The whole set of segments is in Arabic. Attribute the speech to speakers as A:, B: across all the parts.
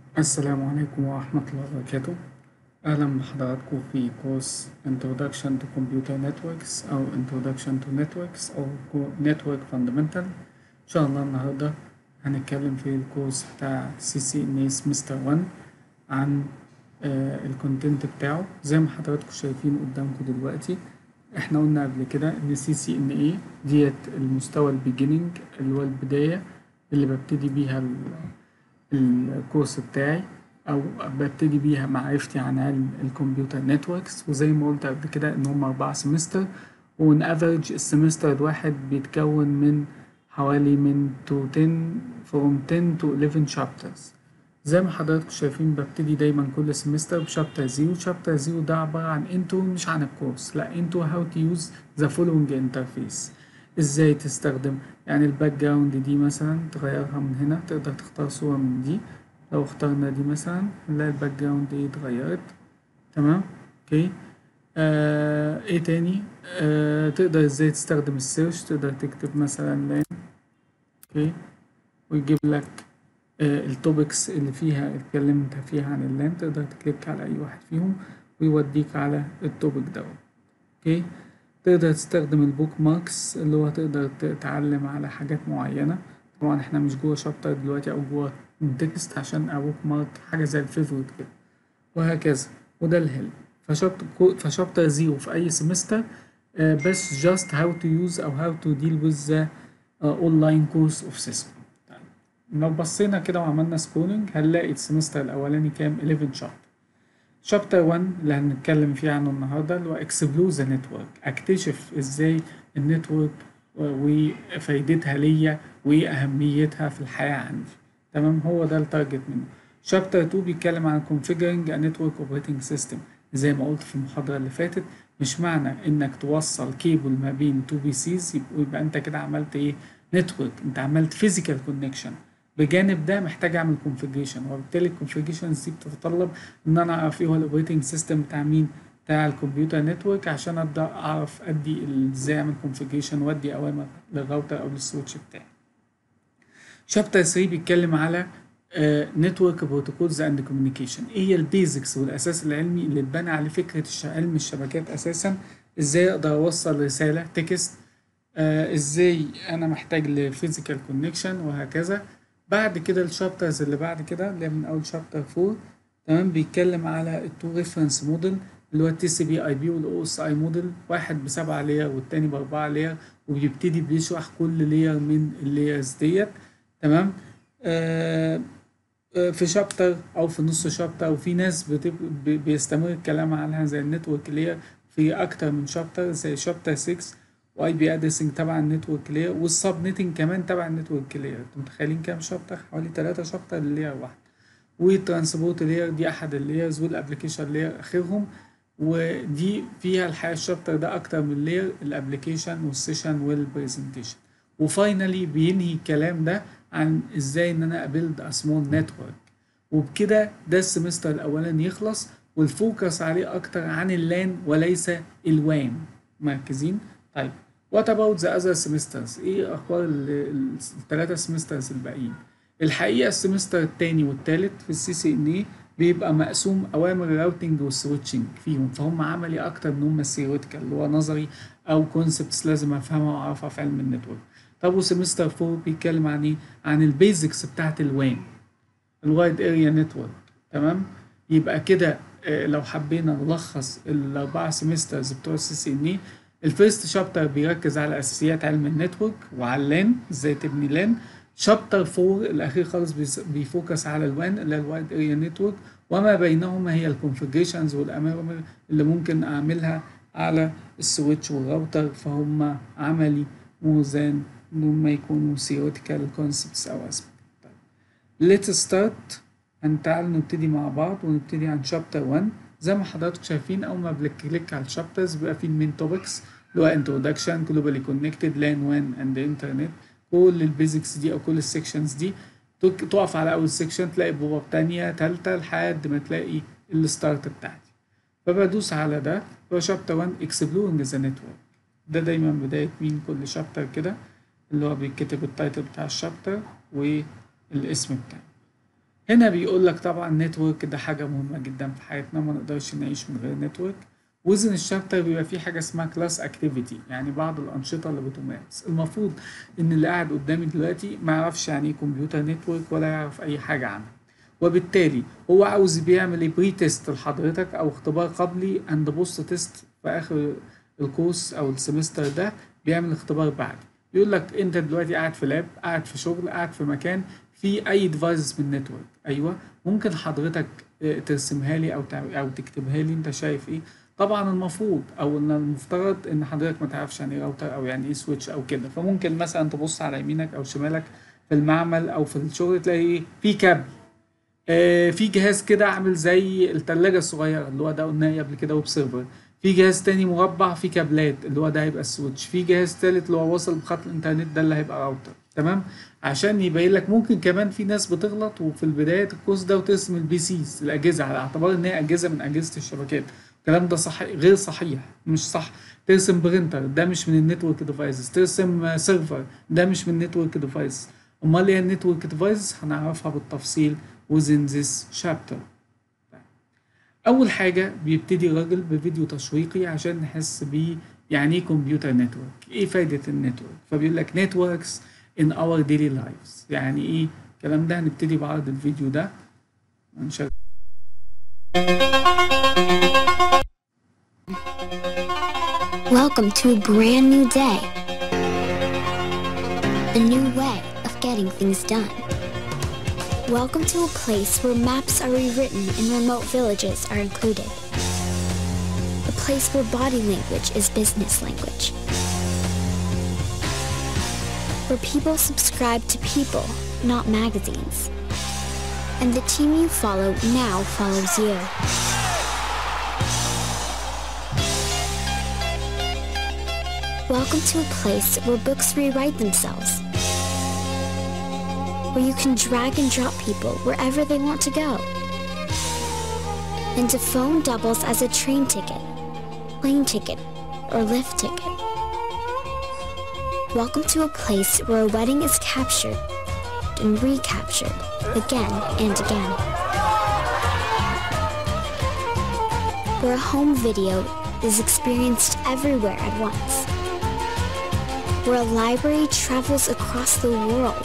A: السلام عليكم ورحمة الله وبركاته. أهلا بحضراتكم في كورس Introduction to Computer Networks أو Introduction to Networks أو Network Fundamental. إن شاء الله النهاردة هنتكلم في الكورس بتاع CCNA سمستر 1 عن الكونتنت بتاعه زي ما حضراتكم شايفين قدامكم دلوقتي. احنا قلنا قبل كده ان CCNA ديت المستوى البيجيننج اللي هو البداية اللي ببتدي بيها الكورس بتاعي او ببتدي بيها معرفتي عن علم الكمبيوتر نتوركس. وزي ما قلت قبل كده ان هم 4 سمستر، وان افريج السمستر الواحد بيتكون من حوالي من 10 to 11 chapters. زي ما حضراتكم شايفين ببتدي دايما كل سمستر بشابتر 0. شابتر 0 ده عبارة عن انتو، مش عن الكورس، لا انتو هاو تو يوز ذا فولوينج انترفيس. ازاي تستخدم يعني الباك جراوند دي مثلا تغيرها من هنا، تقدر تختار صورة من دي. لو اخترنا دي مثلا نلاقي الباك جراوند دي اتغيرت. تمام، اوكي. ايه تاني؟ تقدر ازاي تستخدم السيرش، تقدر تكتب مثلا لان، اوكي، ويجيب لك التوبكس اللي فيها اتكلمت فيها عن اللان. تقدر تكليك على اي واحد فيهم ويوديك على التوبك دوت. اوكي. تقدر تستخدم البوك ماركس اللي هو تقدر تتعلم على حاجات معينة. طبعا احنا مش جوه شابتر دلوقتي او جوه تكست عشان ابوك مارك حاجة زي الفيفوريت كده، وهكذا. وده الهيلب. فشابتر زيرو في اي سمستر بس just how to use او how to deal with the online course of system. لو بصينا كده وعملنا سكولينج هنلاقي السمستر الأولاني كام 11 شابتر. شابتر 1 اللي هنتكلم فيه عنه النهارده اللي هو اكسبلور ذا نتورك، اكتشف ازاي النتورك وفايدتها ليا وايه اهميتها في الحياة عندي. تمام، هو ده التارجت منه. شابتر 2 بيتكلم عن configuring a network operating system. زي ما قلت في المحاضرة اللي فاتت، مش معنى انك توصل كيبل ما بين تو بي سيز يبقى انت كده عملت ايه نتورك، انت عملت فيزيكال كونكشن. بجانب ده محتاج اعمل كونفيجريشن، وبالتالي الكونفيجريشن دي بتتطلب ان انا اعرف ايه هو الاوبريتنج سيستم بتاع مين، بتاع الكمبيوتر نتورك، عشان ابدا اعرف ادي ازاي اعمل كونفيجريشن وادي اوامر للراوتر او للسويتش بتاعي. شابتر 3 بيتكلم على نتورك بروتوكولز اند كوميونيكيشن. ايه هي البيزكس والاساس العلمي اللي اتبنى عليه فكره علم الشبكات اساسا. ازاي اقدر اوصل رساله تكست، ازاي انا محتاج لفيزيكال كونكشن، وهكذا. بعد كده الشابترز اللي بعد كده اللي من اول شابتر 4 تمام بيتكلم على التو ريفرنس موديل اللي هو التي سي بي اي بي والاو اس اي موديل، واحد ب7 لير والتاني ب4 لير، وبيبتدي بيشرح كل لير من الليرز ديت. تمام. آه في شابتر او في نص شابتر، وفي ناس بيستمر الكلام عنها زي النتورك لير في اكتر من شابتر زي شابتر 6. واي بي ادرسنج تبع النتورك لير، والسب نتنج كمان تبع النتورك لير. انتوا متخيلين كام شابتر؟ حوالي 3 شابتر للير واحد. والترانسبورت لير دي احد الليرز، والابلكيشن لير اخرهم. ودي فيها الحقيقه الشابتر ده اكتر من لير، الابلكيشن والسيشن والبرزنتيشن. وفاينلي بينهي الكلام ده عن ازاي ان انا ابيلد ا سمول نتورك. وبكده ده السمستر الاولاني يخلص، والفوكس عليه اكتر عن اللان وليس الوان. مركزين؟ طيب، what about the other semesters؟ ايه اخبار الثلاثه سمسترز الباقيين؟ الحقيقه السمستر الثاني والثالث في السي سي ان اي بيبقى مقسوم اوامر الراوتنج والسويتشنج فيهم، فهم عملي اكتر من هم ثيوريتيكال اللي هو نظري او كونسبتس لازم افهمها واعرفها في علم النتورك. طب وسمستر 4 بيتكلم عن ايه؟ عن البيزكس بتاعت الوان، الوايد اريا نتورك. تمام. يبقى كده لو حبينا نلخص الاربعه سمسترز بتوع السي سي ان اي، الفيرست شابتر بيركز على اساسيات علم النتورك وعلى اللان، ازاي تبني لان. شابتر 4 الاخير خالص بيفوكس على الوان اللي هي الوايد اريا نتورك، وما بينهما هي الكونفيجريشنز والامر اللي ممكن اعملها على السويتش والراوتر، فهم عملي موزان ان هم يكونوا theoretical concepts او اسماء. Let's start. تعالوا نبتدي مع بعض ونبتدي عن شابتر 1. زي ما حضراتكم شايفين اول ما بكليك على الشابترز بيبقى فيه المين توبكس اللي هو introduction, globally connected, LAN, WAN and internet. كل البيزكس دي او كل السكشنز دي تقف على اول سكشن تلاقي بوابة تانية تالتة لحد ما تلاقي الستارت بتاعتي، فبدوس على ده. هو شابتر 1 exploring the network. ده دايما بداية مين كل شابتر كده، اللي هو بيتكتب التايتل بتاع الشابتر والاسم بتاعه. هنا بيقول لك طبعا نتورك ده حاجة مهمة جدا في حياتنا، ما نقدرش نعيش من غير نتورك. وزن الشابتر بيبقى فيه حاجة اسمها كلاس اكتيفيتي، يعني بعض الأنشطة اللي بتمارس. المفروض إن اللي قاعد قدامي دلوقتي ما يعرفش يعني إيه كمبيوتر نتورك ولا يعرف أي حاجة عنها، وبالتالي هو عاوز بيعمل إيه؟ بري تيست لحضرتك أو اختبار قبلي أند بوست تيست في آخر الكورس أو السمستر ده. بيعمل اختبار بعدي، بيقول لك أنت دلوقتي قاعد في لاب، قاعد في شغل، قاعد في مكان في اي ديفايس من نتورك. ايوه، ممكن حضرتك ترسمها لي او تكتبها لي انت شايف ايه. طبعا المفروض او ان المفترض ان حضرتك ما تعرفش يعني ايه راوتر او يعني ايه سويتش او كده، فممكن مثلا تبص على يمينك او شمالك في المعمل او في الشغل تلاقي ايه؟ في كابل، في جهاز كده عامل زي التلاجة الصغيرة اللي هو ده قلناه قبل كده، ويب سيرفر. في جهاز تاني مربع فيه كابلات اللي هو ده هيبقى السويتش. في جهاز تالت اللي هو واصل بخط الانترنت ده اللي هيبقى راوتر. تمام. عشان يبين لك ممكن كمان في ناس بتغلط وفي البداية الكورس ده وترسم البي سيز الأجهزة على اعتبار إن هي أجهزة من أجهزة الشبكات. الكلام ده صح غير صحيح، مش صح. ترسم برينتر ده مش من النتورك ديفايسز، ترسم سيرفر ده مش من النتورك ديفايسز. امال ايه النتورك ديفايسز؟ هنعرفها بالتفصيل within this chapter. اول حاجه بيبتدي الراجل بفيديو تشويقي عشان نحس بيه يعني ايه كمبيوتر نتورك، ايه فايده النتورك. فبيقول لك networks in our daily lives، يعني ايه الكلام ده. هنبتدي بعرض الفيديو ده. هنشغل.
B: Welcome to a brand new day. A new way of getting things done. Welcome to a place where maps are rewritten and remote villages are included. A place where body language is business language. Where people subscribe to people, not magazines. And the team you follow now follows you. Welcome to a place where books rewrite themselves. Where you can drag and drop people wherever they want to go. And a phone doubles as a train ticket, plane ticket, or lift ticket. Welcome to a place where a wedding is captured and recaptured again and again. Where a home video is experienced everywhere at once. Where a library travels across the world.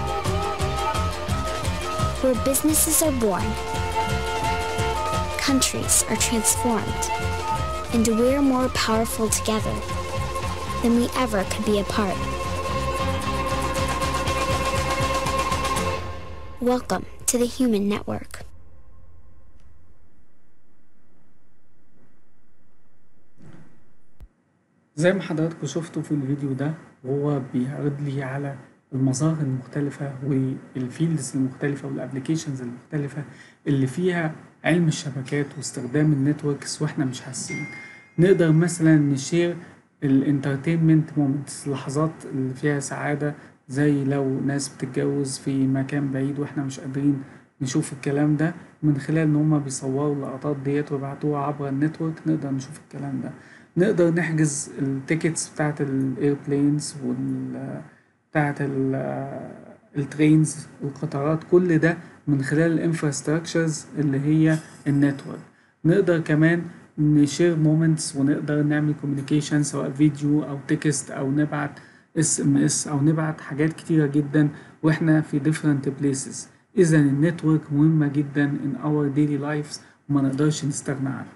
B: Where businesses are born, countries are transformed, and we're more powerful together than we ever could be apart. Welcome to the Human Network.
A: زي ما حضراتكم شفتوا في الفيديو ده، وهو بيعرض لي على المظاهر المختلفة والفيلدز المختلفة والابليكيشنز المختلفة اللي فيها علم الشبكات واستخدام النتوركس واحنا مش حاسين. نقدر مثلا نشير الانترتينمنت مومنتس، اللحظات اللي فيها سعادة، زي لو ناس بتتجوز في مكان بعيد واحنا مش قادرين نشوف الكلام ده، من خلال ان هما بيصوروا اللقطات ديت ويبعتوها عبر النتورك نقدر نشوف الكلام ده. نقدر نحجز التيكتس بتاعت الايربلينز بتاعت الترينز والقطارات، كل ده من خلال الانفراستراكشرز اللي هي النتورك. نقدر كمان نشير مومنتس ونقدر نعمل كوميونيكيشن سواء فيديو او تكست او نبعت SMS او نبعت حاجات كتيرة جدا واحنا في different places. اذا النتورك مهمة جدا in our daily lives وما نقدرش نستغنى عنها.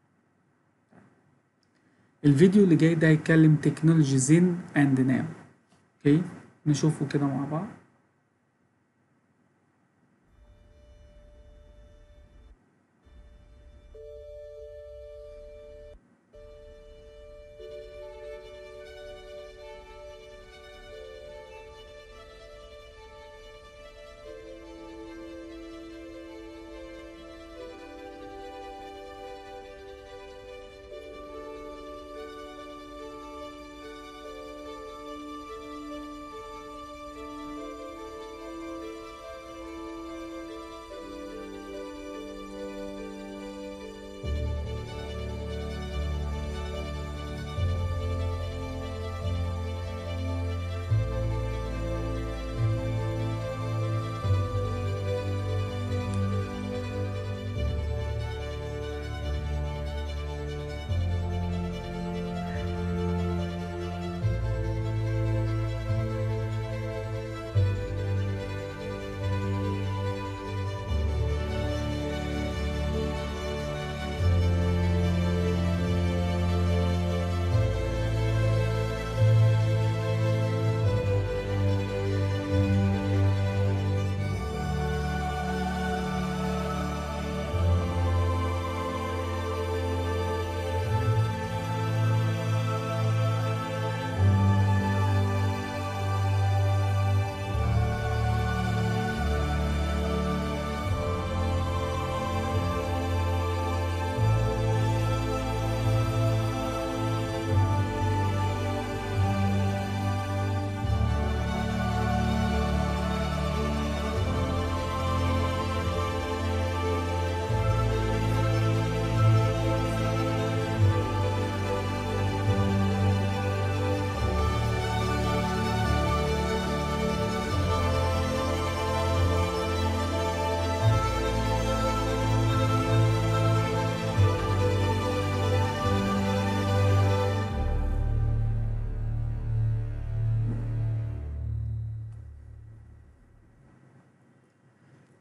A: الفيديو اللي جاي ده هيتكلم تكنولوجي زين اند نام. اوكي، نشوفه كده مع بعض.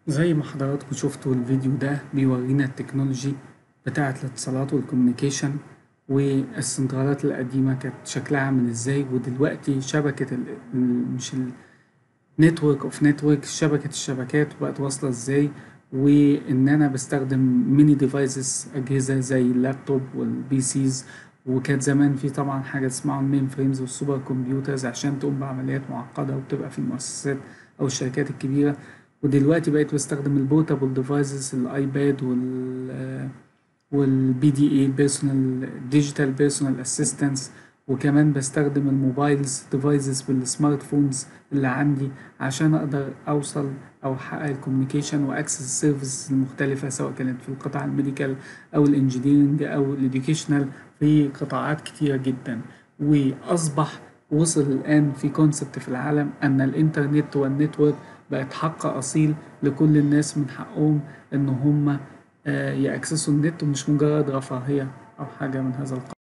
A: زي ما حضراتكم شفتوا الفيديو ده بيورينا التكنولوجي بتاعة الاتصالات والكوميونيكيشن، والسنترالات القديمة كانت شكلها عامل ازاي، ودلوقتي شبكة مش النتورك اوف نتورك، شبكة الشبكات بقت واصلة ازاي، وان انا بستخدم ميني ديفايسز، اجهزة زي اللابتوب والبي سيز. وكانت زمان في طبعا حاجة اسمها المين فريمز والسوبر كمبيوترز عشان تقوم بعمليات معقدة وبتبقى في المؤسسات او الشركات الكبيرة. ودلوقتي بقيت بستخدم البورتابل ديفايسز، الايباد والبي دي اي بيرسونال ديجيتال بيرسونال اسيستنس. وكمان بستخدم الموبايلز ديفايسز بالسمارت فونز اللي عندي عشان اقدر اوصل او احقق الكوميونيكيشن واكسس السيرفيسز المختلفة، سواء كانت في القطاع الميديكال او الانجينيرنج او الاديوكيشنال، في قطاعات كتيرة جدا. واصبح وصل الان في كونسبت في العالم ان الانترنت والنتورك بقت حق اصيل لكل الناس، من حقهم ان هم يأكسسوا النت، ومش مجرد رفاهية أو حاجة من هذا القبيل.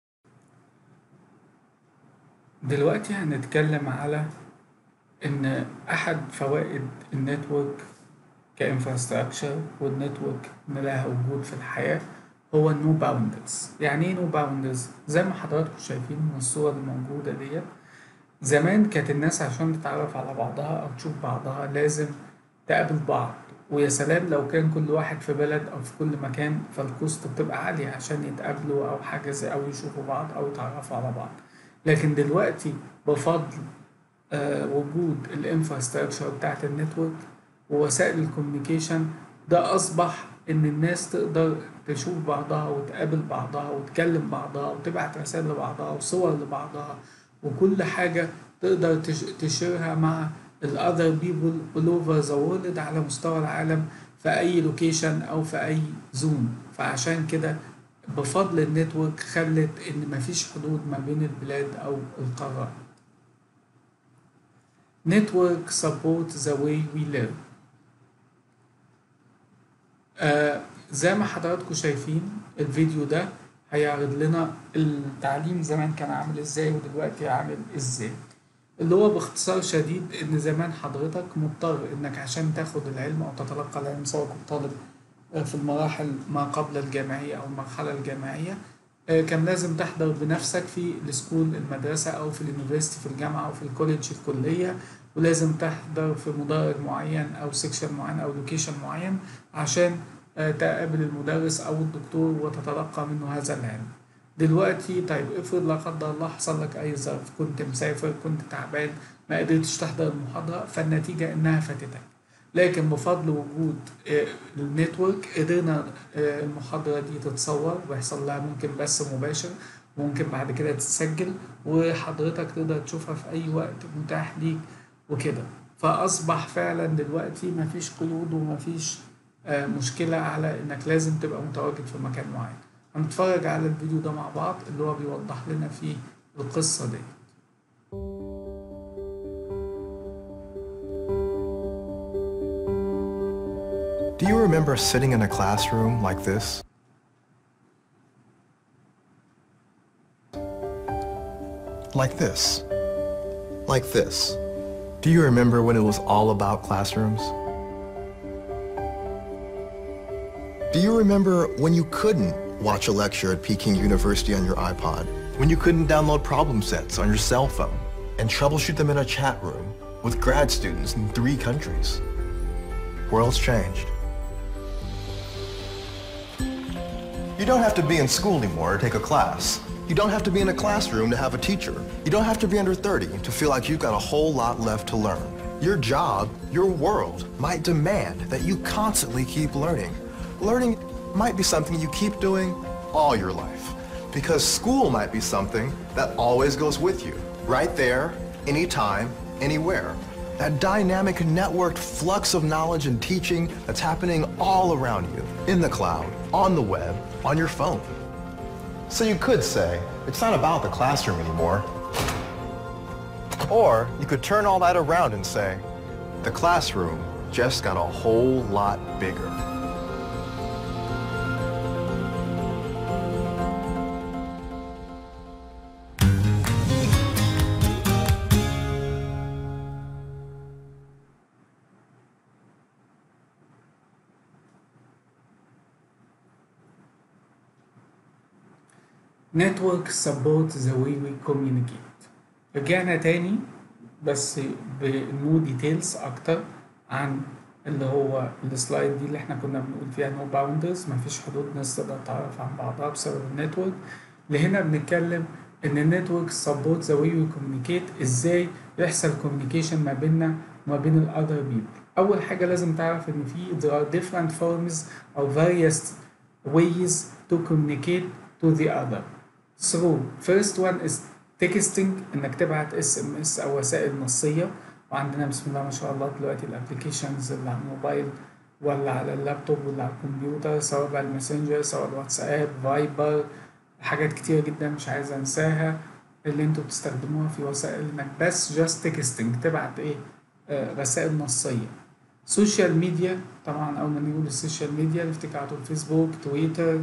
A: دلوقتي هنتكلم على إن أحد فوائد النتورك كإنفراستراكشر، والنتورك إن لها وجود في الحياة، هو النو باوندرز. يعني إيه نو باوندرز؟ زي ما حضراتكم شايفين من الصورة الموجودة ديت، زمان كانت الناس عشان تتعرف على بعضها أو تشوف بعضها لازم تقابل بعض، ويا سلام لو كان كل واحد في بلد أو في كل مكان، فالكوست بتبقى عالية عشان يتقابلوا أو حاجة زي، أو يشوفوا بعض أو يتعرفوا على بعض. لكن دلوقتي بفضل وجود الانفراستراكشر بتاعت النتورك ووسائل الكوميونيكيشن، ده أصبح إن الناس تقدر تشوف بعضها وتقابل بعضها وتكلم بعضها وتبعت رسائل لبعضها وصور لبعضها، وكل حاجة تقدر تشيرها مع ال other people all over the world على مستوى العالم في أي لوكيشن أو في أي زون. فعشان كده بفضل النتورك خلت إن مفيش حدود ما بين البلاد أو القارات. Network support the way we live. زي ما حضراتكم شايفين الفيديو ده هيعرض لنا التعليم زمان كان عامل ازاي ودلوقتي عامل ازاي، اللي هو باختصار شديد ان زمان حضرتك مضطر انك عشان تاخد العلم او تتلقى العلم، سواء كنت طالب في المراحل ما قبل الجامعية او المرحلة الجامعية، كان لازم تحضر بنفسك في السكول المدرسة او في اليونيفرسيتي في الجامعة او في الكوليدج الكلية، ولازم تحضر في مدرج معين او سيكشن معين او لوكيشن معين عشان تقابل المدرس او الدكتور وتتلقى منه هذا العلم. دلوقتي طيب افرض لا قدر الله حصل لك اي ظرف، كنت مسافر، كنت تعبان، ما قدرتش تحضر المحاضرة، فالنتيجة انها فاتتك. لكن بفضل وجود النتورك قدرنا المحاضرة دي تتصور ويحصل لها ممكن بث مباشر، ممكن بعد كده تتسجل وحضرتك تقدر تشوفها في اي وقت متاح ليك وكده. فاصبح فعلا دلوقتي مفيش قيود ومفيش مشكلة على انك لازم تبقى متواجد في مكان معين. هنتفرج على الفيديو ده مع بعض اللي هو بيوضح لنا فيه القصة دي.
C: Do you remember sitting in a classroom like this? Like this. Like this. Do you remember when it was all about classrooms? Do you remember when you couldn't watch a lecture at Peking University on your iPod? When you couldn't download problem sets on your cell phone and troubleshoot them in a chat room with grad students in 3 countries? World's changed. You don't have to be in school anymore to take a class. You don't have to be in a classroom to have a teacher. You don't have to be under 30 to feel like you've got a whole lot left to learn. Your job, your world, might demand that you constantly keep learning. Learning might be something you keep doing all your life, because school might be something that always goes with you, right there, anytime, anywhere. That dynamic, networked flux of knowledge and teaching that's happening all around you, in the cloud, on the web, on your phone. So you could say, it's not about the classroom anymore. Or you could turn all that around and say, the classroom just got a whole lot bigger.
A: network support the way we communicate. رجعنا تاني بس بنو ديتيلز اكتر عن اللي هو السلايد دي اللي احنا كنا بنقول فيها نو باوندرز، مفيش حدود ناس تقدر تعرف عن بعضها بسبب النتورك. لهنا بنتكلم ان النتورك سبورت ذا واي وي كوميونيكيت، ازاي يحصل كوميونيكيشن ما بيننا وما بين الاذر بيبل. اول حاجه لازم تعرف ان في there are different forms or various ways to communicate to the other. through first one is texting، انك تبعت SMS او وسائل نصيه، وعندنا بسم الله ما شاء الله دلوقتي الابلكيشنز اللي على الموبايل ولا على اللابتوب ولا على الكمبيوتر، سواء بقى الماسنجر سواء الواتساب فايبر، حاجات كتير جدا مش عايز انساها اللي انتوا بتستخدموها في وسائل انك بس just texting تبعت ايه رسائل نصيه. سوشيال ميديا طبعا اول ما نقول السوشيال ميديا نفتكر على طول فيسبوك تويتر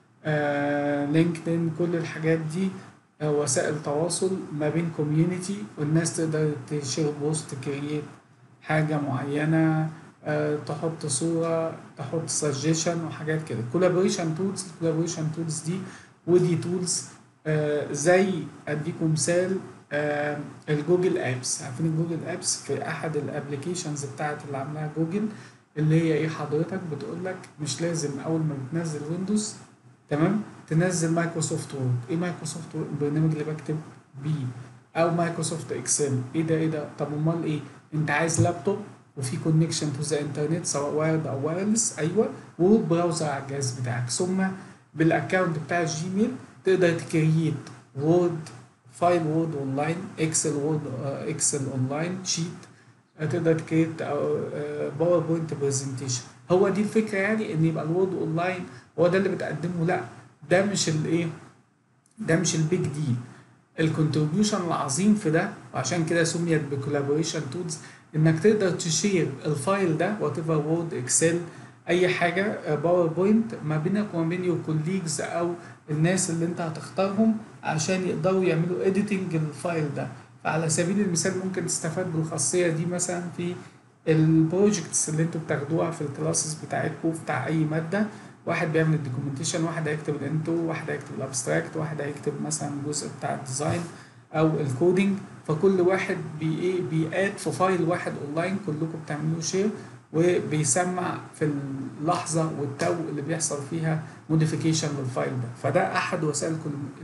A: لينكدين، كل الحاجات دي وسائل تواصل ما بين كوميونيتي، والناس تقدر تشير بوست تكريت حاجة معينة، تحط صورة تحط سجيشن وحاجات كده. كولابوريشن تولز، الكولابوريشن تولز دي ودي تولز زي اديكم مثال الجوجل ابس. عارفين الجوجل ابس؟ في احد الابليكيشنز بتاعت اللي عاملاها جوجل اللي هي ايه، حضرتك بتقول لك مش لازم اول ما بتنزل ويندوز تمام تنزل مايكروسوفت وورد. ايه مايكروسوفت وورد؟ البرنامج اللي بكتب بيه. او مايكروسوفت اكسل. ايه ده طب امال ايه؟ انت عايز لابتوب وفي كونكشن تو ذا انترنت سواء وايرد او وايرلس، ايوه، وورد براوزر على الجهاز بتاعك، ثم بالاكونت بتاع الجيميل تقدر تكريت وورد فايل وورد اونلاين، اكسل وورد اكسل اونلاين شيت، تقدر تكريت باوربوينت برزنتيشن. هو دي الفكره يعني ان يبقى الوورد اونلاين هو ده اللي بتقدمه؟ لا، ده مش الايه، ده مش البيج ديل. الكونتريبيوشن العظيم في ده وعشان كده سميت بكولابوريشن تولز انك تقدر تشير الفايل ده وات ايفر وورد اكسل اي حاجه باوربوينت ما بينك وما بين يور كوليجز او الناس اللي انت هتختارهم عشان يقدروا يعملوا اديتنج للفايل ده. فعلى سبيل المثال ممكن تستفاد بالخاصيه دي مثلا في البروجكتس اللي انتوا بتاخدوها في الكلاسز بتاعتكم بتاع اي ماده. واحد بيعمل الدوكيومنتيشن، واحد هيكتب الانتو، واحد هيكتب الابستراكت، واحد هيكتب مثلا الجزء بتاع الديزاين او الكودينج. فكل واحد بيقاد في فايل واحد اونلاين، كلكم بتعملوا شير وبيسمع في اللحظه والتو اللي بيحصل فيها موديفيكيشن للفايل ده. فده احد وسائل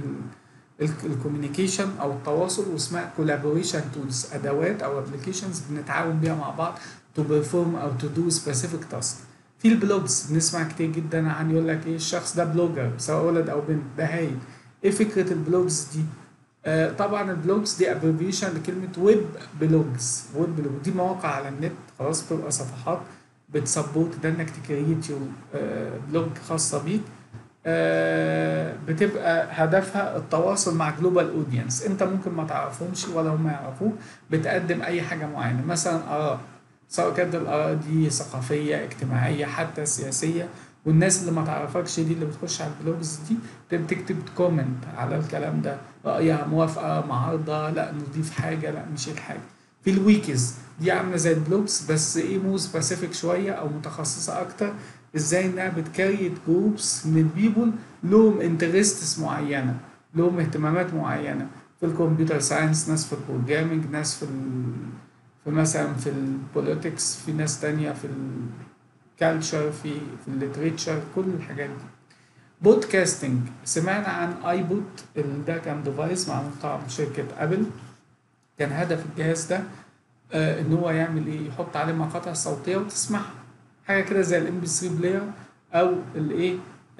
A: الكوميونيكيشن او التواصل، واسمها كولابوريشن تولز، ادوات او ابلكيشنز بنتعاون بيها مع بعض تو بيرفورم او تو دو سبيسيفيك تاسك. في البلوجز بنسمع كتير جدا عن يقول لك ايه الشخص ده بلوجر سواء ولد او بنت، ده هايل. ايه فكره البلوجز دي؟ طبعا البلوجز دي ابريفيشن لكلمه ويب بلوجز. ويب بلوج دي مواقع على النت خلاص، بتبقى صفحات بتسبورت ده انك تكريت بلوج خاصه بيك، بتبقى هدفها التواصل مع جلوبال اودينس، انت ممكن ما تعرفهمش ولا هم يعرفوك، بتقدم اي حاجه معينه مثلا اراء، سواء كانت الاراء دي ثقافيه اجتماعيه حتى سياسيه، والناس اللي ما تعرفكش دي اللي بتخش على البلوجز دي بتكتب كومنت على الكلام ده، رايها موافقه معارضه، لا نضيف حاجه لا نشيل حاجه. في الويكيز دي عامله زي البلوجز بس ايه مو سبيسيفيك شويه او متخصصه اكتر، ازاي انها بتكريت جروبس من البيبول لهم انترستس معينه، لهم اهتمامات معينه، في الكمبيوتر ساينس، ناس في البروجرامينج، ناس في مثلا في البوليتكس، في ناس تانية في الكالتشر، في الليتريتشر، كل الحاجات دي. بودكاستنج، سمعنا عن ايبود، ده كان ديفايس معمول طبعا من شركه ابل. كان هدف الجهاز ده ان هو يعمل ايه، يحط عليه مقاطع صوتيه وتسمعها، حاجه كده زي الام بي 3 بلاير او الايه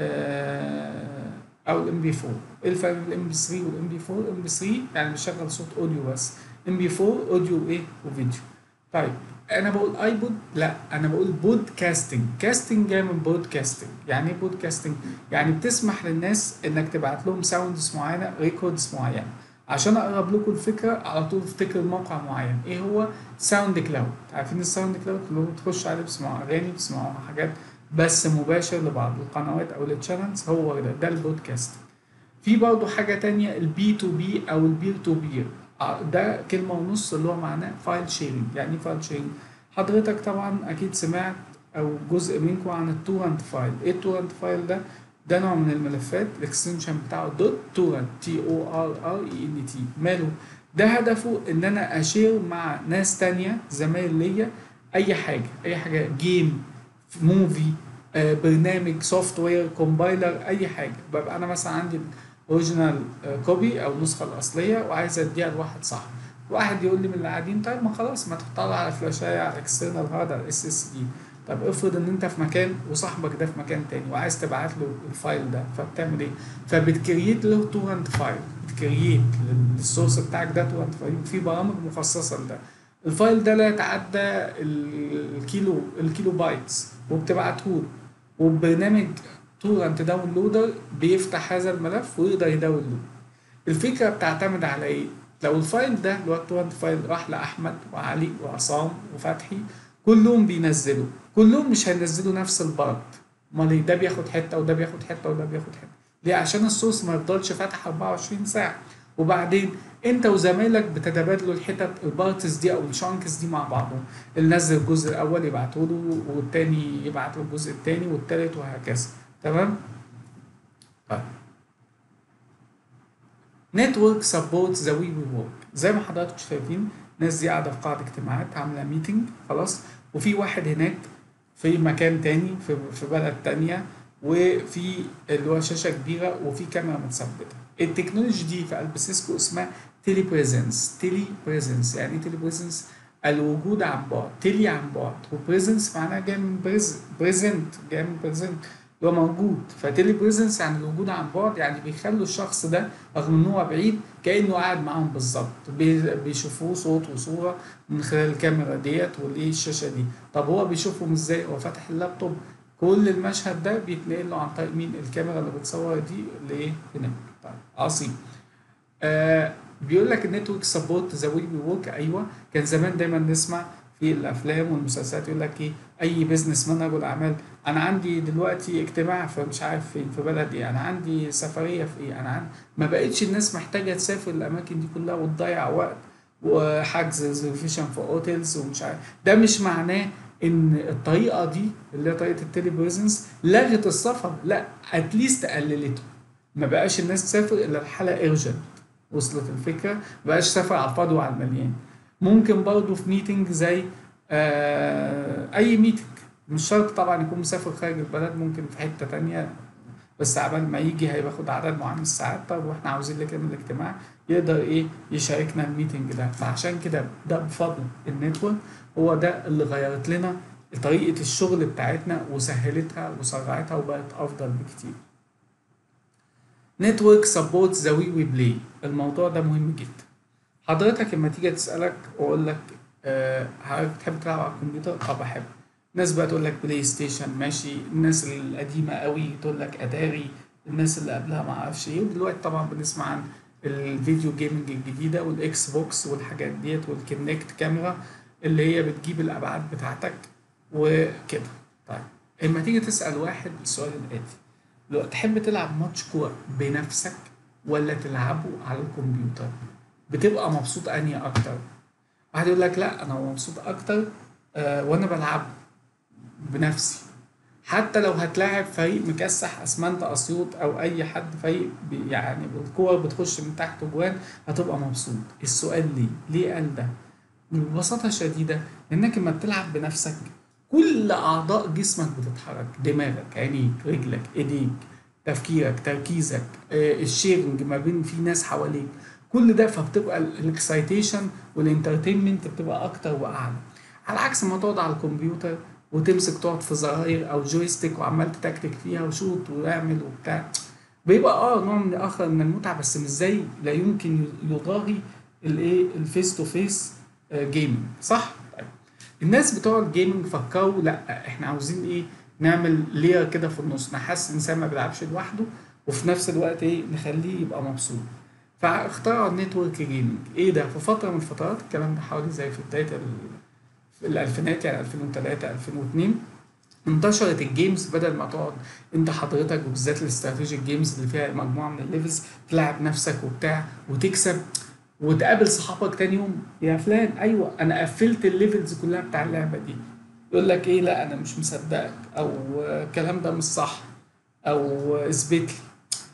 A: او الام بي 4. ايه الفرق بين الام بي 3 والام بي 4؟ الام بي 3 يعني بيشغل صوت اوديو بس، ام بي 4 اوديو ايه وفيديو. طيب انا بقول ايبود؟ لا، انا بقول بودكاستنج. كاستنج جاي من بودكاستنج. يعني ايه بودكاستنج؟ يعني بتسمح للناس انك تبعت لهم ساوندز معينه، ريكوردز معينه. عشان اقرب لكم الفكره على طول افتكر موقع معين، ايه هو؟ ساوند كلاود. عارفين الساوند كلاود؟ كلهم بتخش عليه بتسمعوا اغاني، بتسمعوا حاجات بس مباشر لبعض القنوات او التشانلز، هو ده البودكاست. في برضه حاجه تانية البي تو بي او البير تو بير، ده كلمه ونص اللي هو معناه فايل شيرنج. يعني ايه فايل شيرنج؟ حضرتك طبعا اكيد سمعت او جزء منكم عن التورنت فايل. ايه التورنت فايل ده؟ ده نوع من الملفات الاكستنشن بتاعه دوت تورنت TORRENT. ماله؟ ده هدفه ان انا اشير مع ناس تانية زمايل ليا اي حاجه، جيم، موفي، برنامج، سوفت وير، كومبايلر، اي حاجه. ببقى انا مثلا عندي اوريجينال كوبي او النسخه الاصليه وعايز اديها لواحد صاحبي، واحد يقول لي من اللي قاعدين طيب ما خلاص ما تحطها على فلاشايه على اكسترنال هارد على SSD. طب افرض ان انت في مكان وصاحبك ده في مكان تاني وعايز تبعت له الفايل ده، فبتعمل ايه؟ فبتكريت له تورنت فايل، بتكريت للسورس بتاعك ده تورنت فايل، في برامج مخصصه لده. الفايل ده لا يتعدى الكيلو بايتس، وبتبعته له، وبرنامج تورنت داونلودر بيفتح هذا الملف ويقدر يداونلود. الفكره بتعتمد على ايه؟ لو الفايل ده اللي هو التورنت فايل راح لاحمد وعلي وعصام وفتحي، كلهم بينزلوا، كلهم مش هينزلوا نفس البارت. امال ده بياخد حته وده بياخد حته وده بياخد حته. ليه؟ عشان السورس ما يفضلش فاتح 24 ساعه. وبعدين انت وزمايلك بتتبادلوا الحتت البارتس دي او الشانكس دي مع بعضهم. اللي نزل الجزء الاول يبعته له، والتاني يبعت له الجزء التاني، والتالت، وهكذا. تمام؟ طيب نتورك سبورت ذا وي ورك. زي ما حضراتكم شايفين، الناس دي قاعده في قاعده اجتماعات عامله ميتنج خلاص، وفي واحد هناك في مكان تاني في بلد تانية، وفي اللي هو شاشه كبيره وفي كاميرا متثبته. التكنولوجي دي في قلب سيسكو اسمها تيلي بريزنس. تيلي بريزنس يعني ايه تيلي بريزنس؟ الوجود عن بعد. تيلي عن بعد، وبريزنس معناها جاي من بريزنت، جاي من بريزنت هو موجود. فتيلي بريزنس يعني الوجود عن بعد، يعني بيخلوا الشخص ده رغم ان هو بعيد كانه قاعد معاهم بالظبط، بيشوفوه صوت وصوره من خلال الكاميرا ديت والايه الشاشه دي. طب هو بيشوفهم ازاي؟ هو فاتح اللابتوب، كل المشهد ده بيتنقل له عن طريق مين؟ الكاميرا اللي بتصور دي اللي ايه هناك. طيب عظيم. بيقول لك النتورك سبورت ذا وي ورك. ايوه، كان زمان دايما نسمع في الافلام والمسلسلات يقول لك ايه، اي بزنس مان رجل اعمال، انا عندي دلوقتي اجتماع في مش عارف فين في بلد ايه، انا عندي سفريه في ايه، انا عندي. ما بقتش الناس محتاجه تسافر الاماكن دي كلها وتضيع وقت وحجز ريزرفيشن في اوتيلز ومش عارف. ده مش معناه ان الطريقه دي اللي هي طريقه التيلي بريزنس لغت السفر، لا اتليست قللته. ما بقاش الناس تسافر الا الحاله ايرجنت. وصلت الفكره؟ ما بقاش سافر على الفاضي وعلى المليان. ممكن برضه في ميتنج زي اي ميتنج، مش شرط طبعا يكون مسافر خارج البلد، ممكن في حته تانية، بس عبال ما يجي هياخد عدد معين من الساعات. طب واحنا عاوزين نكمل الاجتماع، يقدر ايه يشاركنا الميتنج ده. فعشان كده ده بفضل النتورك، هو ده اللي غيرت لنا طريقه الشغل بتاعتنا وسهلتها وسرعتها وبقت افضل بكتير. نتورك سبورت ذا وي وي بلاي. الموضوع ده مهم جدا. حضرتك لما تيجي تسالك واقول لك حضرتك بتحب تلعب على الكمبيوتر؟ بحب. الناس بقى تقول لك بلاي ستيشن، ماشي. الناس القديمه قوي تقول لك اتاري، الناس اللي قبلها ما اعرفش ايه. ودلوقتي طبعا بنسمع عن الفيديو جيمنج الجديده والاكس بوكس والحاجات ديت والكونكت كاميرا اللي هي بتجيب الابعاد بتاعتك وكده. طيب اما تيجي تسال واحد السؤال الاتي، لو تحب تلعب ماتش كوره بنفسك ولا تلعبه على الكمبيوتر، بتبقى مبسوط انهي اكتر؟ واحد يقول لك لا انا مبسوط اكتر وانا بلعب بنفسي. حتى لو هتلاعب فريق مكسح اسمنت اسيوط او اي حد فريق يعني بالكوره بتخش من تحت جوان، هتبقى مبسوط. السؤال ليه قال ده؟ ببساطه شديده، لانك لما بتلعب بنفسك كل اعضاء جسمك بتتحرك، دماغك، عينيك، رجلك، ايديك، تفكيرك، تركيزك، الشيرنج ما بين في ناس حواليك، كل ده. فبتبقى الاكسايتيشن والانترتينمنت بتبقى اكتر واعلى، على عكس ما تقعد على الكمبيوتر وتمسك تقعد في زراير او جويستيك وعمال تتكتك فيها وشوط واعمل وبتاع. بيبقى نوع من اخر من المتعه، بس مش زي، لا يمكن يضاهي الايه الفيس تو فيس جيمنج، صح؟ طيب. الناس بتوع الجيمنج فكروا لا احنا عاوزين ايه، نعمل لير كده في النص، نحس الانسان ما بيلعبش لوحده وفي نفس الوقت ايه نخليه يبقى مبسوط. فاخترعوا النتورك جيمنج. ايه ده؟ في فتره من الفترات، الكلام ده حوالي زي في بدايه الالفينات، يعني 2003 2002، انتشرت الجيمز. بدل ما تقعد انت حضرتك وبالذات الاستراتيجيك جيمز اللي فيها مجموعه من الليفلز تلعب نفسك وبتاع وتكسب وتقابل صحابك تاني يوم، يا فلان ايوه انا قفلت الليفلز كلها بتاع اللعبه دي، يقول لك ايه لا انا مش مصدقك او الكلام ده مش صح. او اثبت لي.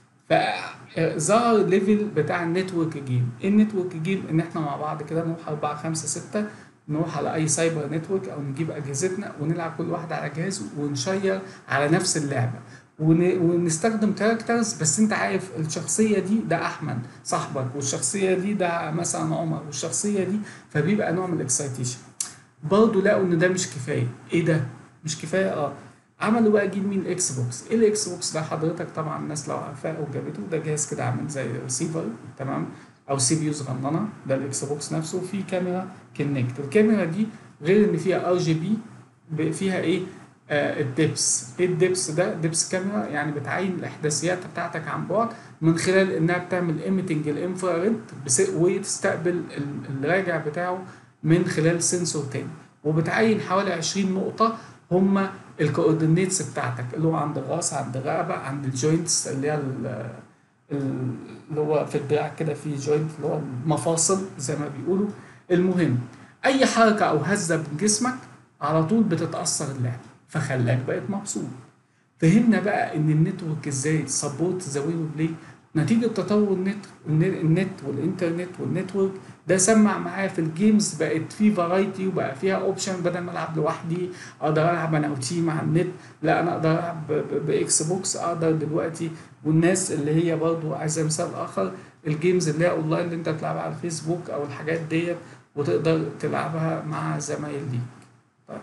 A: فظهر ليفل بتاع النتورك جيم. ايه النتورك جيم؟ ان احنا مع بعض كده نروح 4 5 6 نروح على اي سايبر نتورك او نجيب اجهزتنا ونلعب كل واحد على جهاز ونشير على نفس اللعبه ونستخدم كاركترز، بس انت عارف الشخصيه دي ده احمد صاحبك، والشخصيه دي ده مثلا عمر، والشخصيه دي، فبيبقى نوع من الاكسايتيشن. برضه لقوا ان ده مش كفايه. ايه ده مش كفايه؟ عملوا بقى جيل مين؟ الاكس بوكس. ايه الاكس بوكس ده حضرتك؟ طبعا الناس لو عارفاه او جابته، ده جهاز كده عامل زي ريسيفر، تمام، او سي بي يو صغننه. ده الاكس بوكس نفسه. فيه كاميرا كونكت. الكاميرا دي غير ان فيها ار جي بي، فيها ايه؟ الدبس. ايه الدبس ده؟ دبس كاميرا، يعني بتعين الاحداثيات بتاعتك عن بعد من خلال انها بتعمل ايميتنج الانفراريد وتستقبل الراجع بتاعه من خلال سنسور تاني، وبتعين حوالي 20 نقطه هم الكوردينيتس بتاعتك، اللي هو عند الراس، عند الرقبه، عند الجوينتس اللي هي اللي هو في الدراع كده في جوينت اللي هو المفاصل زي ما بيقولوا. المهم اي حركه او هزه من جسمك على طول بتتاثر اللعبه، فخلاك بقيت مبسوط. فهمنا بقى ان النتورك ازاي سبورت ذا ويب بلاي نتيجه تطور النت والانترنت والنتورك. ده سمع معايا في الجيمز، بقت في فرايتي وبقى فيها اوبشن. بدل ما العب لوحدي اقدر العب انا وتيم على النت، لا انا اقدر العب باكس بوكس، اقدر دلوقتي. والناس اللي هي برضو عايزه مثال اخر، الجيمز اللي هي اونلاين اللي انت بتلعبها على الفيسبوك او الحاجات ديت، وتقدر تلعبها مع زمايل ليك. طيب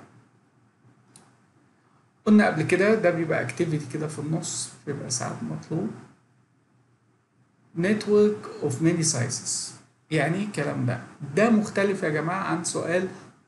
A: قلنا قبل كده ده بيبقى اكتيفيتي كده في النص، بيبقى ساعات مطلوب. network of many sizes. يعني ايه الكلام ده؟ ده مختلف يا جماعة عن سؤال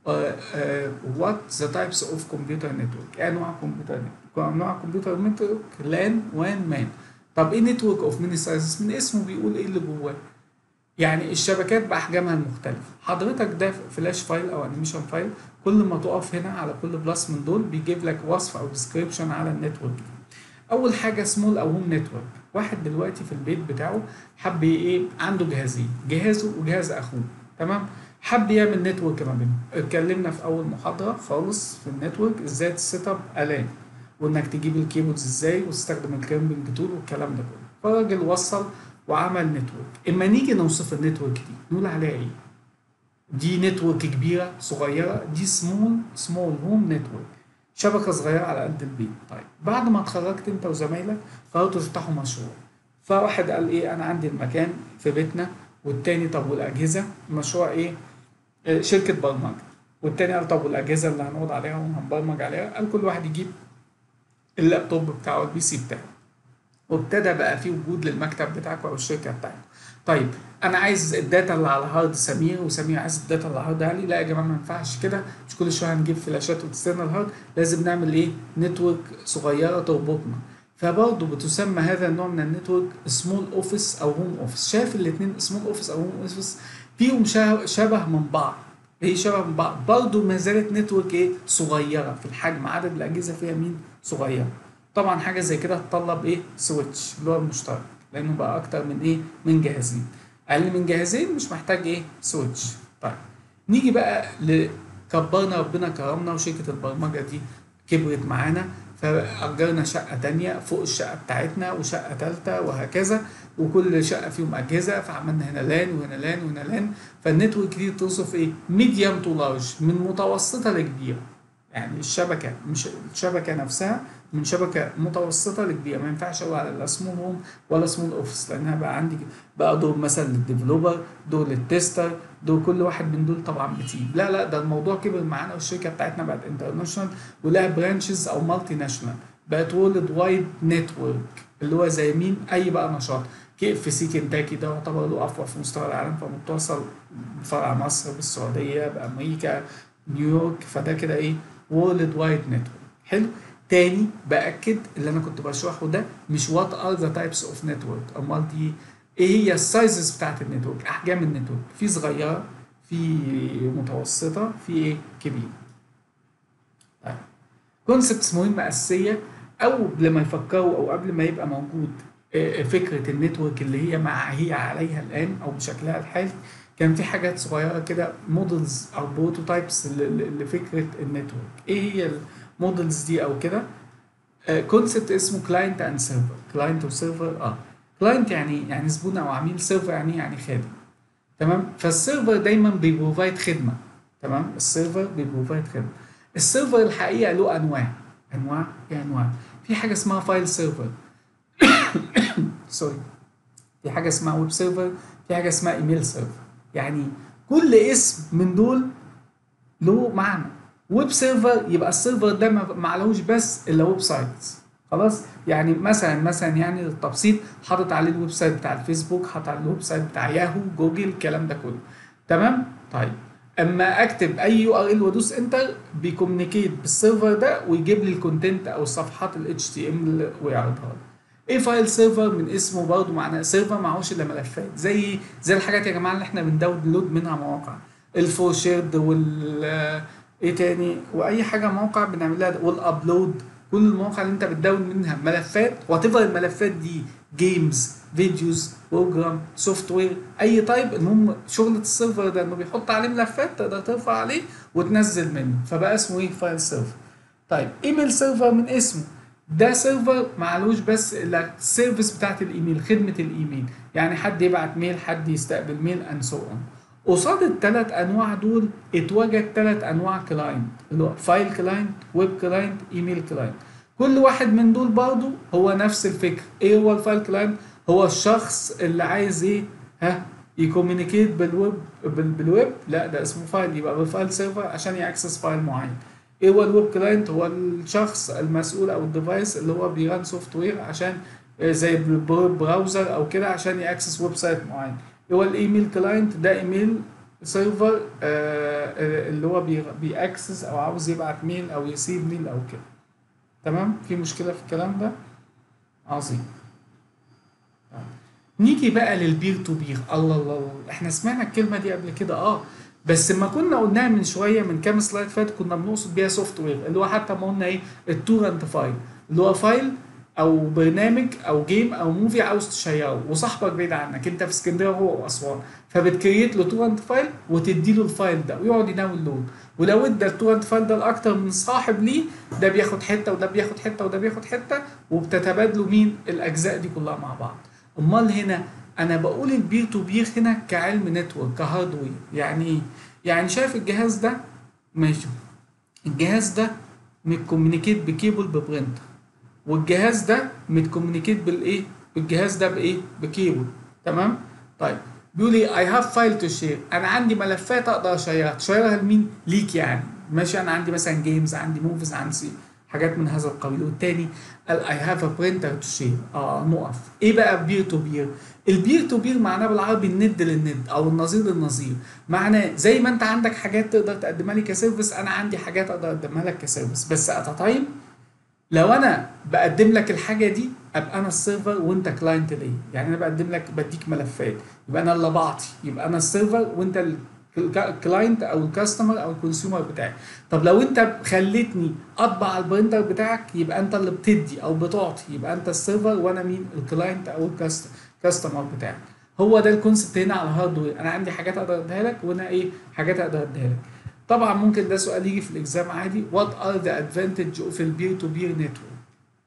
A: what the types of computer network. ايه انواع كمبيوتر نتورك؟ انواع كمبيوتر نتورك لان وان مان. طب ايه network of many sizes؟ من اسمه بيقول ايه اللي جواه. يعني الشبكات باحجامها المختلفه. حضرتك ده فلاش فايل او انيميشن فايل، كل ما تقف هنا على كل بلس من دول بيجيب لك وصف او ديسكريبشن على النتورك. اول حاجه سمول او هوم نتورك. واحد دلوقتي في البيت بتاعه حب ايه؟ عنده جهازين، جهازه وجهاز اخوه، تمام، حب يعمل نتورك ما بينهم. اتكلمنا في اول محاضره خالص في النتورك ازاي تسيت اب الان، وانك تجيب الكيبلز ازاي وتستخدم الكريمبنج تول والكلام ده كله. فالراجل وصل وعمل نتورك. اما نيجي نوصف النتورك دي نقول عليها ايه؟ دي نتورك كبيره صغيره؟ دي سمول هوم نتورك، شبكه صغيره على قد البيت. طيب بعد ما اتخرجت انت وزمايلك قررتوا تفتحوا مشروع، فواحد قال ايه؟ انا عندي المكان في بيتنا، والتاني طب والاجهزه؟ مشروع ايه؟ شركه برمجه. والتاني قال طب والاجهزه اللي هنقعد عليها وهنبرمج عليها؟ قال كل واحد يجيب اللابتوب بتاعه، البي سي بتاعه، وابتدى بقى في وجود للمكتب بتاعكم او الشركه بتاعتكم. طيب انا عايز الداتا اللي على هارد سمير، وسمير عايز الداتا اللي على هارد علي. لا يا جماعه ما ينفعش كده، مش كل شويه هنجيب فلاشات واكسترنال هارد، لازم نعمل ايه؟ نتورك صغيره تربطنا. فبرضه بتسمى هذا النوع من النتورك سمول اوفيس او هوم اوفيس. شايف الاثنين سمول اوفيس او هوم اوفيس فيهم شبه من بعض. هي شبه من بعض برضه، ما زالت نتورك ايه؟ صغيره في الحجم، عدد الاجهزه فيها مين؟ صغيره. طبعا حاجه زي كده تطلب ايه؟ سويتش اللي هو المشترك، لانه بقى اكتر من ايه؟ من جهازين. اقل من جهازين مش محتاج ايه؟ سويتش. طيب نيجي بقى كبرنا، ربنا كرمنا وشركه البرمجه دي كبرت معانا، فأجرنا شقة تانية فوق الشقة بتاعتنا وشقة تالتة وهكذا، وكل شقة فيهم أجهزة، فعملنا هنا لان وهنا لان وهنا لان. فالنتورك دي توصف إيه؟ ميديوم تو لارج، من متوسطة لكبيرة. يعني الشبكة، مش الشبكة نفسها، من شبكة متوسطة لكبيرة. ما ينفعش أقول على لا سمول هوم ولا سمول أوفيس، لأنها بقى عندي بقى دور مثلا للديفلوبر، دور للتستر، دور كل واحد من دول طبعا بتيم. لا ده الموضوع كبر معانا، والشركة بتاعتنا بقت انترناشونال ولها برانشز أو مالتي ناشونال، بقت وورلد وايد نتورك، اللي هو زي مين؟ أي بقى نشاط. كي اف سي كنتاكي ده يعتبر له أفوع في مستوى العالم، فمتصل بفرع مصر، بالسعودية، بأمريكا، نيويورك. فده كده إيه؟ وورلد وايد نتورك. حلو. تاني باكد اللي انا كنت بشرحه ده مش وات ار ذا تايبس اوف نتورك، امال دي ايه هي السايزز بتاعت النتورك، احجام النتورك. في صغيره، في متوسطه، في ايه؟ كبيره. طيب كونسبتس مهمه اساسيه، او قبل ما يفكروا او قبل ما يبقى موجود فكره النتورك اللي هي عليها الان او بشكلها الحالي، كان في حاجات صغيره كده مودلز او بروتوتايبس لفكره النتورك. ايه هي المودلز دي او كده؟ كونسبت اسمه كلاينت اند سيرفر. كلاينت وسيرفر. كلاينت يعني زبون او عميل، سيرفر يعني خادم. تمام. فالسيرفر دايما بيبروفايد خدمه. تمام. السيرفر بيبروفايد خدمه. السيرفر الحقيقه له انواع. في حاجه اسمها فايل سيرفر سوري. في حاجه اسمها ويب سيرفر، في حاجه اسمها ايميل سيرفر. يعني كل اسم من دول له معنى. ويب سيرفر يبقى السيرفر ده ما عليهوش بس الا ويب سايتس. خلاص. يعني مثلا يعني للتبسيط حاطط عليه الويب سايت بتاع الفيسبوك، حاطط عليه الويب سايت بتاع ياهو، جوجل، الكلام ده كله. تمام. طيب اما اكتب اي يو ار ال وادوس انتر بيكومينيكيت بالسيرفر ده ويجيب لي الكونتنت او الصفحات ال HTML ويعرضها لي. ايه فايل سيرفر؟ من اسمه برضه معناه سيرفر معهوش الا ملفات، زي الحاجات يا جماعه اللي احنا بنداونلود منها مواقع، الفور شيرد ايه تاني، واي حاجه موقع بنعملها، والابلود. كل المواقع اللي انت بتداون منها ملفات، وتفضل الملفات دي جيمز، فيديوز، بروجرام، سوفت وير، اي تايب. المهم شغله السيرفر ده انه بيحط عليه ملفات تقدر ترفع عليه وتنزل منه، فبقى اسمه ايه؟ فايل سيرفر. طيب ايميل سيرفر من اسمه ده سيرفر معلوش بس الا السيرفيس بتاعت الايميل، خدمه الايميل. يعني حد يبعت ميل، حد يستقبل ميل اند سو اون. قصاد الثلاث انواع دول اتوجد 3 انواع كلاينت، اللي هو فايل كلاينت، ويب كلاينت، ايميل كلاينت. كل واحد من دول برضه هو نفس الفكره. ايه هو الفايل كلاينت؟ هو الشخص اللي عايز ايه؟ يكومينيكيت بالويب. لا ده اسمه فايل، يبقى بالفايل سيرفر عشان ياكسس فايل معين. ايه هو الويب كلاينت؟ هو الشخص المسؤول او الديفايس اللي هو بيران سوفت وير عشان زي براوزر او كده عشان ياكسس ويب سايت معين. هو الايميل كلاينت ده ايميل سيرفر اللي هو بيأكسس او عاوز يبعت ميل او يسيب ميل او كده. تمام. في مشكله في الكلام ده؟ عظيم. نيجي بقى للبير تو بير. الله احنا سمعنا الكلمه دي قبل كده. بس ما كنا قلناها من شويه، من كام سلايد فات كنا بنقصد بيها سوفت وير، اللي هو حتى ما قلنا ايه؟ التورنت فايل، اللي هو فايل او برنامج او جيم او موفي عاوز تشيره وصاحبك بعيد عنك، انت في اسكندريه وهو في اسوان، فبتكريت له تورنت فايل وتدي له الفايل ده ويقعد يداونلود. ولو ادى التورنت فايل ده لاكتر من صاحب ليه، ده بياخد حته وده بياخد حته وده بياخد حته، وبتتبادلوا مين؟ الاجزاء دي كلها مع بعض. امال هنا انا بقول البير تو بير هنا كعلم نتورك، كهاردوير. يعني ايه؟ يعني شايف الجهاز ده؟ ماشي. الجهاز ده متكومينيكيت بكيبل ببرنتر، والجهاز ده متكومينيكيت بالايه؟ بالجهاز ده بايه؟ بكيبل. تمام. طيب بيقول لي اي هاف فايل تو شير، انا عندي ملفات اقدر اشيرها. تشيرها لمين؟ ليك يعني. ماشي. انا عندي مثلا جيمز، عندي موفيز، عندي حاجات من هذا القبيل. والتاني قال اي هاف ا برينتر تو شير. نقف. ايه بقى بير تو بير؟ البير تو بير معناه بالعربي الند للند او النظير للنظير. معناه زي ما انت عندك حاجات تقدر تقدمها لي كسيرفيس، انا عندي حاجات اقدر اقدمها لك كسيرفيس، بس ات تايم. لو انا بقدم لك الحاجه دي ابقى انا السيرفر وانت كلاينت ليا. يعني انا بقدم لك، بديك ملفات، يبقى انا اللي بعطي، يبقى انا السيرفر وانت الكلاينت او الكاستمر او الكونسيومر بتاعي. طب لو انت خليتني اطبع على البرينتر بتاعك، يبقى انت اللي بتدي او بتعطي، يبقى انت السيرفر وانا مين؟ الكلاينت او الكاستمر بتاعك. هو ده الكونسبت هنا على الهاردوير. انا عندي حاجات اقدر اديها لك، وانا ايه؟ حاجات اقدر اديها لك. طبعا ممكن ده سؤال يجي في الاكزام عادي. وات ار ذا ادفانتج اوف البير تو بير نتورك؟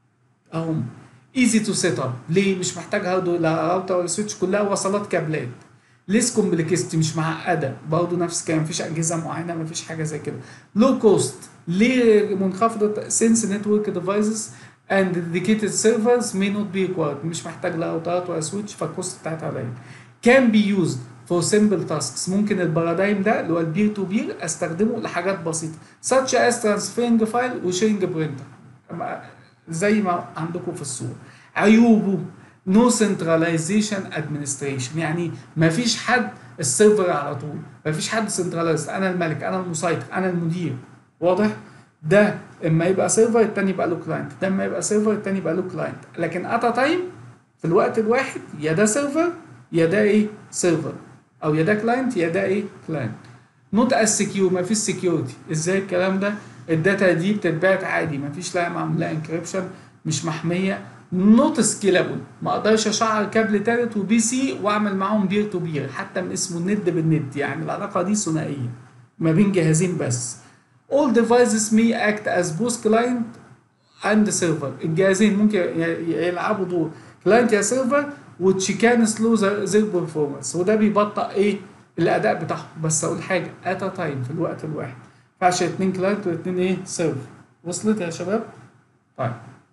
A: اهم ايزي تو سيت اب. ليه؟ مش محتاج هاردوير، لا راوتر ولا سويتش، كلها وصلات كابلات. ليس كومبلكستي، مش معقده، برضه نفس الكلام، مفيش اجهزه معينه، مفيش حاجه زي كده. لو كوست، ليه منخفضه؟ سينس نتورك ديفايسز اند ديديكيتد سيرفرز مي نوت بي ريكوايرد، مش محتاج لا راوترات ولا سويتش، فالكوست بتاعتها قليل. كان بي يوزد فور سمبل تاسكس، ممكن البارادايم ده اللي هو البير تو بير استخدمه لحاجات بسيطه such as transferring فايل وشيرنج برينتر زي ما عندكم في الصوره. عيوبه نو سنتراليزيشن ادمنستريشن، يعني ما فيش حد السيرفر على طول، ما فيش حد سنتراليزد، انا الملك، انا المسيطر، انا المدير. واضح؟ ده اما يبقى سيرفر الثاني يبقى له كلاينت، ده اما يبقى سيرفر الثاني يبقى له كلاينت، لكن ات تايم في الوقت الواحد يا ده سيرفر يا ده ايه؟ سيرفر، او يا ده كلاينت يا ده ايه؟ كلاينت. نوت از سكيور، ما فيش سكيورتي. ازاي الكلام ده؟ الداتا دي بتتبعت عادي، ما فيش لها معمول لها انكريبشن، مش محميه. نوت سكيلابل، ما اقدرش اشعر كابل تالت وبي سي واعمل معاهم بير تو بير، حتى من اسمه الند بالند، يعني العلاقه دي ثنائيه ما بين جهازين بس. all devices may act as both client اند سيرفر. الجهازين ممكن يلعبوا دور كلاينت يا سيرفر، وتشيكان سلو زير بيرفورمانس، وده بيبطئ ايه الاداء بتاعهم. بس اقول حاجه ات تايم في الوقت الواحد، ما ينفعش 2 كلاينت و2 ايه سيرفر. وصلت يا شباب؟ طيب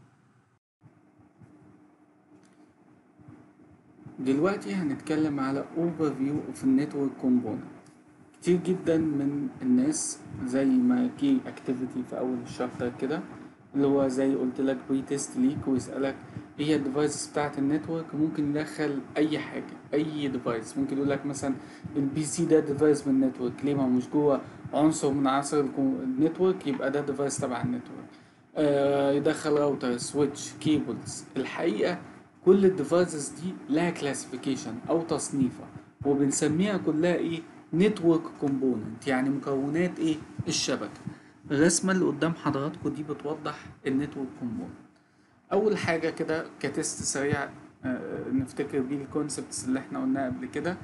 A: دلوقتي هنتكلم على اوفر فيو اوف النتورك كومبوننت. كتير جدا من الناس زي ما كي اكتيفيتي في اول الشابتر كده، اللي هو زي قلت لك بري تيست ليك، ويسالك ايه هي الديفايسز بتاعت النتورك. ممكن يدخل اي حاجه، اي ديفايس. ممكن يقول لك مثلا البي سي ده ديفايس من النتورك، ليه ما مش جوه عنصر من عناصر النتورك، يبقى ده ديفايس تبع النتورك. يدخل راوتر، سويتش، كيبلز. الحقيقه كل الديفايسز دي لها كلاسيفيكيشن او تصنيفه، وبنسميها كلها ايه نتورك كومبوننت، يعني مكونات ايه الشبكه. الرسمه اللي قدام حضراتكم دي بتوضح النتورك كومبوننت. اول حاجه كده كتست سريع نفتكر بيه الكونسبتس اللي احنا قلناها قبل كده.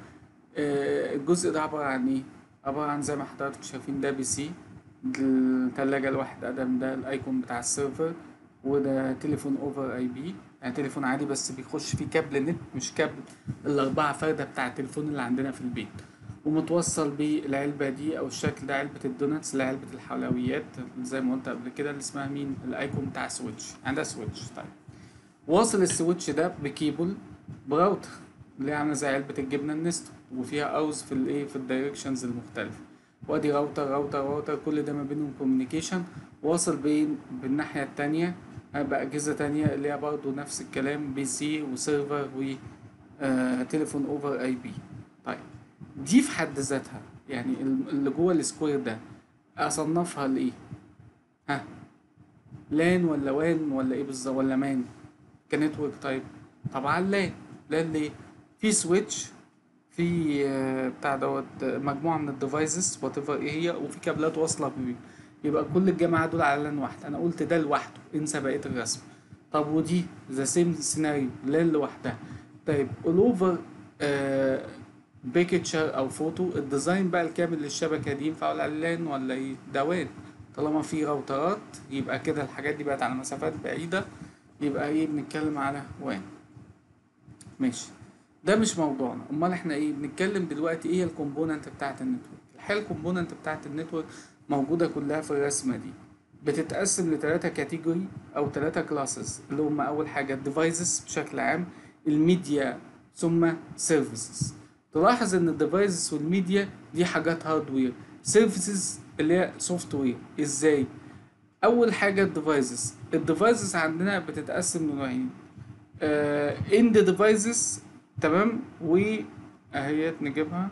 A: الجزء ده عباره عن ايه؟ عباره عن زي ما حضراتكم شايفين ده بي سي، الثلاجه الواحد قدم ده الايكون بتاع السيرفر، وده تليفون اوفر اي بي، يعني تليفون عادي بس بيخش فيه كابل نت، مش كابل الاربعه فرده بتاع التليفون اللي عندنا في البيت، ومتوصل بالعلبه دي او الشكل ده علبه الدوناتس اللي علبه الحلويات زي ما قلت قبل كده، اللي اسمها مين الايكون بتاع سويتش، عندها سويتش. طيب واصل السويتش ده بكيبل براوتر اللي هي عامله زي علبه الجبنه النستو، وفيها اوز في الايه في الدايركشنز المختلفه، وادي راوتر كل ده ما بينهم كوميونيكيشن. واصل بالناحيه التانية باجهزه تانية اللي هي برضه نفس الكلام، بي سي وسيرفر وتليفون اوفر اي بي. طيب دي في حد ذاتها يعني اللي جوه السكوير ده اصنفها لايه؟ ها لان ولا وان ولا ايه بالظبط ولا مان كنتورك تايب؟ طبعا لان ليه؟ في سويتش، في بتاع دوت مجموعه من الديفايسز وات ايفر ايه هي، وفي كابلات واصله بيه، يبقى كل الجماعه دول على لان واحد. انا قلت ده لوحده، انسى بقيه الرسم. طب ودي ذا سيم سيناريو لان لوحدها. طيب الاوفر بيكتشر او فوتو الديزاين بقى الكامل للشبكه دي ينفع على اللان ولا ايه؟ ده وان. طالما في راوترات يبقى كده الحاجات دي بقت على مسافات بعيده، يبقى ايه بنتكلم على وان. ماشي، ده مش موضوعنا. امال احنا ايه بنتكلم دلوقتي؟ ايه الكومبوننت بتاعه النتورك؟ الحقيقه الكومبوننت بتاعه النتورك موجوده كلها في الرسمه دي، بتتقسم لثلاثه كاتيجوري او ثلاثه كلاسز، اللي هم اول حاجه الديفايسز بشكل عام، الميديا، ثم سيرفيسز. تلاحظ ان الديفايسز والميديا دي حاجات هاردوير، سيرفيسز اللي هي سوفت وير. ازاي؟ اول حاجه الديفايسز عندنا بتتقسم لنوعين، اند ديفايسز، تمام، واهيت نجيبها.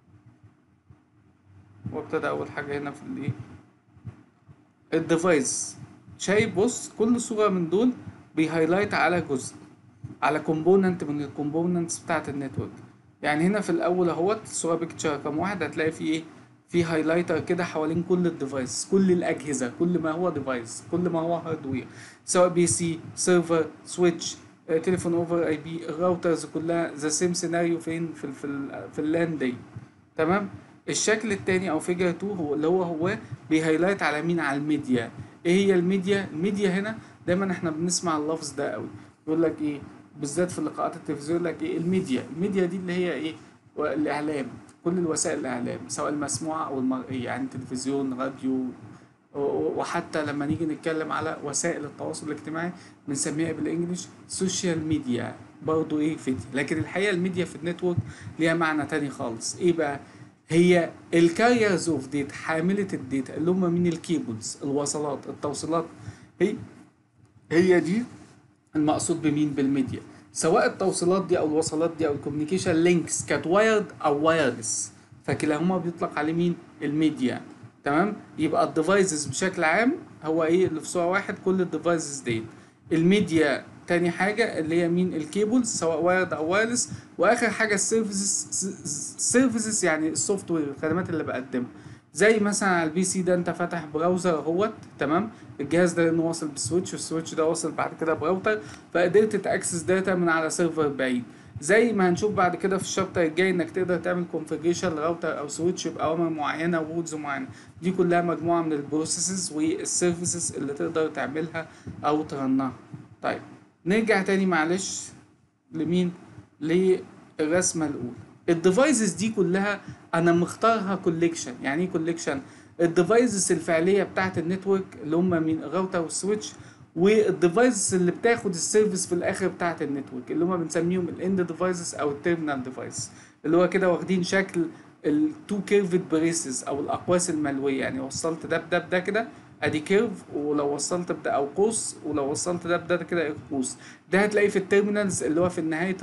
A: وابتدى اول حاجه هنا في الايه الديفايس. شايف بص كل صوره من دول بيهايلايت على جزء، على كومبوننت من الكومبوننتس بتاعه النتورك. يعني هنا في الاول اهوت الصوره بيكتشر رقم واحد، هتلاقي فيه ايه؟ في هايلايتر كده حوالين كل الديفايس، كل الاجهزه، كل ما هو ديفايس، كل ما هو هاردوير، سواء بي سي، سيرفر، سويتش، تليفون اوفر اي بي، الراوترز كلها ذا سيم سيناريو فين في اللان دي. تمام. الشكل التاني او فيجر 2 هو اللي هو بيهايلايت على مين؟ على الميديا. ايه هي الميديا؟ الميديا هنا دايما احنا بنسمع اللفظ ده قوي، يقول لك ايه بالذات في لقاءات التلفزيون، يقول لك ايه الميديا دي اللي هي ايه؟ الاعلام، كل الوسائل الاعلام سواء المسموعه او المرئيه، يعني تلفزيون، راديو، وحتى لما نيجي نتكلم على وسائل التواصل الاجتماعي بنسميها بالانجلش سوشيال ميديا، برضو ايه فيديو. لكن الحقيقه الميديا في النتورك ليها معنى تاني خالص. ايه بقى؟ هي الكاريرز اوف ديتا، حامله الداتا، اللي هم من الكيبلز، الوصلات، التوصيلات. هي دي المقصود بمين؟ بالميديا. سواء التوصيلات دي او الوصلات دي او الكوميونيكيشن لينكس كانت وايرد او وايرلس، فكلاهما بيطلق عليه مين؟ الميديا. تمام. يبقى الديفايسز بشكل عام هو ايه اللي في صوره واحد، كل الديفايسز دي. الميديا تاني حاجه اللي هي مين؟ الكيبلز سواء وايرد او وايرلس. واخر حاجه السيرفيسز يعني السوفت وير، الخدمات اللي بقدمها. زي مثلا على البي سي ده انت فاتح براوزر اهوت، تمام، الجهاز ده لانه واصل بالسويتش، والسويتش ده واصل بعد كده براوتر، فقدرت تاكسس داتا من على سيرفر بعيد. زي ما هنشوف بعد كده في الشابتر الجاي انك تقدر تعمل كونفيجريشن لراوتر او سويتش باوامر معينه وورودز معينه. دي كلها مجموعه من البروسيسز والسيرفيسز اللي تقدر تعملها او ترنها. طيب نرجع تاني معلش لمين؟ للرسمه الاولى. الديفايسز دي كلها انا مختارها كوليكشن. يعني ايه كوليكشن؟ الديفايسز الفعليه بتاعت النتورك اللي هم مين؟ الراوتر والسويتش، والديفايسز اللي بتاخد السيرفيس في الاخر بتاعت النتورك اللي هم بنسميهم الاند ديفايسز او التيرمينال ديفايس، اللي هو كده واخدين شكل التو كيرفد بريسز او الاقواس الملويه. يعني وصلت ده بده بده كده ادي كيرف، ولو وصلت بده او قوس، ولو وصلت ده بده كده قوس. ده هتلاقيه في التيرمينالز اللي هو في نهايه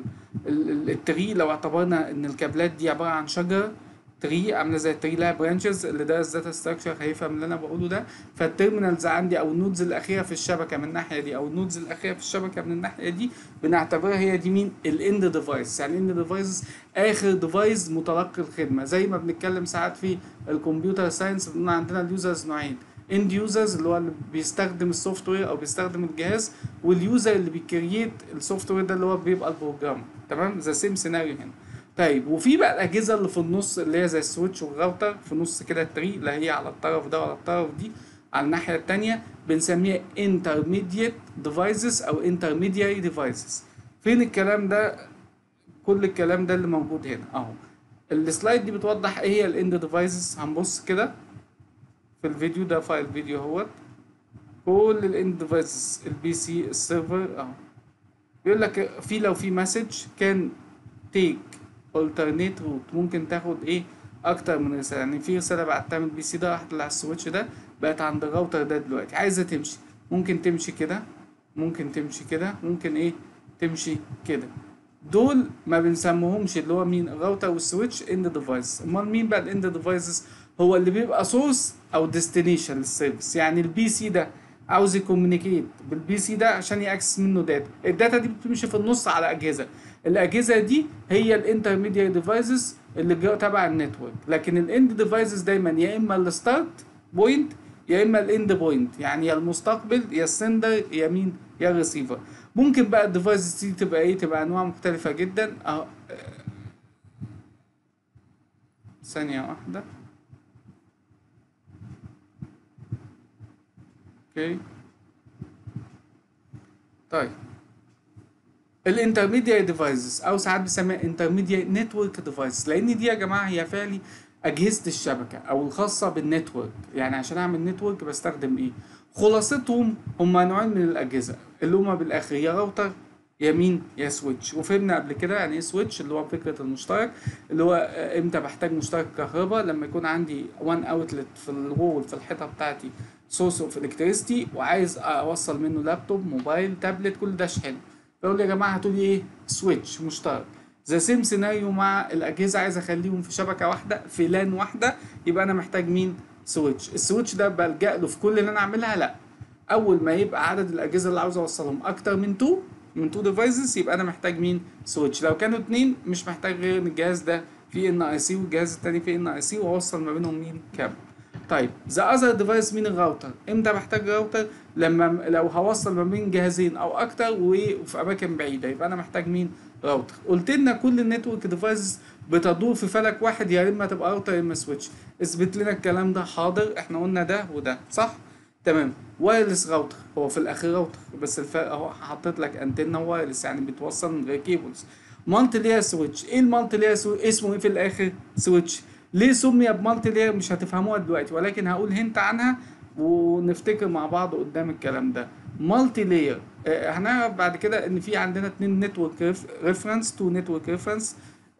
A: التري. لو اعتبرنا ان الكابلات دي عباره عن شجره تري عامله زي التري لها برانشز، اللي ده الداتا ستراكشر هيفهم اللي انا بقوله ده. فالتيرمينالز عندي او النودز الاخيره في الشبكه من الناحيه دي او النودز الاخيره في الشبكه من الناحيه دي بنعتبرها هي دي مين؟ الاند ديفايس. يعني الاند ديفايس اخر ديفايس متلقي الخدمه. زي ما بنتكلم ساعات في الكمبيوتر ساينس بنقول عندنا اليوزرز نوعين: اند يوزرز اللي هو اللي بيستخدم السوفت وير او بيستخدم الجهاز، واليوزر اللي بيكريت السوفت وير ده اللي هو بيبقى البروجرام. تمام؟ ذا سيم سيناريو هنا. طيب وفي بقى الاجهزه اللي في النص اللي هي زي السويتش والراوتر في نص كده التري، لا هي على الطرف ده ولا الطرف دي على الناحيه الثانيه، بنسميها intermediate devices او intermediary devices. فين الكلام ده؟ كل الكلام ده اللي موجود هنا اهو. السلايد دي بتوضح ايه هي الاند ديفايسز. هنبص كده في الفيديو ده، فايل فيديو اهوت، كل الاند ديفايسز، البي سي، السيرفر اهو. بيقول لك في لو في مسج كان تيك alternate route، ممكن تاخد ايه؟ اكتر من رساله. يعني في رساله بعتها من البي سي ده راحت على السويتش ده بقت عند الراوتر ده دلوقتي عايزه تمشي، ممكن تمشي كده، ممكن تمشي كده، ممكن ايه؟ تمشي كده. دول ما بنسموهمش اللي هو مين؟ الراوتر والسويتش اند ديفايس. امال مين بقى الاند ديفايسز؟ هو اللي بيبقى سورس او ديستنيشن للسيرفيس. يعني البي سي ده عاوز يكومينيكيت بالبي سي ده عشان ياكسس منه داتا. الداتا دي بتمشي في النص على اجهزه، الاجهزه دي هي الانترميديت ديفايسز اللي تبع النتورك. لكن الاند ديفايسز دايما يا اما الستارت بوينت يا اما الاند بوينت، يعني يا المستقبل يا السندر يا مين؟ يا الريسيفر. ممكن بقى الديفايسز دي تبقى ايه؟ تبقى انواع مختلفه جدا اهو. ثانيه واحده. اوكي طيب الانترميديت ديفايسز او ساعات بنسميها انترميديت نتورك ديفايسز، لان دي يا جماعه هي فعلي اجهزه الشبكه او الخاصه بالنتورك. يعني عشان اعمل نتورك بستخدم ايه؟ خلاصتهم هم نوعين من الاجهزه اللي هم بالاخر يا راوتر يا مين؟ يا سويتش. وفهمنا قبل كده يعني ايه سويتش، اللي هو فكره المشترك، اللي هو امتى بحتاج مشترك كهرباء؟ لما يكون عندي وان اوتلت في الوول في الحيطه بتاعتي سورس اوف الكتريستي وعايز اوصل منه لابتوب، موبايل، تابلت، كل ده اشحنه. فاقول يا جماعه هاتوا لي ايه؟ سويتش مشترك. ذا سيم سيناريو مع الاجهزه، عايز اخليهم في شبكه واحده في لان واحده، يبقى انا محتاج مين؟ سويتش. السويتش ده بلجأ له في كل اللي انا اعملها؟ لا. اول ما يبقى عدد الاجهزه اللي عاوز اوصلهم اكتر من 2 ديفايسز يبقى انا محتاج مين؟ سويتش. لو كانوا 2 مش محتاج غير ان الجهاز ده فيه ان اي سي والجهاز التاني فيه ان اي سي واوصل ما بينهم مين؟ كابل. طيب ذا اذر ديفايس مين؟ الراوتر. امتى بحتاج راوتر؟ لما لو هوصل ما بين جهازين او اكتر وفي اماكن بعيده يبقى انا محتاج مين؟ راوتر. قلت لنا كل النتورك ديفايسز بتدور في فلك واحد، يا اما تبقى راوتر يا اما سويتش. اثبت لنا الكلام ده. حاضر، احنا قلنا ده وده صح؟ تمام. وايرلس راوتر هو في الاخر راوتر، بس الفرق اهو حطيت لك انتنا وايرلس يعني بتوصل من غير كيبلز. مالتي لاير سويتش. ايه المالتي لاير سويتش؟ اسمه ايه في الاخر؟ سويتش. ليه سمي بمالتي لاير؟ مش هتفهموها دلوقتي ولكن هقول هنت عنها ونفتكر مع بعض قدام الكلام ده. مالتي لاير هنعرف بعد كده ان في عندنا 2 نتورك ريفرنس، 2 نتورك ريفرنس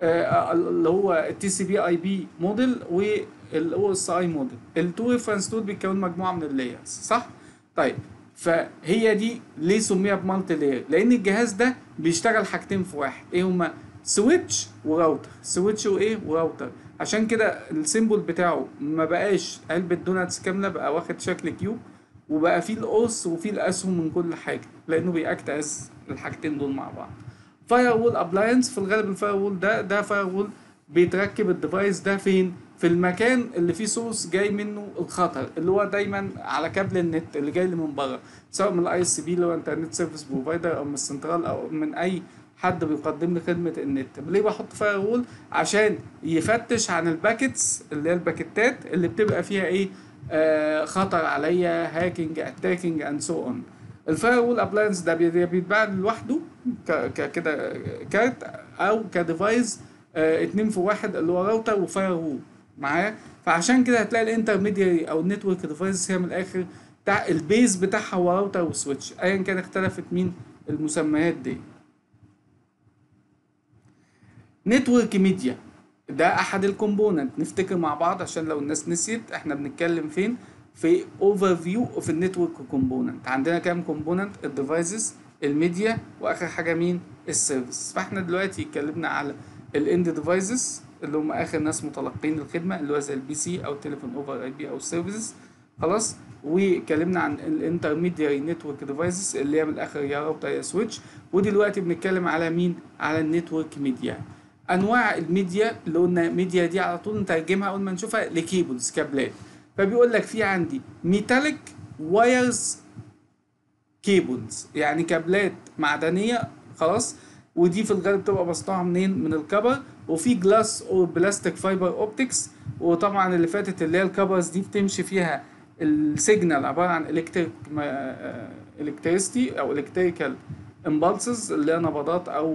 A: اللي هو التي سي بي اي بي موديل والاو اس اي موديل. التو ريفرنس دول بيكونوا مجموعه من اللايرز صح؟ طيب فهي دي ليه سميها بمالتي لاير؟ لان الجهاز ده بيشتغل حاجتين في واحد. ايه هما؟ سويتش وراوتر. سويتش وايه؟ وراوتر. عشان كده السيمبل بتاعه ما بقاش علبه دوناتس كامله، بقى واخد شكل كيوب وبقى فيه القرص وفيه الاسهم من كل حاجه، لانه بيأكت از الحاجتين دول مع بعض. فاير وول ابلاينس، في الغالب الفاير وول ده فاير وول بيتركب الديفايس ده فين؟ في المكان اللي فيه سورس جاي منه الخطر، اللي هو دايما على كابل النت اللي جاي لي من بره، سواء من الاي اس بي اللي هو انترنت سيرفيس بروفايدر او من السنترال او من اي حد بيقدم لي خدمه النت. ليه بحط فاير وول؟ عشان يفتش عن الباكيتس اللي هي الباكيتات اللي بتبقى فيها ايه، خطر عليا، هاكينج، اتاكينج اند سو اون. الفاير وول ابلاينس ده بيتباع لوحده كده كارت او كديفايس 2 في 1 اللي هو راوتر وفاير وول معايا. فعشان كده هتلاقي الانترميدياري او النتورك ديفايس هي من الاخر بتاع البيز بتاعها هو راوتر وسويتش، ايا كان اختلفت مين المسميات دي. نتورك ميديا ده احد الكومبوننت، نفتكر مع بعض عشان لو الناس نسيت احنا بنتكلم فين في اوفر فيو اوف النتورك كومبوننت. عندنا كام كومبوننت؟ الديفايسز، الميديا، واخر حاجه مين؟ السيرفيس. فاحنا دلوقتي اتكلمنا على الاند ديفايسز اللي هم اخر ناس متلقين الخدمه اللي هو زي البي سي او تليفون اوفر اي بي او السيرفيسز خلاص. واتكلمنا عن الانترميدياري نتورك ديفايسز اللي هي من الاخر يا راوتر يا سويتش. ودلوقتي بنتكلم على مين؟ على النتورك ميديا. انواع الميديا اللي قلنا ميديا دي على طول نترجمها اول ما نشوفها لكيبلز، كابلات. فبيقول لك في عندي ميتاليك وايرز كيبلز، يعني كابلات معدنيه خلاص، ودي في الغالب بتبقى مصنوعه منين؟ من الكبر. وفي جلاس او بلاستيك فايبر اوبتكس، وطبعا اللي فاتت اللي هي الكبرز دي بتمشي فيها السيجنال عباره عن الكتريستي او الكتريكال امبالسز اللي هي نبضات او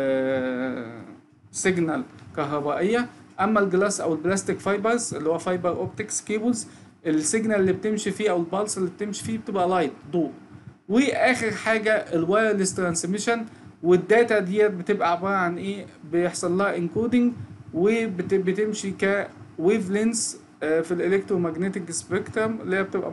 A: سيجنال كهربائيه. اما الجلاس او البلاستيك فايبرز اللي هو فايبر اوبتكس كيبلز، السيجنال اللي بتمشي فيه او البالس اللي بتمشي فيه بتبقى لايت، ضوء. واخر حاجه الوايرلس ترانسميشن، والداتا ديت بتبقى عباره عن ايه؟ بيحصل لها انكودنج وبتمشي كويف لينس في الالكترومagnetic سبيكترم اللي هي بتبقى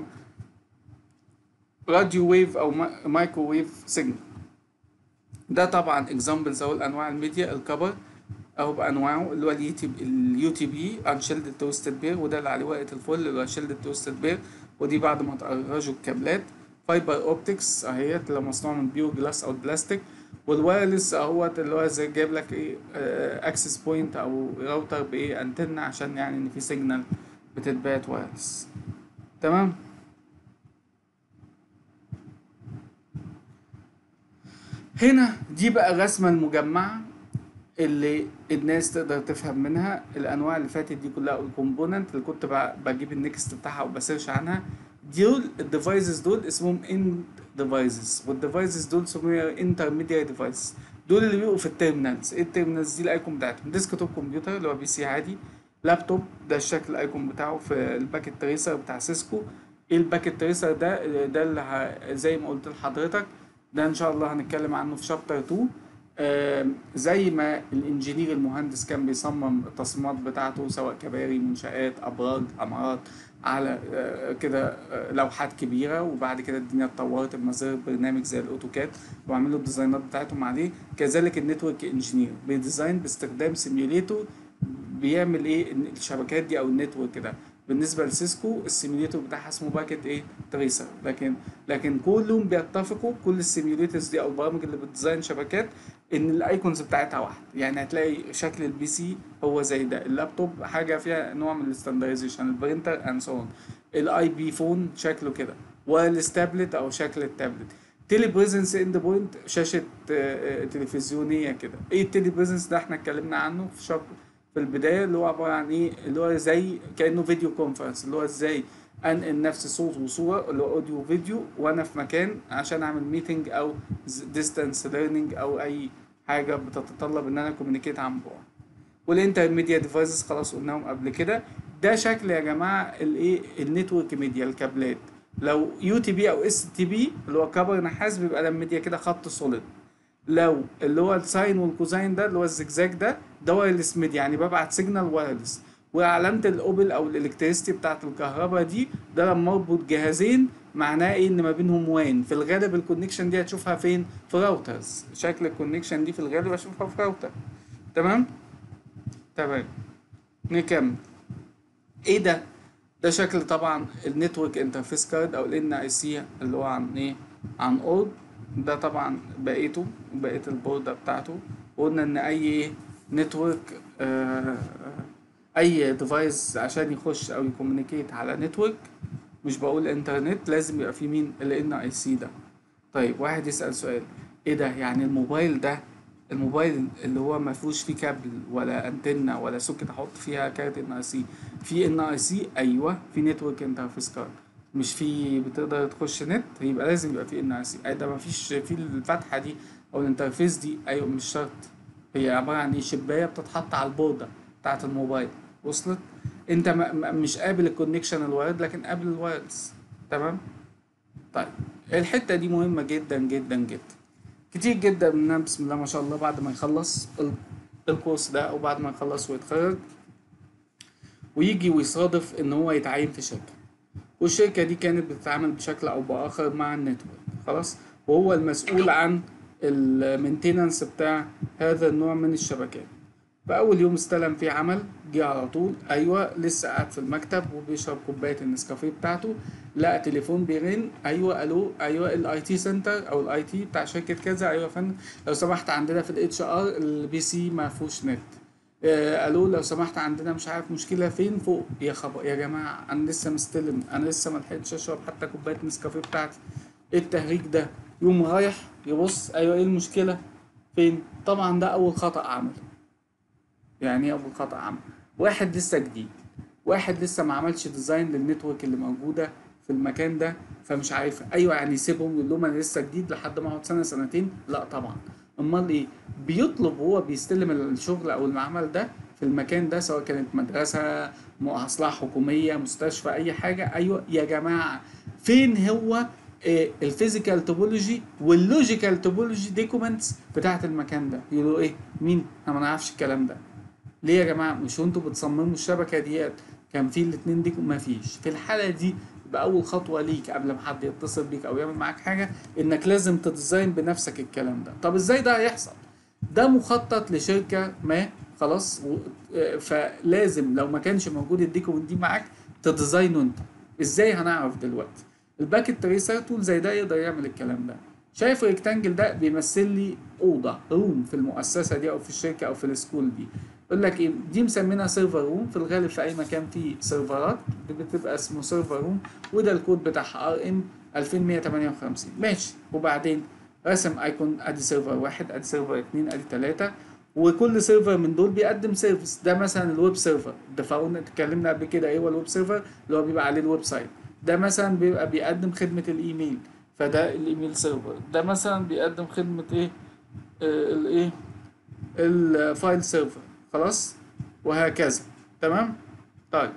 A: راديو ويف او مايكرو ويف سيجنال. ده طبعا اكزامبلز او انواع الميديا. الكبر اهو بانواعه اللي هو اليو تي بي انشيلد توستد بير، وده اللي عليه ورقه الفل اللي هو انشيلد توستد بير، ودي بعد ما تقرجوا الكابلات. فايبر اوبتكس اهيت اللي مصنوع من بيور جلاس او بلاستيك. والوايرلس اهوت اللي هو زي جايب لك ايه اكسس بوينت او راوتر بايه انتنا عشان يعني ان في سيجنال بتتبعت وايرلس. تمام. هنا دي بقى الرسمه المجمعه اللي الناس تقدر تفهم منها الانواع اللي فاتت دي كلها، الكومبوننت اللي كنت بجيب النكست بتاعها وبسيرش عنها. دول الديفايسز دول اسمهم اند ديفايسز، والديفايسز دول اسمهم انترميدياري ديفايسز. دول اللي بيبقوا في التيرمينالز. ايه التيرمينالز دي؟ الايكون بتاعتهم ديسكتوب كمبيوتر اللي هو بي سي عادي، لابتوب ده الشكل الايكون بتاعه في الباكيت تريسر بتاع سيسكو. ايه الباكيت تريسر ده؟ ده اللي زي ما قلت لحضرتك ده ان شاء الله هنتكلم عنه في شابتر 2. زي ما الانجينير المهندس كان بيصمم التصميمات بتاعته سواء كباري، منشآت، ابراج، عمارات على كده لوحات كبيره، وبعد كده الدنيا اتطورت بمظاهر برنامج زي الاوتوكاد وعملوا الديزاينات بتاعتهم عليه. كذلك النتورك انجينير بيديزاين باستخدام سيميوليتور بيعمل ايه الشبكات دي او النتورك ده. بالنسبه لسيسكو السيميوليتور بتاعها اسمه باكيت ايه تريسر، لكن كلهم بيتفقوا كل السيميوليتورز دي او البرامج اللي بتديزاين شبكات ان الايكونز بتاعتها واحد. يعني هتلاقي شكل البي سي هو زي ده، اللابتوب حاجه فيها نوع من الستاندرزيشن، البرينتر اند سو اون، الاي بي فون شكله كده، والستابلت او شكل التابلت. تيلي بريزنس اند بوينت شاشه تلفزيونيه كده. ايه التيلي بريزنس ده؟ احنا اتكلمنا عنه في البدايه، اللي هو عباره عن ايه؟ اللي هو زي كانه فيديو كونفرنس، اللي هو ازاي انقل نفس صوت وصوره اللي هو اوديو وفيديو وانا في مكان عشان اعمل ميتنج او ديستانس ليرنينج او اي حاجه بتتطلب ان انا كوميونيكيت عن بعد. والانترميديا ديفايسز خلاص قلناهم قبل كده. ده شكل يا جماعه الايه النتورك ميديا الكابلات. لو يو تي بي او اس تي بي اللي هو كبر نحاس بيبقى ده ميديا كده خط سوليد. لو اللي هو الساين والكوزاين ده اللي هو الزجزاج ده وايرلس ميديا، يعني ببعت سيجنال وايرلس. وعلامه الاوبل او الالكتريستي بتاعه الكهرباء دي ده لما اربط جهازين معناه ايه؟ ان ما بينهم وان. في الغالب الكونكشن دي هتشوفها فين؟ في راوترز. شكل الكونكشن دي في الغالب هشوفها في راوتر. تمام. نكمل. ايه ده؟ ده شكل طبعا النتورك انترفيس كارد او الان اي سي اللي هو عن ايه؟ عن اورد. ده طبعا بقيته وبقيه البوردة بتاعته. وقلنا ان اي نتورك اي ديفايس عشان يخش او يكوميونيكيت على نتورك، مش بقول انترنت، لازم يبقى فيه مين؟ ال NIC ده. طيب واحد يسأل سؤال، ايه ده؟ يعني الموبايل ده الموبايل اللي هو ما فيهوش فيه كابل ولا انتنه ولا سوكت احط فيها كارت ان اي سي، في ان اي سي ايوه، في نتورك انترفيس كارد، مش في بتقدر تخش نت، يبقى لازم يبقى في ان اي سي. اي ده ما فيش في الفتحه دي او الانترفيس دي، ايوه مش شرط. هي عباره عن ايه؟ شبايه بتتحط على البورده بتاعه الموبايل. وصلت؟ انت مش قابل الكونكشن الوايرد لكن قابل الوايرلس. تمام. طيب الحته دي مهمه جدا جدا جدا. كتير جدا مننا بسم الله ما شاء الله بعد ما يخلص الكورس ده او بعد ما يخلص ويتخرج ويجي ويصادف ان هو يتعين في شركة، والشركة دي كانت بتتعامل بشكل او باخر مع النتورك، خلاص، وهو المسؤول عن المينتيننس بتاع هذا النوع من الشبكات. فأول يوم استلم فيه عمل جه على طول، أيوة لسه قاعد في المكتب وبيشرب كوباية النسكافيه بتاعته، لقى تليفون بيرن، أيوة ألو، أيوة الأي تي سنتر أو الأي تي بتاع شركة كذا، أيوة يا فندم لو سمحت عندنا في الاتش ار البي سي ما فيهوش نت. ألو لو سمحت عندنا مش عارف مشكلة فين فوق. يا خبر يا جماعة، أنا لسه مستلم، أنا لسه ملحقتش أشرب حتى كوباية النسكافيه بتاعتي، إيه التهريج ده؟ يوم رايح يبص، أيوة إيه المشكلة؟ فين؟ طبعا ده أول خطأ عمله. يعني ايه اول خطأ عمل؟ واحد لسه جديد، واحد لسه ما عملش ديزاين للنتورك اللي موجوده في المكان ده فمش عارف. ايوه يعني يسيبهم يقول لهم انا لسه جديد لحد ما اقعد سنه سنتين؟ لا طبعا. امال ايه؟ بيطلب وهو بيستلم الشغل او المعمل ده في المكان ده، سواء كانت مدرسه، مصلحه حكوميه، مستشفى، اي حاجه، ايوه يا جماعه فين هو الفيزيكال توبولوجي واللوجيكال توبولوجي ديكومنتس بتاعت المكان ده؟ يقولوا ايه؟ مين؟ انا ما نعرفش الكلام ده. ليه يا جماعه؟ مش انتوا بتصمموا الشبكه ديت كان في الاتنين دي؟ ما فيش. في الحاله دي يبقى اول خطوه ليك قبل ما حد يتصل بيك او يعمل معاك حاجه انك لازم تديزاين بنفسك الكلام ده. طب ازاي ده هيحصل؟ ده مخطط لشركه ما، خلاص، فلازم لو ما كانش موجود الديكومنت دي معاك تديزاينه انت. ازاي؟ هنعرف دلوقتي. الباكيت تريسر تول زي ده يقدر يعمل الكلام ده. شايف الريكتانجل ده بيمثل لي اوضه، روم في المؤسسه دي او في الشركه او في السكول دي. يقول لك ايه؟ دي مسمينها سيرفر روم، في الغالب في اي مكان فيه سيرفرات بتبقى اسمه سيرفر روم، وده الكود بتاعها ار ام 2158. ماشي. وبعدين رسم ايكون، ادي سيرفر واحد، ادي سيرفر اتنين، ادي تلاته، وكل سيرفر من دول بيقدم سيرفيس. ده مثلا الويب سيرفر، اتفقنا اتكلمنا قبل كده ايه هو الويب سيرفر، اللي هو بيبقى عليه الويب سايت. ده مثلا بيبقى بيقدم خدمة الايميل، فده الايميل سيرفر. ده مثلا بيقدم خدمة ايه؟ الايه؟ الفايل سيرفر. خلاص، وهكذا. تمام. طيب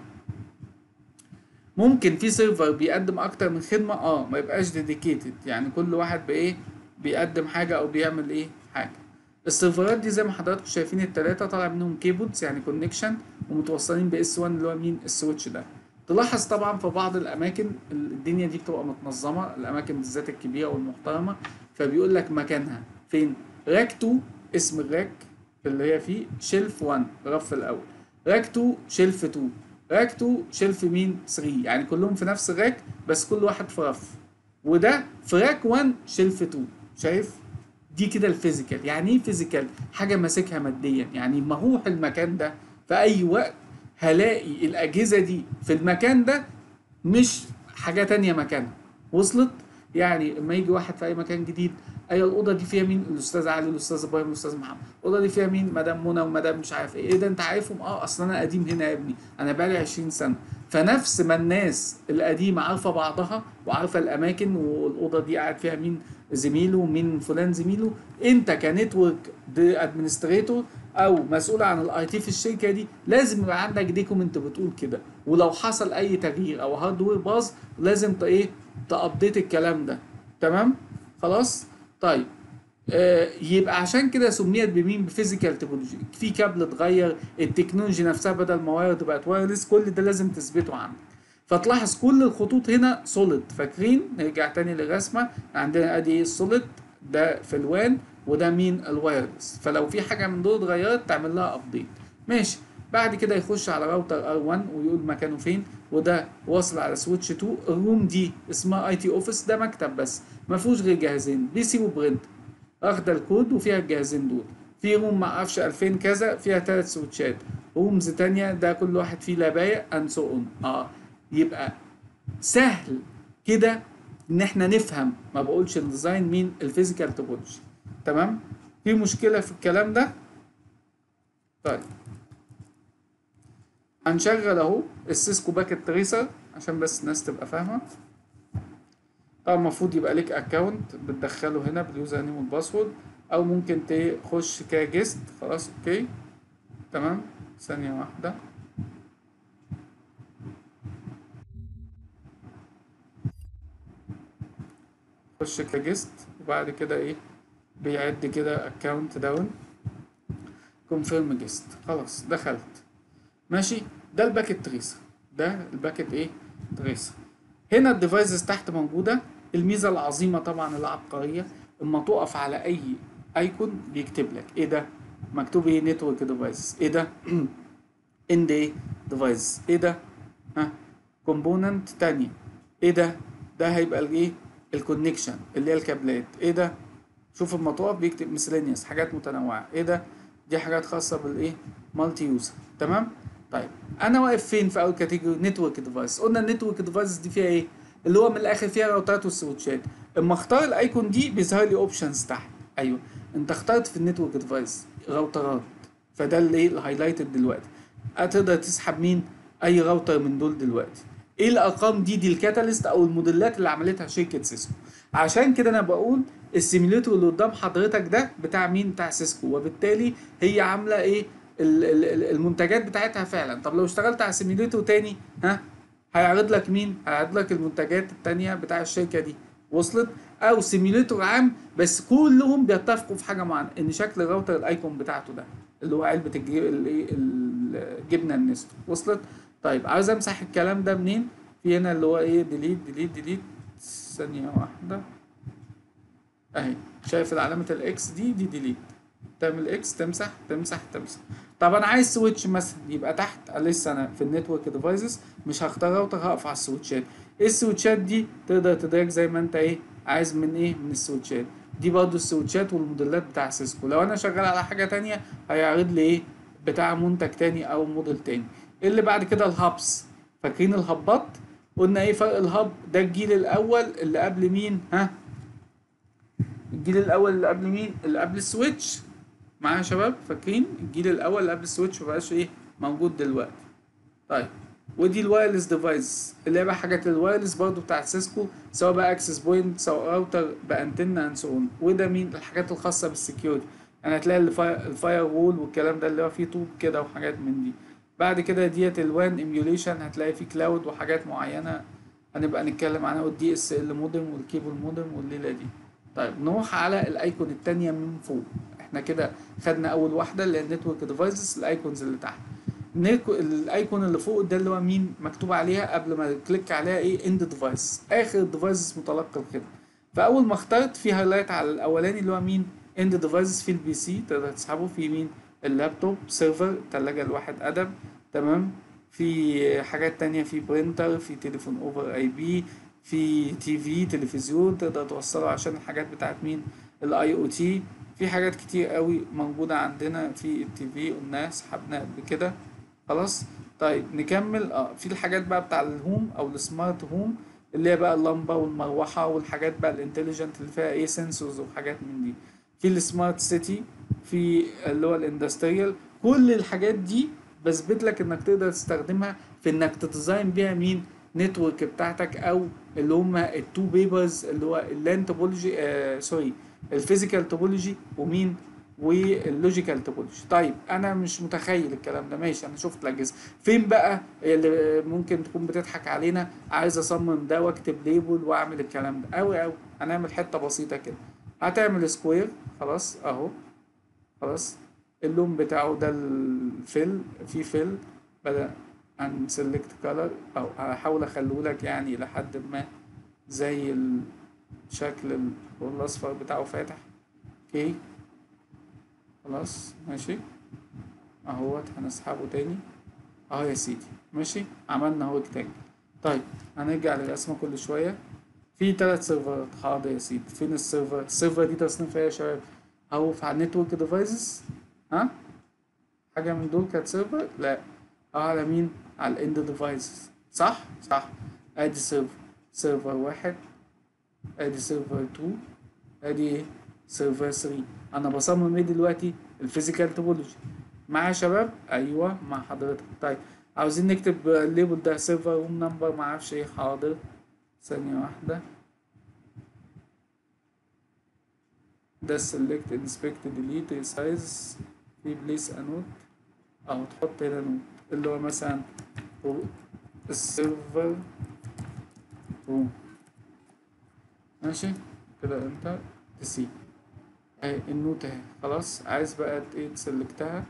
A: ممكن في سيرفر بيقدم اكتر من خدمة، ما يبقاش ديديكيتد، يعني كل واحد بايه بيقدم حاجة او بيعمل ايه حاجة. السيرفرات دي زي ما حضراتكم شايفين التلاتة طالع منهم كيبلز يعني كونكشن، ومتوصلين باس 1 اللي هو مين؟ السويتش ده. تلاحظ طبعا في بعض الاماكن الدنيا دي بتبقى متنظمة، الاماكن بالذات الكبيرة والمحترمة، فبيقول لك مكانها فين. راك 2 اسم الراك اللي هي فيه شيلف 1 الرف الاول، راك 2 شيلف 2، راك 2 شيلف مين 3، يعني كلهم في نفس الراك بس كل واحد في رف. وده في راك 1 شيلف 2. شايف؟ دي كده الفيزيكال. يعني ايه فيزيكال؟ حاجه ماسكها ماديا، يعني ما اروح المكان ده في اي وقت هلاقي الاجهزه دي في المكان ده، مش حاجه تانية مكانها. وصلت؟ يعني لما يجي واحد في اي مكان جديد، ايوه الاوضه دي فيها مين؟ الاستاذ علي، الاستاذ ابراهيم، الاستاذ محمد. الاوضه دي فيها مين؟ مدام منى ومدام مش عارف ايه ده انت عارفهم؟ اصل انا قديم هنا يا ابني، انا بقالي 20 سنه. فنفس ما الناس القديمه عارفه بعضها وعارفه الاماكن والاوضه دي قاعد فيها مين زميله ومين فلان زميله، انت كنتورك ادمنستريتور او مسؤول عن الاي تي في الشركه دي لازم يبقى عندك ديكومنت بتقول كده. ولو حصل اي تغيير او هاردوير باظ لازم تابديت الكلام ده. تمام؟ خلاص. طيب يبقى عشان كده سميت بمين؟ بفيزيكال توبولوجي. في كابل اتغير، التكنولوجي نفسها بدل ما وايرد بقت وايرلس، كل ده لازم تثبته عندك. فتلاحظ كل الخطوط هنا سوليد. فاكرين؟ نرجع تاني للرسمه، عندنا ادي ايه السوليد ده في الوان، وده مين؟ الوايرلس. فلو في حاجه من دول اتغيرت تعمل لها ابديت. ماشي. بعد كده يخش على راوتر R1 ويقول مكانه فين، وده واصل على سويتش 2. الروم دي اسمها اي تي اوفيس، ده مكتب بس ما فيهوش غير جهازين، بي سي وبرنت، اخده الكود وفيها الجهازين دول. في روم ما اعرفش 2000 كذا فيها 3 سويتشات، رومز تانية ده كل واحد فيه لباية اند سو اون. يبقى سهل كده ان احنا نفهم، ما بقولش الديزاين مين، الفيزيكال توبولوجي. تمام؟ في مشكلة في الكلام ده؟ طيب هنشغل اهو السيسكو باكيت تريسر عشان بس الناس تبقى فاهمة. طبعا المفروض يبقى ليك اكونت بتدخله هنا باليوزر نيم والباسورد، او ممكن تخش كجست. خلاص اوكي تمام، ثانية واحدة. خش كجست وبعد كده ايه بيعد كده اكونت داون كونفيرم جست. خلاص دخلت ماشي. ده الباكيت تريسر، ده الباكيت ايه تريسر. هنا الديفايسز تحت موجودة. الميزة العظيمة طبعا العبقرية، اما تقف على اي ايكون بيكتب لك ايه ده، مكتوب ايه نتورك ديفايس، ايه ده اند ايه ديفايس، ايه ده ها كومبوننت تانية، ايه ده ده هيبقى الايه الكونكشن اللي هي الكابلات، ايه ده شوف اما تقف بيكتب مسلينيوس حاجات متنوعة، ايه ده دي حاجات خاصة بالايه مالتي يوزر. تمام. طيب انا واقف فين في اول كاتيجوري نتورك ديفايس. قلنا النتورك ديفايس دي فيها ايه اللي هو من الاخر فيها راوترات والسويتشات. اما اختار الايكون دي بيظهر لي اوبشنز تحت. ايوه انت اخترت في النتورك ديفايس راوترات، فده اللي ايه الهايلايتد دلوقتي. هتقدر تسحب مين اي راوتر من دول دلوقتي. ايه الارقام دي الكاتاليست او الموديلات اللي عملتها شركه سيسكو. عشان كده انا بقول السيميوليتور اللي قدام حضرتك ده بتاع مين بتاع سيسكو، وبالتالي هي عامله ايه المنتجات بتاعتها فعلا. طب لو اشتغلت على سيميوليتور تاني ها هيعرض لك مين؟ هيعرض لك المنتجات التانية بتاع الشركة دي. وصلت؟ او سيميوليتور عام بس كلهم بيتفقوا في حاجة معينة، ان شكل الراوتر الايكون بتاعته ده اللي هو علبة الجبنة النستو. وصلت؟ طيب عاوز امسح الكلام ده منين؟ في هنا اللي هو ايه ديليت ديليت ديليت. ثانية واحدة اهي، شايف علامة الاكس دي ديليت. تعمل اكس تمسح تمسح تمسح. طب انا عايز سويتش مثلا يبقى تحت، لسه انا في النتورك ديفايسز مش هختار راوتر، هقف على السويتشات. ايه السويتشات دي تقدر تدرك زي ما انت ايه عايز من ايه من السويتشات دي. برضو السويتشات والموديلات بتاع سيسكو. لو انا شغال على حاجة تانية هيعرض لي ايه بتاع منتج تاني او موديل تاني. ايه اللي بعد كده الهابس. فاكرين الهبات؟ قلنا ايه فرق الهب ده الجيل الاول اللي قبل مين ها الجيل الاول اللي قبل مين اللي قبل السويتش. معايا يا شباب فاكرين الجيل الاول اللي قبل السويتش مبقاش ايه موجود دلوقتي. طيب ودي الوايرلس ديفايس اللي هي بقى حاجات الوايرلس برضو بتاعت سيسكو، سواء بقى اكسس بوينت سواء راوتر بانتنا اند سو اون. وده مين الحاجات الخاصه بالسكيورتي، يعني هتلاقي الفاير وول والكلام ده اللي هو فيه طوب كده وحاجات من دي. بعد كده ديت الوان ايميوليشن هتلاقي فيه كلاود وحاجات معينه هنبقى نتكلم عنها، والدي اس ال مودم والكيبل مودم والليله دي. طيب نروح على الايكون التانية من فوق. احنا كده خدنا اول واحده اللي هي النتورك ديفايسز، الايكونز اللي تحت. الايكون اللي فوق ده اللي هو مين مكتوب عليها قبل ما كليك عليها ايه اند ديفايس، اخر الديفايسز متلقي الخدمه. فاول ما اخترت في هايلايت على الاولاني اللي هو مين اند ديفايسز، في البي سي تقدر تسحبه، في مين اللابتوب سيرفر الثلاجه الواحد ادم تمام، في حاجات تانية في برينتر، في تليفون اوفر اي بي، في تي في تلفزيون تقدر توصله عشان الحاجات بتاعت مين الاي او تي. في حاجات كتير قوي موجودة عندنا في التي في قلناها سحبناها قبل كده. خلاص طيب نكمل. في الحاجات بقى بتاع الهوم او السمارت هوم اللي هي بقى اللمبة والمروحة والحاجات بقى الانتليجنت اللي فيها ايه سنسورز وحاجات من دي. في السمارت سيتي، في اللي هو الاندستريال. كل الحاجات دي بثبت لك انك تقدر تستخدمها في انك تديزاين بيها مين نتورك بتاعتك، او اللي هما التو بيبرز اللي هو اللان توبولوجي سوري الفيزيكال توبولوجي ومين واللوجيكال توبولوجي. طيب انا مش متخيل الكلام ده ماشي، انا شفت الاجهزه فين بقى اللي ممكن تكون بتضحك علينا. عايز اصمم ده واكتب ليبل واعمل الكلام ده اوي هنعمل حته بسيطه كده. هتعمل سكوير خلاص اهو، خلاص اللون بتاعه ده الفيل، في فيل بدأ عن سيلكت كولر او هحاول اخليه لك يعني لحد ما زي الشكل الاصفر بتاعه فاتح. اوكي خلاص ماشي اهوت هنسحبه تاني اهو يا سيدي ماشي عملنا اهو ريكتانجل. طيب هنرجع للرسمه كل شويه. في 3 سيرفرات. حاضر يا سيدي فين السيرفر دي تصنيفها ايه يا شباب اهو في على النتورك ديفايسز. ها حاجه من دول كانت سيرفر؟ لا على مين على الاند ديفايسز صح ادي سيرفر 1 ادي سيرفر 2 ادي ايه سيرفر 3. انا بصمم ايه دلوقتي؟ الفيزيكال توبولوجي. معايا يا شباب؟ ايوه مع حضرتك. طيب عاوزين نكتب الليبل ده سيرفر روم نمبر معرفش ايه. حاضر ثانية واحدة. ده select inspect delete resize في place a node او تحط هنا نود اللي هو مثلا السيرفر روم. ماشي كده انت تسيب اهي النوت اهي. خلاص عايز بقى ايه تسلكتها.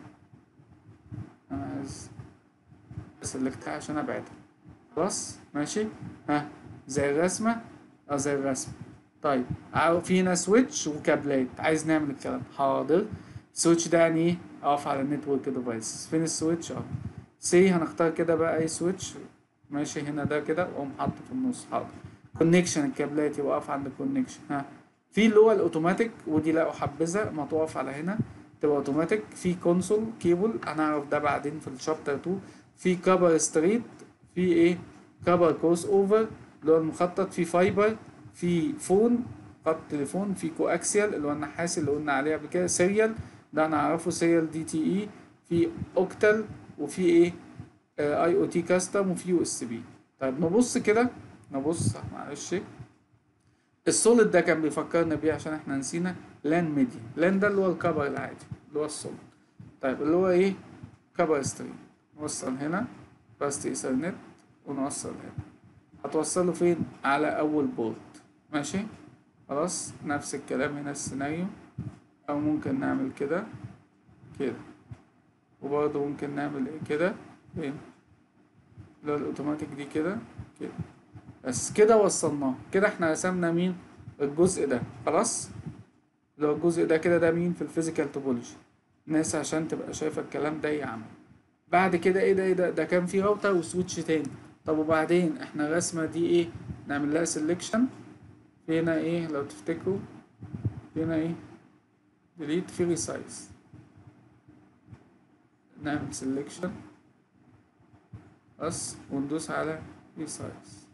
A: انا عايز اسلكتها عشان ابعدها. خلاص ماشي. ها زي الرسمة. اه زي الرسمة. طيب في هنا سويتش وكابلات عايز نعمل الكلام. حاضر. سويتش ده يعني ايه؟ اقف على النتورك ديفايس. فين السويتش؟ اه سي هنختار كده بقى اي سويتش. ماشي هنا ده كده واقوم حاطه في النص. حاضر. كونكشن الكابلات يبقى اقف عند الكونكشن. ها في اللي هو الاوتوماتيك ودي لا احبذها ما تقف على هنا تبقى اوتوماتيك. في كونسول كيبل هنعرف ده بعدين في الشابتر 2. في كابر ستريت. في ايه كابر كروس اوفر اللي هو المخطط. في فايبر. في فون خط تليفون. في كواكسيال اللي هو النحاسي اللي قلنا عليه قبل كده. سيريال ده هنعرفه سيريال دي تي اي. في اوكتال. وفي ايه اي او تي كاستم. وفي يو اس بي. طيب نبص كده. نبص معلش. السوليد ده كان بيفكرنا بيه عشان احنا نسينا. لان ميديا. لان ده اللي هو الكبر العادي اللي هو السوليد. طيب اللي هو ايه كبر ستريم. نوصل هنا باست ايثرنت ونوصل هنا. هتوصله فين؟ على اول بورت. ماشي خلاص. نفس الكلام هنا السيناريو. او ممكن نعمل كده كده. وبرضه ممكن نعمل ايه كده فين اللي هو الاوتوماتيك دي كده كده. بس كده وصلناه. كده احنا رسمنا مين؟ الجزء ده. خلاص اللي هو الجزء ده كده ده مين في الفيزيكال توبولوجي. ناس عشان تبقى شايفة الكلام ده يعمل. بعد كده ايه ده ايه ده كان في راوتر وسويتش تاني. طب وبعدين احنا الرسمة دي ايه؟ نعمل لها سيلكشن. في هنا ايه لو تفتكروا؟ في هنا ايه ديليت في ريسايز. نعمل سيلكشن بس وندوس على ريسايز.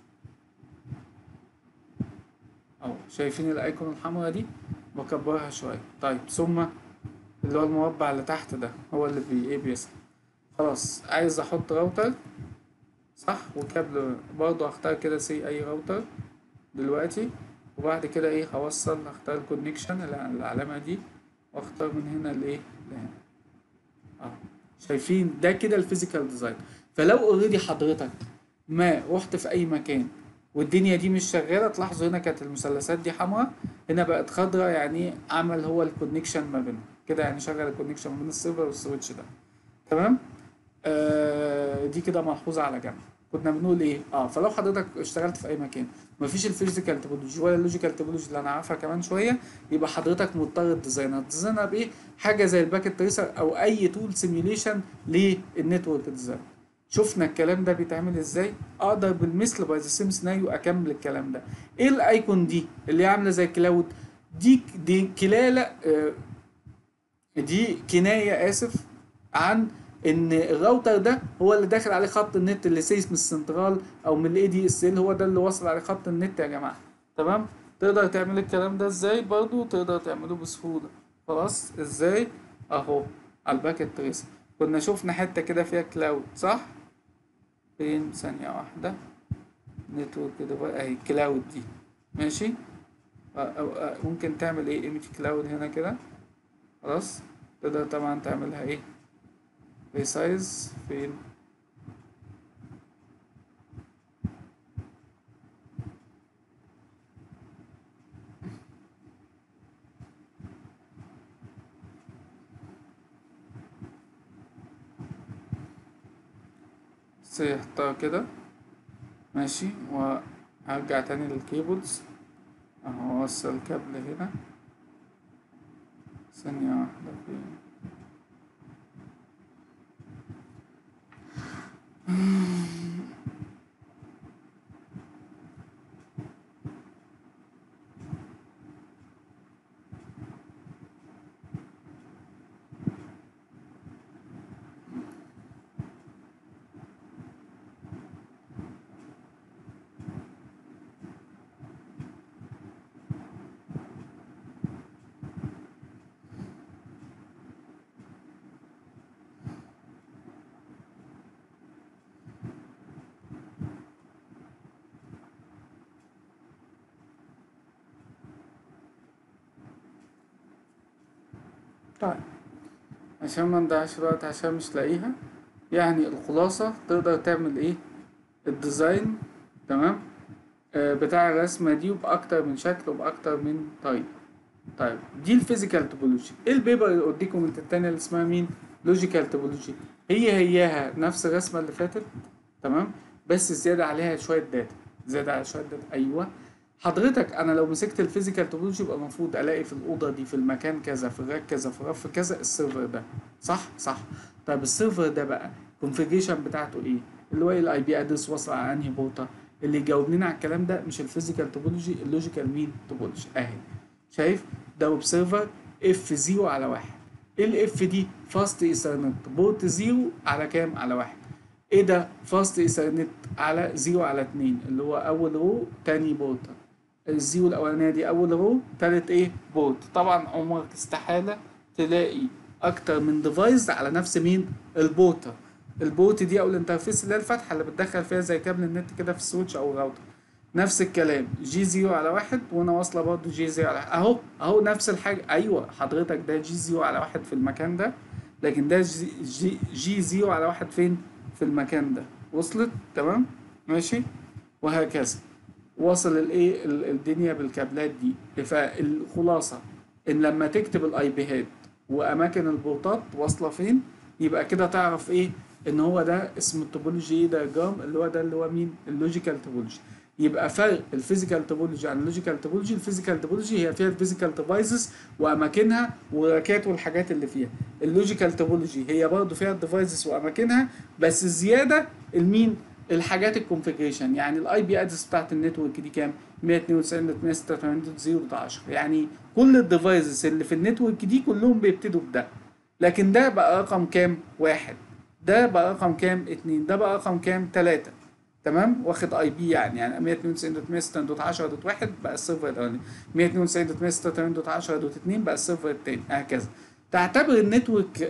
A: اهو شايفين الايكون الحمراء دي؟ بكبرها شوية. طيب ثم اللي هو المربع اللي تحت ده هو اللي ايه بيسحب. خلاص عايز احط راوتر صح وكابل برضه هختار كده سي اي راوتر دلوقتي. وبعد كده ايه هوصل هختار الكونكشن العلامة دي واختار من هنا لايه لهنا. اهو شايفين ده كده الفيزيكال ديزاين. فلو اوريدي حضرتك ما رحت في اي مكان والدنيا دي مش شغاله تلاحظوا هنا كانت المثلثات دي حمراء هنا بقت خضراء يعني عمل هو الكونكشن ما بينهم كده يعني شغل الكونكشن ما بين السيرفر والسويتش ده. تمام. دي كده ملحوظه على جنب. كنا بنقول ايه فلو حضرتك اشتغلت في اي مكان مفيش الفيزيكال توبولوجي ولا اللوجيكال توبولوجي اللي هنعرفها كمان شويه يبقى حضرتك مضطر تديزاينر بايه حاجه زي الباكيت تريسر او اي تول سيميوليشن للنتورك ديزاين. شفنا الكلام ده بيتعمل ازاي. اقدر بالمثل باي ذا سيم سيناريو اكمل الكلام ده. ايه الايكون دي اللي عامله زي كلاود؟ دي كلاله دي كنايه اسف عن ان الراوتر ده هو اللي داخل عليه خط النت اللي سيس من السنترال او من الاي دي اس ال هو ده اللي وصل عليه خط النت يا جماعه. تمام. تقدر تعمل الكلام ده ازاي؟ برضو تقدر تعمله بسهوله. خلاص ازاي؟ اهو على الباكيت تريسر كنا شفنا حته كده فيها كلاود صح؟ فين؟ ثانيه واحده. نتورك كده اهي كلاود دي. ماشي. ممكن تعمل ايه ايمج كلاود هنا كده. خلاص تقدر طبعا تعملها ايه ريسايز فين سيحطها كده. ماشي وهرجع تاني للكيبلز اهو اوصل كابل هنا. ثانية واحدة فين طيب عشان ما نضيعش وقت عشان مش لاقيها، يعني الخلاصة تقدر تعمل ايه؟ الديزاين، تمام، بتاع الرسمة دي وبأكتر من شكل وبأكتر من طريقة. طيب دي الفيزيكال توبولوجي. ايه البيبر اللي قديكم انت التانية اللي اسمها مين؟ لوجيكال توبولوجي. هياها نفس الرسمة اللي فاتت، تمام، بس زيادة عليها شوية داتا، زيادة على شوية داتا. أيوه حضرتك، أنا لو مسكت الفيزيكال توبولوجي يبقى المفروض ألاقي في الأوضة دي في المكان كذا في الراك كذا في الرف كذا السيرفر ده، صح؟ صح. طيب السيرفر ده بقى الكونفيجريشن بتاعته إيه؟ اللي هو الأي بي أدرس واصل على أنهي بورتة؟ اللي يجاوب لنا على الكلام ده مش الفيزيكال توبولوجي، اللوجيكال مين توبولوجي. أهي شايف ده ويب سيرفر اف 0 على 1. ايه الاف دي؟ فاست ايثرنت بورت 0 على كام؟ على 1. ايه ده؟ فاست ايثرنت على 0 على 2 اللي هو اول رو تاني بورت. الزيرو الاولانيه دي اول رو تالت ايه؟ بورت. طبعا عمرك استحاله تلاقي اكتر من ديفايس على نفس مين؟ البورت. البورت دي او الانترفيس اللي هي الفتحه اللي بتدخل فيها زي كابل النت كده في السويتش او الراوتر. نفس الكلام جي 0 على 1 وانا واصله برضه جي 0 على 1. اهو نفس الحاجه. ايوه حضرتك ده جي 0 على 1 في المكان ده، لكن ده جي 0 على 1 فين؟ في المكان ده. وصلت؟ تمام ماشي. وهكذا واصل الايه الدنيا بالكابلات دي. فالخلاصه ان لما تكتب الاي بيهات واماكن البورتات واصله فين، يبقى كده تعرف ايه؟ ان هو ده اسمه التوبولوجي دايجرام، اللي هو ده اللي هو مين؟ اللوجيكال توبولوجي. يبقى فرق الفيزيكال توبولوجي عن اللوجيكال توبولوجي، الفيزيكال توبولوجي هي فيها الفيزيكال ديفايسز واماكنها والراكات والحاجات اللي فيها. اللوجيكال توبولوجي هي برضه فيها الديفايسز واماكنها، بس الزياده المين؟ الحاجات الكونفيجريشن. يعني الاي بي ادرس بتاعت النتورك دي كام؟ 192.168.0.10. يعني كل الديفايسز اللي في النتورك دي كلهم بيبتدوا بده، لكن ده بقى رقم كام؟ 1. ده بقى رقم كام؟ 2. ده بقى رقم كام؟ 3. تمام، واخد اي بي يعني 192.168.10.1 بقى السيرفر الاولاني، 192.168.10.2 بقى السيرفر الثاني، هكذا. تعتبر النتورك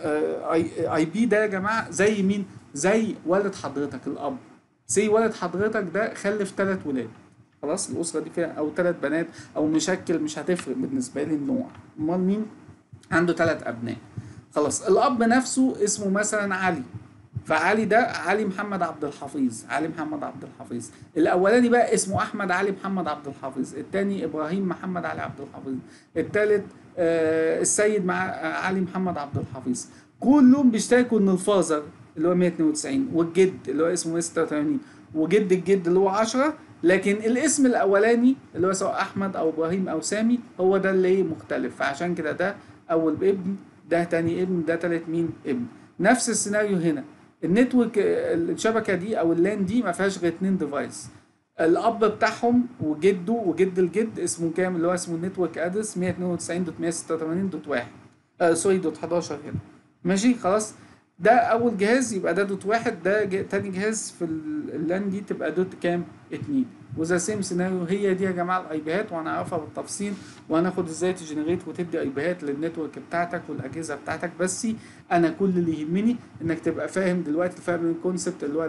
A: اي بي ده يا جماعه زي مين؟ زي والد حضرتك الاب. زي والد حضرتك ده خلف 3 ولاد، خلاص الاسره دي فيها او 3 بنات او مشكل، مش هتفرق بالنسبه لي النوع. امال مين؟ عنده 3 ابناء. خلاص الاب نفسه اسمه مثلا علي، فعلي ده علي محمد عبد الحفيظ، علي محمد عبد الحفيظ. الاولاني بقى اسمه احمد علي محمد عبد الحفيظ، الثاني ابراهيم محمد علي عبد الحفيظ، الثالث السيد مع علي محمد عبد الحفيظ. كلهم بيشتركوا ان الفازر اللي هو 192 والجد اللي هو اسمه 186 وجد الجد اللي هو 10، لكن الاسم الاولاني اللي هو سواء احمد او ابراهيم او سامي هو ده اللي مختلف. فعشان كده ده اول ابن، ده تاني ابن، ده تالت مين؟ ابن. نفس السيناريو هنا. النتورك الشبكه دي او اللان دي ما فيهاش غير 2 ديفايس، الاب بتاعهم وجده وجد الجد اسمه كام؟ اللي هو اسمه النتورك ادرس 192.186.1 سوري دوت 11 هنا. ماشي خلاص. ده اول جهاز يبقى ده دوت 1، ده تاني جهاز في اللان دي تبقى دوت كام؟ 2. وذا سيم سيناريو. هي دي يا جماعه الاي بيهات، وهنعرفها بالتفصيل وهناخد ازاي تجنريت وتدي اي بيهات للنتورك بتاعتك والاجهزه بتاعتك. بس انا كل اللي يهمني انك تبقى فاهم دلوقتي الفرق بين الكونسبت اللي هو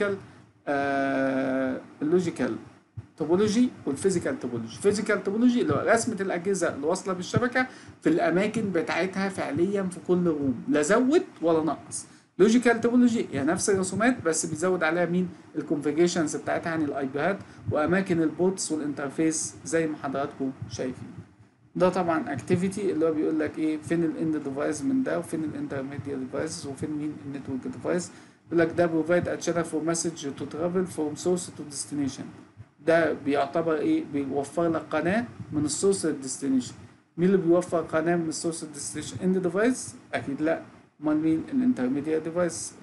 A: اللوجيكال توبولوجي والفيزيكال توبولوجي. الفيزيكال توبولوجي اللي هو رسمه الاجهزه اللي واصله بالشبكه في الاماكن بتاعتها فعليا في كل روم، لا زود ولا نقص. لوجيكال توبولوجي هي نفس الرسومات بس بيزود عليها مين؟ الكونفيجريشنز بتاعتها، يعني الاي بيات واماكن البورتس والانترفيس زي ما حضراتكم شايفين. ده طبعا اكتيفيتي اللي هو بيقول لك ايه؟ فين الاند ديفايس من ده، وفين الانترميديت ديفايس، وفين مين النتورك ديفايس. يقول لك ده بروفايد ا شانل فور مسج تو ترافل فروم سورس تو ديستنيشن. ده بيعتبر ايه؟ بيوفر لك قناه من السورس للديستنيشن. مين اللي بيوفر قناه من السورس للديستنيشن؟ اند ديفايس؟ اكيد لا. امال مين؟ الانترميديت ديفايس،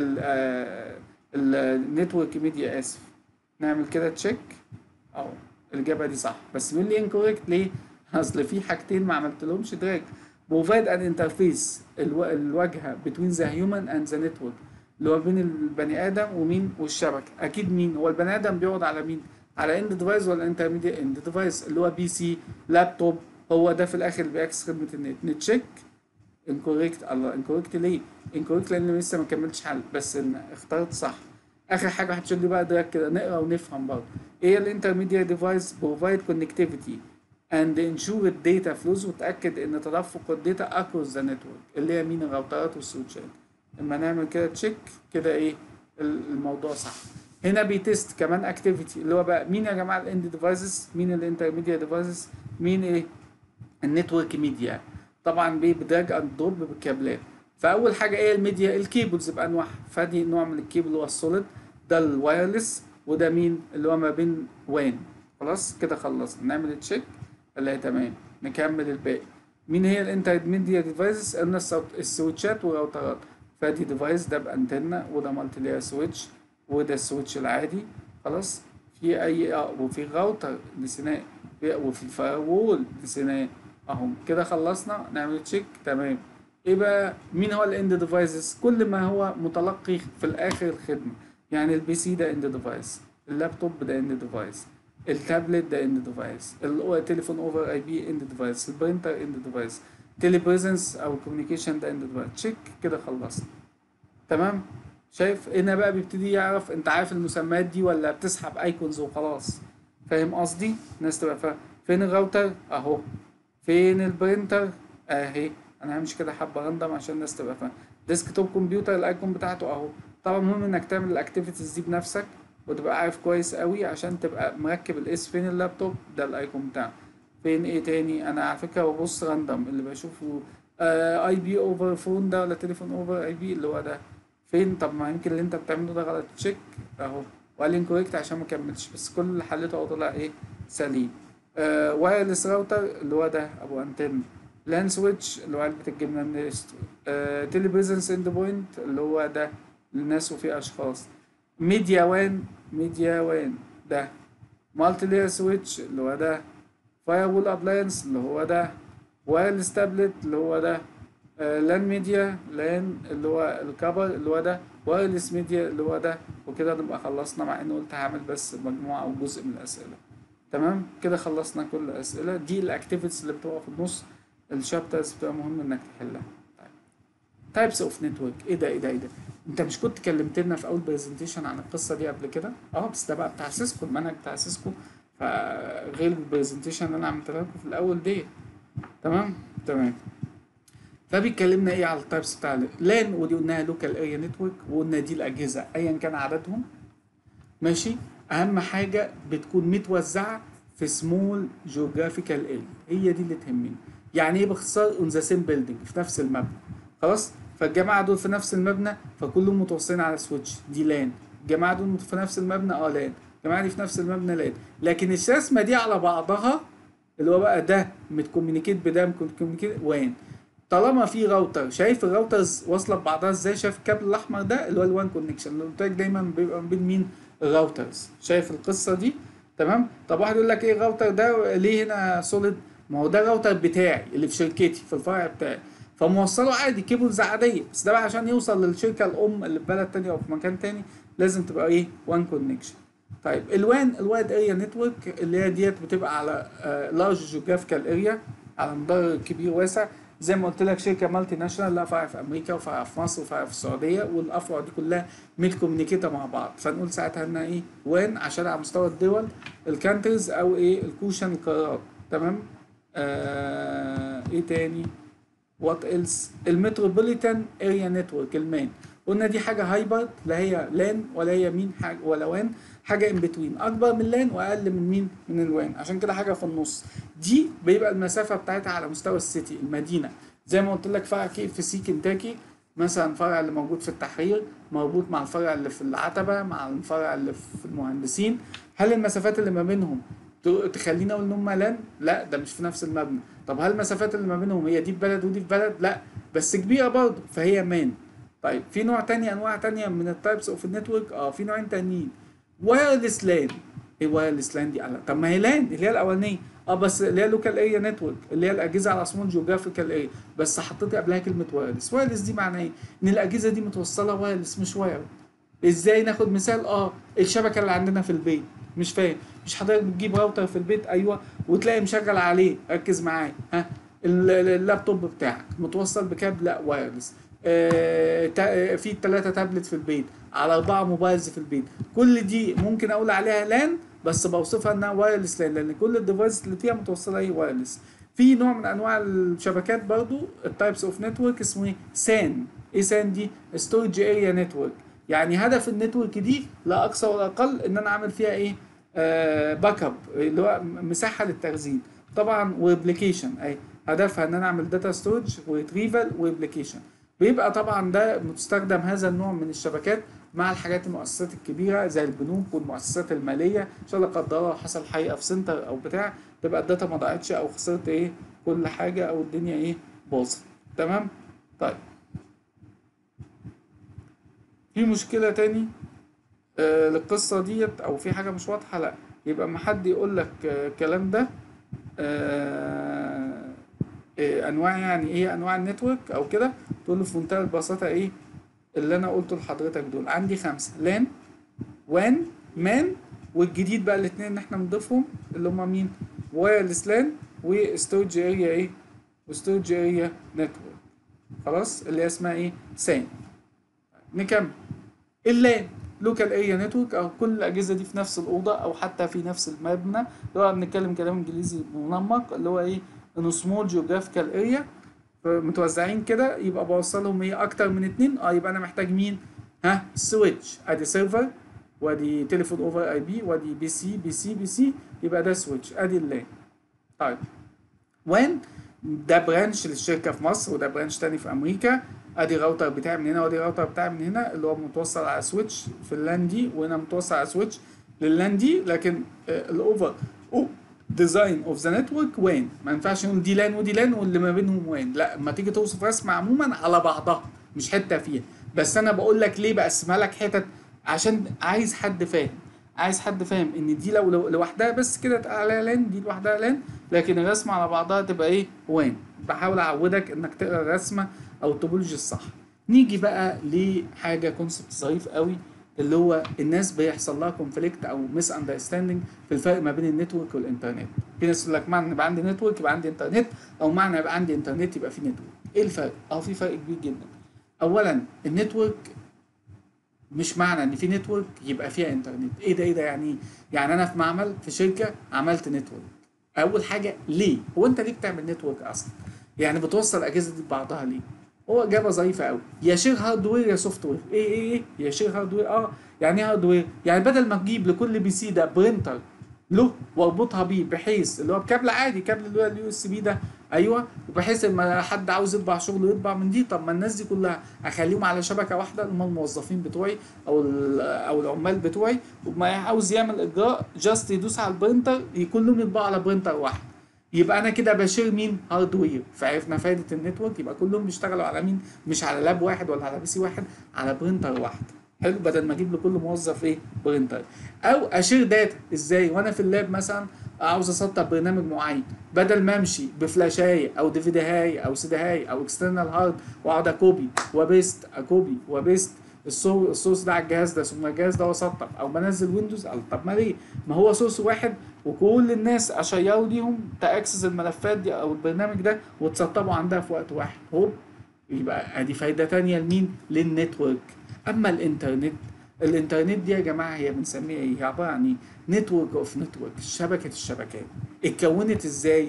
A: النتورك ميديا. اسف، نعمل كده تشيك. اهو الاجابه دي صح، بس مين اللي انكوريكت؟ ليه؟ اصل في حاجتين ما عملتلهمش دراج. بروفايد ان انترفيس، الواجهه بتوين ذا هيومن اند ذا نتورك، اللي هو بين البني ادم ومين؟ والشبكه. اكيد مين؟ هو البني ادم بيقعد على مين؟ على اند ديفايس ولا انترميديت اند ديفايس اللي هو بي سي لابتوب، هو ده في الاخر اللي بيعكس خدمه النت. نتشيك. انكوريكت. الله، انكوريكت ليه؟ انكوريكت لان لسه ما كملتش حل، بس اخترت صح. اخر حاجه هتشيل لي بقى ده كده نقرا ونفهم برضه. ايه الانترميديت ديفايس؟ بروفايد كونكتيفيتي and ensure data flows، وتأكد ان تدفق الداتا across the network اللي هي مين؟ الراوترات والسويتشات. اما نعمل كده تشيك كده ايه الموضوع صح. هنا بيتست كمان اكتيفيتي اللي هو بقى مين يا جماعه الاند ديفايسز، مين الانترميديا ديفايسز، مين ايه النتورك ميديا. طبعا بدراج اند دروب بالكابلات. فاول حاجه ايه الميديا؟ الكيبلز بانواعها. فدي نوع من الكيبل اللي هو السوليد، ده الوايرلس، وده مين اللي هو ما بين وان. خلاص كده خلصنا، نعمل تشيك اللي تمام، نكمل الباقي. مين هي الانترميديا ديفايسز؟ قلنا السويتشات والراوترات. فدي ديفايس ده بانتنا، وده مالتي لاير سويتش، وده السويتش العادي. خلاص في اي وفي راوتر نسيناه، وفي الفايرول نسيناه اهو. كده خلصنا، نعمل تشيك تمام. ايه بقى مين هو الاند ديفايسز؟ كل ما هو متلقي في الاخر الخدمه. يعني البي سي ده اند ديفايس، اللابتوب ده اند ديفايس، التابلت ده اند ديفايس، التليفون اوفر اي بي اند ديفايس، البرينتر اند ديفايس، تيلي بريزنس او كوميونيكيشن ده اند ديفايس. تشيك كده خلصنا تمام. شايف هنا بقى بيبتدي يعرف انت عارف المسميات دي ولا بتسحب ايكونز وخلاص. فاهم قصدي؟ الناس تبقى فاهم. فين الراوتر اهو، فين البرينتر اهي. انا همشي كده حبه راندم عشان الناس تبقى فاهم. ديسكتوب كمبيوتر الايكون بتاعته اهو. طبعا مهم انك تعمل الاكتيفيتيز دي بنفسك وتبقى عارف كويس قوي عشان تبقى مركب الاس. فين اللابتوب ده الايكون بتاعه. فين ايه تاني؟ انا على فكره ببص راندم اللي بشوفه اي بي اوفر فون ده ولا تليفون اوفر اي بي اللي هو ده. فين؟ طب ما يمكن اللي انت بتعمله ده غلط. تشيك اهو، وقال انكوريكت عشان ما كملتش، بس كل اللي حليته اهو طلع ايه سليم. وايرلس راوتر اللي هو ده ابو انتن. لان سويتش اللي هو علبة الجبنة النستو. تيلي بريزنس اند بوينت اللي هو ده للناس وفي اشخاص. ميديا وان ده. مالتي لاير سويتش اللي هو ده. فاير وول ابلاينس اللي هو ده. وايرلس تابلت اللي هو ده. لان ميديا لان اللي هو الكفر اللي هو ده. وايرلس ميديا اللي هو ده. وكده نبقى خلصنا، مع اني قلت هعمل بس مجموعة او جزء من الاسئلة. تمام كده خلصنا كل الاسئلة دي. الاكتيفيتيز اللي بتبقى في النص الشابترز بتبقى مهم انك تحلها. تايبس اوف نتورك. ايه ده انت مش كنت كلمت لنا في اول برزنتيشن عن القصه دي قبل كده؟ بس ده بقى بتاع سيسكو، المنهج بتاع سيسكو، فغير البرزنتيشن اللي انا عملتها لكم في الاول دي. تمام. فبيتكلمنا ايه على التايبس بتاع لان، ودي قلناها لوكال اريا نتورك، وقلنا دي الاجهزه ايا كان عددهم. ماشي. اهم حاجه بتكون متوزعه في سمول جيوغرافيكال اريا، هي دي اللي تهمني. يعني ايه باختصار؟ اون ذا سيم بيلدينج، في نفس المبنى. خلاص. فالجماعه دول في نفس المبنى فكلهم متوصلين على سويتش، دي لان. الجماعه دول في نفس المبنى لان. الجماعه دي في نفس المبنى لان. لكن الرسمه دي على بعضها اللي هو بقى ده متكوميونيكيت بده متكوميونيكيت وان. طالما في راوتر، شايف الراوترز واصله ببعضها ازاي؟ شايف الكابل الاحمر ده اللي هو الوان كونكشن اللي قلت لك دايما بيبقى ما بين مين؟ الراوترز. شايف القصه دي؟ تمام. طب واحد يقول لك ايه الراوتر ده ليه هنا سوليد؟ ما هو ده الراوتر بتاعي اللي في شركتي في الفرع بتاعي، فموصله عادي كيبلز عاديه، بس ده بقى عشان يوصل للشركه الام اللي في بلد تاني او في مكان تاني لازم تبقى ايه؟ وان كونكشن. طيب الوايد اريا نتورك اللي هي ديت بتبقى على لارج جيوغرافيكال اريا، على مدار كبير واسع. زي ما قلت لك شركه مالتي ناشونال، لها فرع في امريكا وفرع في مصر وفرع في السعوديه، والافرع دي كلها متكوميونيكيتة مع بعض، فنقول ساعتها انها ايه؟ وان، عشان على مستوى الدول الكانتريز او ايه الكوشن القارات. تمام. ايه تاني؟ وات ايلس؟ المتروبوليتان اريا نتورك المان، قلنا دي حاجه هايبرد، لا هي لان ولا هي مين حاجه ولا وان، حاجه ان بتوين، اكبر من لان واقل من مين؟ من الوان، عشان كده حاجه في النص. دي بيبقى المسافه بتاعتها على مستوى السيتي المدينه. زي ما قلت لك فرع كي في سي كنتاكي مثلا، الفرع اللي موجود في التحرير مربوط مع الفرع اللي في العتبه مع الفرع اللي في المهندسين. هل المسافات اللي ما بينهم تخلينا اقول ان هم لان؟ لا، ده مش في نفس المبنى. طب هل المسافات اللي ما بينهم هي دي في بلد ودي في بلد؟ لا، بس كبيره برضه، فهي مان. طيب في نوع تاني، انواع تانية من التايبس اوف النتورك. في نوعين تانيين. وايرلس لان. ايه وايرلس لان دي؟ طب ما هي لان اللي هي الاولانيه، بس اللي هي لوكال اريا نتورك اللي هي الاجهزه على سمول جيوغرافيكال اريا، بس حطيت قبلها كلمه وايرلس. وايرلس دي معناها ايه؟ ان الاجهزه دي متوصله وايرلس مش وايرد. ازاي؟ ناخد مثال. الشبكه اللي عندنا في البيت، مش فاهم؟ مش حضرتك بتجيب راوتر في البيت؟ ايوه، وتلاقي مشغل عليه، ركز معايا، اللابتوب بتاعك متوصل بكابل وايرلس. في 3 تابلت في البيت، على 4 موبايلز في البيت، كل دي ممكن اقول عليها لان؟ بس بوصفها انها وايرلس لان كل الديفايس اللي فيها متوصله ايه وايرلس. في نوع من انواع الشبكات برضو التايبس اوف نتورك اسمه ايه سان. ايه سان دي؟ ستورج اريا نتورك. يعني هدف النتورك دي لا اقصى ولا اقل ان انا اعمل فيها ايه باك اب اللي هو مساحه للتخزين طبعا وابلكيشن. اي هدفها ان انا اعمل داتا ستورج وريتريفال وابلكيشن. بيبقى طبعا ده مستخدم هذا النوع من الشبكات مع الحاجات المؤسسات الكبيره زي البنوك والمؤسسات الماليه ان شاء الله قدر الله حصل حقيقه في سنتر او بتاع تبقى الداتا ما ضاعتش او خسرت ايه كل حاجه او الدنيا ايه باظت. تمام. طيب في مشكله تاني للقصه ديت او في حاجه مش واضحه؟ لا يبقى ما حد يقول لك الكلام ده انواع يعني ايه انواع النتورك او كده تقول له في منتهى البساطه ايه اللي انا قلته لحضرتك دول. عندي 5 لان وان مان والجديد بقى الاثنين اللي احنا بنضيفهم اللي هم مين وايرلس لان وستورج اريا ايه وستورج اريا نتورك خلاص اللي هي اسمها ايه سان. نكمل. اللان لوكال اريا نتورك او كل الاجهزه دي في نفس الاوضه او حتى في نفس المبنى اللي هو بنتكلم كلام انجليزي منمق اللي هو ايه انه سمول جيوغرافيكال اريا متوزعين كده يبقى بوصلهم ايه اكتر من 2 يبقى انا محتاج مين سويتش ادي سيرفر وادي تليفون اوفر اي بي وادي بي سي يبقى ده سويتش ادي اللان. طيب وين ده برانش للشركه في مصر وده برانش تاني في امريكا ادي راوتر بتاعي من هنا وادي راوتر بتاعي من هنا اللي هو متوصل على سويتش في اللان دي وهنا متوصل على سويتش لللان دي. لكن الاوفر ديزاين اوف ذا نتورك وين ما ينفعش نقول دي لان ودي لان واللي ما بينهم وين. لا لما تيجي توصف رسمه عموما على بعضها مش حته فيها. بس انا بقول لك ليه بقسمها لك حتت عشان عايز حد فاهم ان دي لو لوحدها بس كده تقال عليها لان دي لوحدها لان لكن الرسمه على بعضها تبقى ايه وين. بحاول اعودك انك تقرا الرسمه او التوبولوجي الصح. نيجي بقى لحاجه كونسبت ظريف قوي اللي هو الناس بيحصل لها كونفليكت او ميس اندرستاندينج في الفرق ما بين النتورك والانترنت. في ناس يقول لك معنى يبقى عندي نتورك يبقى عندي انترنت او معنى يبقى عندي انترنت يبقى في نتورك. ايه الفرق؟ في فرق كبير جدا. اولا النتورك مش معنى ان في نتورك يبقى فيها انترنت. ايه ده يعني انا في معمل في شركه عملت نتورك. اول حاجه ليه هو انت ليه بتعمل نتورك اصلا؟ يعني بتوصل الاجهزه دي ببعضها ليه؟ هو اجابه ظريفه قوي يا شير هاردوير يا سوفت وير. ايه يا شير هاردوير يعني ايه هاردوير؟ يعني بدل ما تجيب لكل بي سي ده برينتر له واربطها بيه بحيث اللي هو بكابل عادي كابل اللي هو اليو اس بي ده ايوه وبحيث لما حد عاوز يطبع شغله يطبع من دي. طب ما الناس دي كلها اخليهم على شبكه واحده اللي هم الموظفين بتوعي او العمال بتوعي وما عاوز يعمل اجراء جاست يدوس على البرينتر كلهم يطبعوا على برينتر واحد. يبقى انا كده بشير مين هاردوير. فعرفنا فائده النتورك يبقى كلهم بيشتغلوا على مين مش على لاب واحد ولا على بي سي واحد على برينتر واحد. حلو بدل ما اجيب لكل موظف ايه برينتر. او اشير داتا ازاي وانا في اللاب مثلا عاوز اسطب برنامج معين بدل ما امشي بفلاشايه او ديفيدهاي او سيدهاي او اكسترنال هارد واقعد اكوبي وبيست السورس ده على الجهاز ده ثم الجهاز ده واسطب او بنزل ويندوز. طب ما ليه؟ ما هو سورس واحد وكل الناس اشيروا ليهم تاكسس الملفات دي او البرنامج ده وتسطبوا عندها في وقت واحد. يبقى ادي فايده تانية لمين؟ للنتورك. اما الانترنت دي يا جماعه هي بنسميها ايه؟ هي عباره عن ايه؟ نتورك اوف نتورك شبكه الشبكات. اتكونت ازاي؟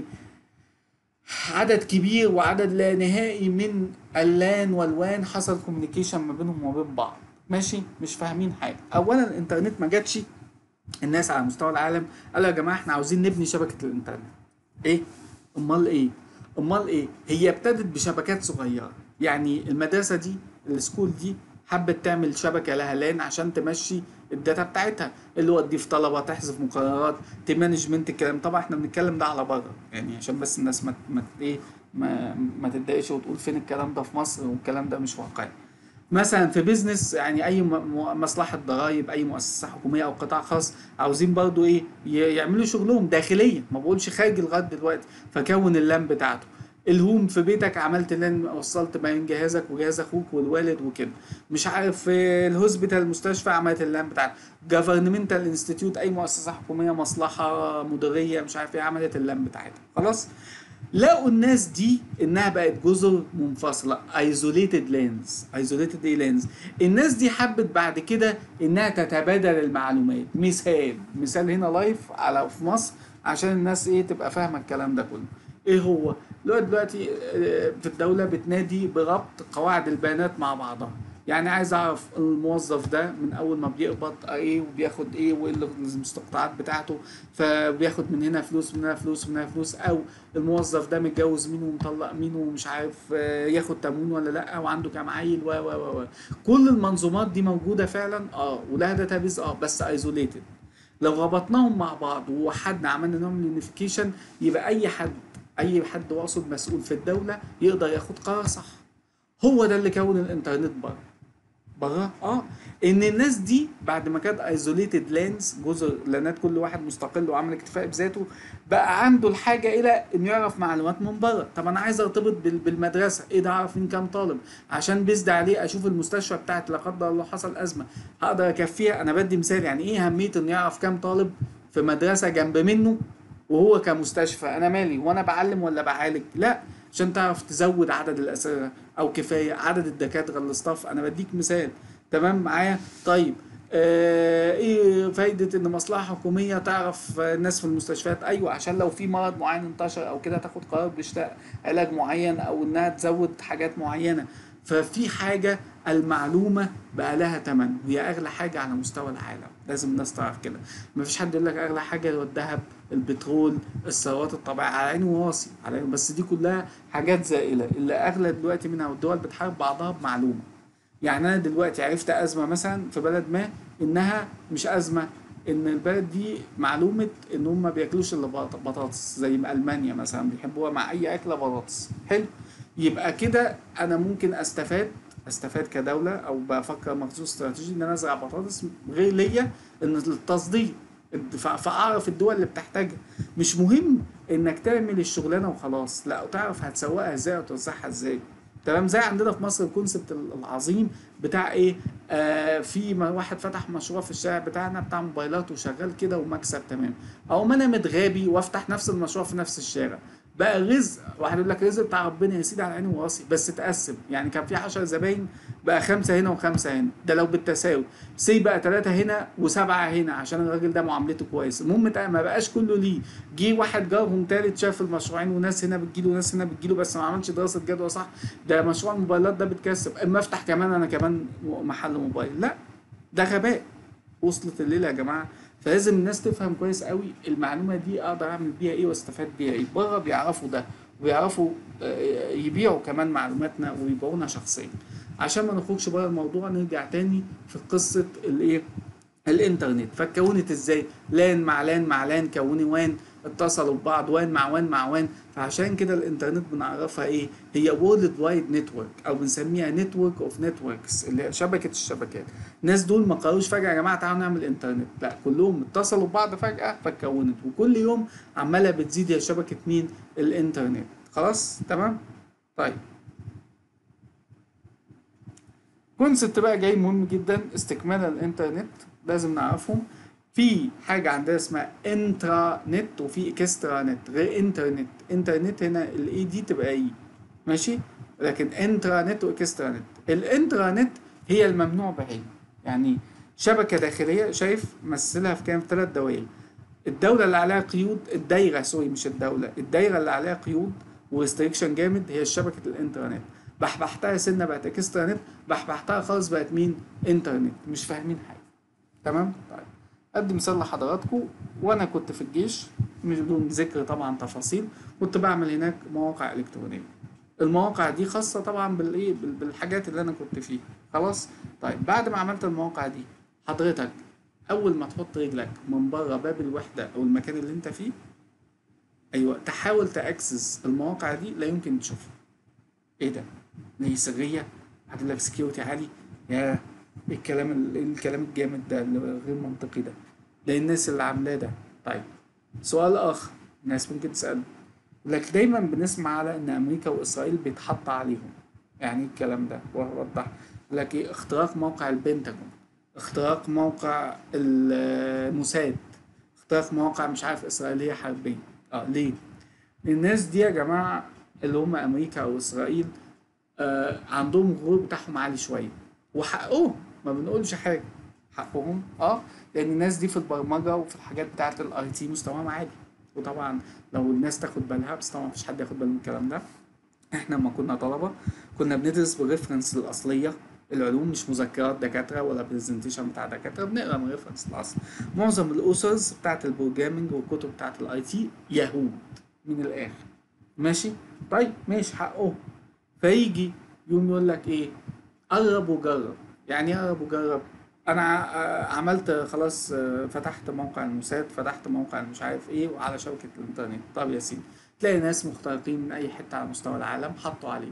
A: عدد كبير وعدد لا نهائي من اللان والوان حصل كوميونيكيشن ما بينهم وما بين بعض. ماشي مش فاهمين حاجه. اولا الانترنت ما جاتش الناس على مستوى العالم قالوا يا جماعه احنا عاوزين نبني شبكه الانترنت. ايه؟ امال ايه؟ هي ابتدت بشبكات صغيره. يعني المدرسه دي السكول دي حبت تعمل شبكه لها لان عشان تمشي الداتا بتاعتها اللي هو تضيف طلبه تحذف مقررات تمانجمنت الكلام. طبعا احنا بنتكلم ده على بره يعني عشان بس الناس ما تتضايقش وتقول فين الكلام ده في مصر والكلام ده مش واقعي. مثلا في بيزنس يعني اي مصلحه ضرائب اي مؤسسه حكوميه او قطاع خاص عاوزين برضو ايه يعملوا شغلهم داخليا ما بقولش خارجي لغايه دلوقتي. فكون اللان بتاعته. الهوم في بيتك عملت لان وصلت بين جهازك وجهاز اخوك والوالد وكده. مش عارف في الهوسبيتال المستشفى عملت اللان بتاعتك. جفرنمنتال انستيتيوت اي مؤسسه حكوميه مصلحه مديريه مش عارف ايه عملت اللان بتاعتها. خلاص لقوا الناس دي انها بقت جزر منفصله، isolated lands. isolated ايه lands؟ الناس دي حبت بعد كده انها تتبادل المعلومات. مثال هنا لايف على في مصر عشان الناس ايه تبقى فاهمه الكلام ده كله. ايه هو؟ دلوقتي في الدوله بتنادي بربط قواعد البيانات مع بعضها. يعني عايز اعرف الموظف ده من اول ما بيقبض ايه وبياخد ايه وايه المستقطعات بتاعته، فبياخد من هنا فلوس من هنا فلوس من هنا فلوس، او الموظف ده متجوز مين ومطلق مين ومش عارف ياخد تموين ولا لا، وعنده كام عيل و كل المنظومات دي موجوده فعلا ولها داتابيز بس ايزوليتد. لو ربطناهم مع بعض ووحدنا عملنا نوع من اليونيفيكيشن، يبقى اي حد واقصد مسؤول في الدوله يقدر ياخد قرار صح. هو ده اللي كون الانترنت بره ان الناس دي بعد ما كانت ايزوليتد لانز، جزر لانات كل واحد مستقل وعامل اكتفاء بذاته، بقى عنده الحاجه الى انه يعرف معلومات من بره. طب انا عايز ارتبط بالمدرسه، ايه ده؟ اعرف مين كام طالب عشان بيزد عليه اشوف المستشفى بتاعت لا قدر الله حصل ازمه هقدر اكفيها. انا بدي مثال يعني ايه اهميه انه يعرف كام طالب في مدرسه جنب منه وهو كمستشفى. انا مالي وانا بعلم ولا بعالج؟ لا، عشان تعرف تزود عدد الاسرة او كفايه عدد الدكاتره الاستاف. انا بديك مثال، تمام معايا؟ طيب ايه فايده ان مصلحه حكوميه تعرف الناس في المستشفيات؟ ايوه، عشان لو في مرض معين انتشر او كده تاخد قرار باشتاء علاج معين او انها تزود حاجات معينه. ففي حاجه المعلومه بقى لها ثمن، وهي اغلى حاجه على مستوى العالم. لازم الناس تعرف كده. مفيش حد يقول لك اغلى حاجه هو الذهب، البترول، الثروات الطبيعيه، على عيني وراسي على عيني، بس دي كلها حاجات زائله. اللي اغلى دلوقتي منها والدول بتحارب بعضها بمعلومه. يعني انا دلوقتي عرفت ازمه مثلا في بلد ما، انها مش ازمه، ان البلد دي معلومه ان هم ما بياكلوش الا بطاطس، زي ما المانيا مثلا بيحبوها مع اي اكله بطاطس. حلو، يبقى كده انا ممكن استفاد كدوله، او بفكر مخصوص استراتيجي ان انا ازرع بطاطس غير ليا ان التصدير، فاعرف الدول اللي بتحتاجها. مش مهم انك تعمل الشغلانه وخلاص، لا، تعرف هتسوقها ازاي وتوزعها ازاي. تمام، زي عندنا في مصر الكونسبت العظيم بتاع ايه، في واحد فتح مشروع في الشارع بتاعنا بتاع موبايلات وشغال كده ومكسب تمام، او ما انا متغابي وافتح نفس المشروع في نفس الشارع، بقى رزق. واحد يقول لك رزق بتاع ربنا، يا سيدي على عيني وراسي، بس تقسم. يعني كان في 10 زباين بقى 5 هنا و5 هنا، ده لو بالتساوي. سي بقى 3 هنا و7 هنا عشان الراجل ده معاملته كويسه. المهم ما بقاش كله ليه. جه واحد جارهم تالت شاف المشروعين، وناس هنا بتجيله وناس هنا بتجيله، بس ما عملش دراسه جدوى صح. ده مشروع الموبايلات ده بتكسب، اما افتح كمان انا كمان محل موبايل. لا، ده غباء. وصلت الليله يا جماعه. فلازم الناس تفهم كويس قوي المعلومه دي اقدر اعمل بيها ايه واستفاد بيها ايه. بره بيعرفوا ده، وبيعرفوا يبيعوا كمان معلوماتنا ويبيعونا شخصيا. عشان ما نخرجش بره الموضوع، نرجع تاني في قصه الايه، الانترنت. فاتكونت ازاي؟ لان مع لان مع لان كونوا وان، اتصلوا ببعض وان مع وان مع وان. فعشان كده الانترنت بنعرفها ايه؟ هي وورلد وايد نتورك، او بنسميها نتورك اوف نتوركس، اللي هي شبكه الشبكات. الناس دول ما قالوش فجاه يا جماعه تعالوا نعمل انترنت، لا، كلهم اتصلوا ببعض فجاه فاتكونت، وكل يوم عماله بتزيد يا شبكه مين؟ الانترنت. خلاص تمام. طيب، كونسبت بقى جاي مهم جدا استكمالا الانترنت لازم نعرفهم. في حاجة عندنا اسمها انترا نت وفي اكسترا نت. غير انترنت، انترنت هنا الاي دي تبقى اي، ماشي، لكن انترا نت واكسترا نت. الانترا نت هي الممنوع بعينه. يعني شبكة داخلية، شايف مثلها في كام؟ 3 دوائر. الدولة اللي عليها قيود، الدايرة سوري مش الدولة، الدايرة اللي عليها قيود وريستريكشن جامد هي شبكة الانترنت. بحبحتها سنة بقت اكسترا نت، بحبحتها خالص بقت مين؟ انترنت. مش فاهمين حاجة. تمام؟ طيب، ادي مثال لحضراتكم. وانا كنت في الجيش، مش بدون ذكر طبعا تفاصيل، كنت بعمل هناك مواقع الكترونية. المواقع دي خاصة طبعا بالايه، بالحاجات اللي انا كنت فيها. خلاص؟ طيب، بعد ما عملت المواقع دي، حضرتك اول ما تحط رجلك من بره باب الوحدة او المكان اللي انت فيه، ايوه، تحاول تاكسس المواقع دي، لا يمكن تشوفها. ايه ده؟ هي سرية؟ هتقول لك سكيورتي عالي؟ يا الكلام الجامد ده اللي غير منطقي ده الناس اللي عاملاه ده. طيب، سؤال اخر الناس ممكن تسأله، لك دايما بنسمع على ان امريكا واسرائيل بيتحط عليهم. يعني ايه الكلام ده؟ وضح لك ايه. اختراق موقع البنتاجون، اختراق موقع الموساد، اختراق مواقع مش عارف اسرائيلية حربية. ليه؟ الناس دي يا جماعه اللي هم امريكا او اسرائيل عندهم الغرور بتاعهم عالي شويه، وحقهم، ما بنقولش حاجه، حقهم لان الناس دي في البرمجه وفي الحاجات بتاعه الاي تي مستواهم عالي. وطبعا لو الناس تاخد بالها، بس طبعا مفيش حد ياخد باله من الكلام ده. احنا لما كنا طلبه كنا بندرس بالريفرنس الاصليه، العلوم مش مذكرات دكاتره ولا برزنتيشن بتاع دكاتره، بنقرا من الريفرنس الاصل. معظم الاوثرز بتاعه البروجرامنج والكتب بتاعه الاي تي يهود من الاخر، ماشي؟ طيب ماشي، حقه. فيجي يوم يقول لك ايه؟ قرب وجرب. يعني ايه قرب وجرب؟ انا عملت خلاص، فتحت موقع الموساد، فتحت موقع مش عارف ايه وعلى شبكة الانترنت. طب يا سيدي، تلاقي ناس مخترقين من اي حتة على مستوى العالم حطوا عليه.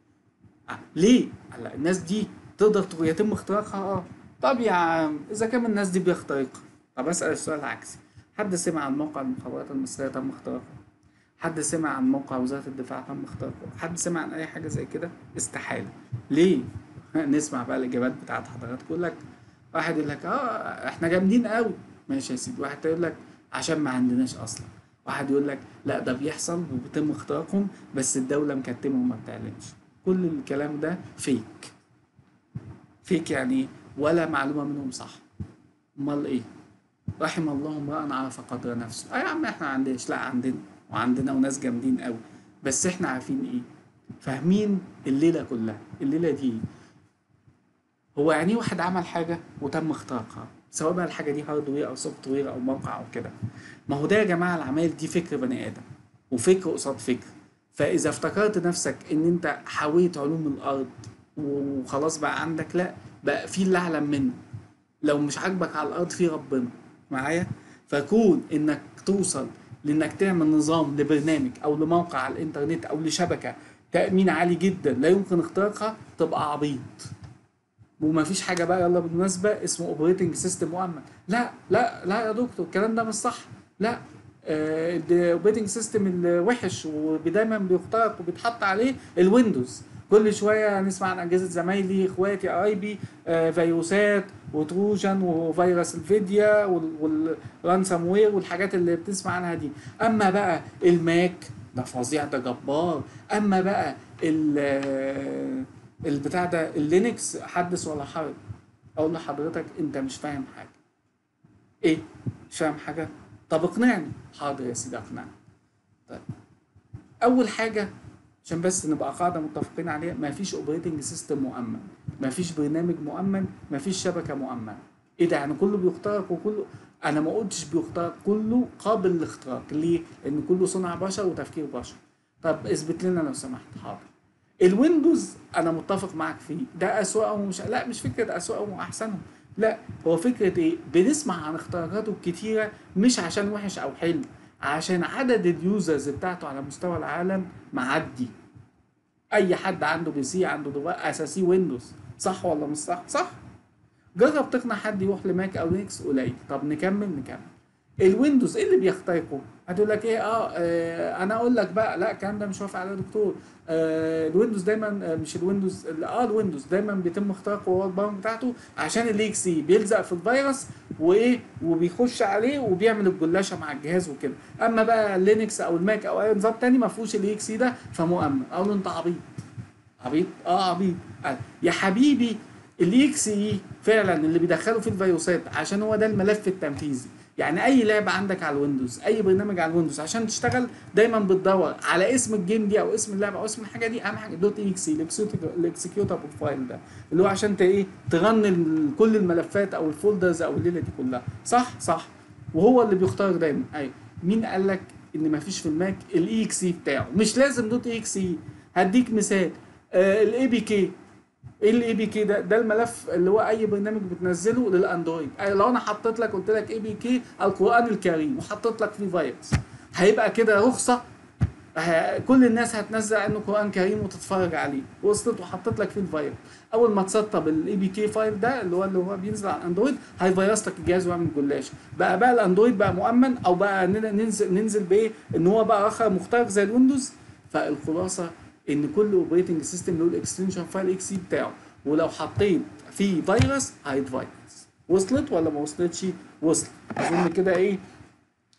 A: ليه؟ هلا الناس دي تقدر يتم اختراقها؟ طب يا عم، اذا كان الناس دي بيخترقها، طب اسأل السؤال العكسي. حد سمع عن موقع المخابرات المصرية تم اختراقه؟ حد سمع عن موقع وزارة الدفاع تم اختراقه؟ حد سمع عن اي حاجة زي كده؟ استحالة. ليه؟ نسمع بقى الاجابات بتاعت حضراتكم. يقول لك، واحد يقول لك احنا جامدين قوي. ماشي يا سيدي. واحد يقول لك عشان ما عندناش اصلا. واحد يقول لك لا، ده بيحصل وبيتم اختراقهم بس الدولة مكتمة وما بتعلنش. كل الكلام ده فيك. فيك يعني ولا معلومة منهم صح. امال ايه؟ رحم الله امرأ عرف قدر نفسه. يا عم احنا ما عندناش، لا عندنا، وعندنا وناس جامدين قوي، بس احنا عارفين ايه؟ فاهمين الليلة كلها. الليلة دي هو يعني ايه واحد عمل حاجة وتم اختراقها، سواء بقى الحاجة دي هاردوير او سوفت وير او موقع او كده. ما هو ده يا جماعة العمايل دي فكر بني ادم، وفكر قصاد فكر. فاذا افتكرت نفسك ان انت حويت علوم الارض وخلاص بقى عندك، لا، بقى في اللي اعلم منك. لو مش عاجبك على الارض في ربنا معايا. فكون انك توصل لانك تعمل نظام لبرنامج او لموقع على الانترنت او لشبكة تأمين عالي جدا لا يمكن اختراقها، تبقى عبيط. وما فيش حاجه بقى يلا بالمناسبه اسمه اوبريتنج سيستم مؤمن. لا لا لا يا دكتور، الكلام ده مش صح. لا، الاوبريتنج سيستم الوحش ودايما بيخترق وبيتحط عليه الويندوز. كل شويه نسمع عن اجهزه زمايلي اخواتي قرايبي فيروسات وتروجن وفيروس الفيديا والرانسام وير والحاجات اللي بتسمع عنها دي. اما بقى الماك ده فظيع، ده جبار. اما بقى البتاع ده اللينكس حدث ولا حرج. اقول لحضرتك انت مش فاهم حاجه. ايه؟ مش فاهم حاجه؟ طب اقنعني. حاضر يا سيدي اقنعني. طيب، اول حاجه عشان بس نبقى قاعده متفقين عليها، مفيش اوبريتنج سيستم مؤمن، مفيش برنامج مؤمن، مفيش شبكه مؤمنه. ايه ده؟ يعني كله بيخترق وكله؟ انا ما قلتش بيخترق، كله قابل للاختراق. ليه؟ لان كله صنع بشر وتفكير بشر. طب اثبت لنا لو سمحت. حاضر. الويندوز انا متفق معاك فيه، ده اسوأهم لا مش فكره اسوأهم واحسنهم، لا، هو فكره ايه؟ بنسمع عن اختراقاته الكتيره مش عشان وحش او حلو، عشان عدد اليوزرز بتاعته على مستوى العالم معدي. اي حد عنده بي سي عنده اساسي ويندوز، صح ولا مش صح؟ صح. جرب تقنع حد يروح لماك او لينكس، قليل. طب نكمل. الويندوز ايه اللي بيخترقه؟ هتقول لك ايه؟ انا اقول لك بقى لا، الكلام ده مش وافق عليه يا دكتور. الويندوز دايما مش الويندوز الويندوز دايما بيتم اختراقه وهو البرامج بتاعته عشان الاي اكس اي بيلزق في الفيروس وايه وبيخش عليه وبيعمل الجلاشه مع الجهاز وكده. اما بقى لينكس او الماك او اي نظام تاني ما فيهوش الاي اكس اي ده فمؤمن. اقول له انت عبيط. عبيط؟ عبيط. يا حبيبي، الاي اكس اي فعلا اللي بيدخلوا فيه الفيروسات عشان هو ده الملف التنفيذي. يعني اي لعبه عندك على الويندوز، اي برنامج على الويندوز، عشان تشتغل دايما بتدور على اسم الجيم دي او اسم اللعبه او اسم الحاجه دي. اهم حاجه دوت اكس اي، الاكسكيوتابل فايل ده اللي هو عشان ايه ترن كل الملفات او الفولدرز او الليله دي كلها. صح صح. وهو اللي بيختار دايما. ايوه. مين قال لك ان مفيش في الماك الاي اكس اي بتاعه؟ مش لازم دوت اكس اي. هديك مثال. الاي بي كي. ايه الاي بي كي ده؟ ده الملف اللي هو اي برنامج بتنزله للاندرويد. لو انا حطيت لك قلت لك اي بي كي القران الكريم وحطيت لك فيه فيروس، هيبقى كده رخصه كل الناس هتنزل انه قران كريم وتتفرج عليه. وصلت؟ وحطيت لك فيه الفيروس. اول ما تسطب الاي بي كي فايل ده اللي هو بينزل على الاندرويد هيفيروس لك الجهاز ويعمل جلاشه. بقى الاندرويد بقى مؤمن، او بقى ننزل بايه؟ ان هو بقى اخر مخترق زي الويندوز. فالخلاصه ان كل اوبريتنج سيستم له الاكستنشن فايل اكس اي بتاعه، ولو حطيت فيه فيروس هيتفيروس. وصلت ولا ما وصلتش؟ وصلت. اظن كده ايه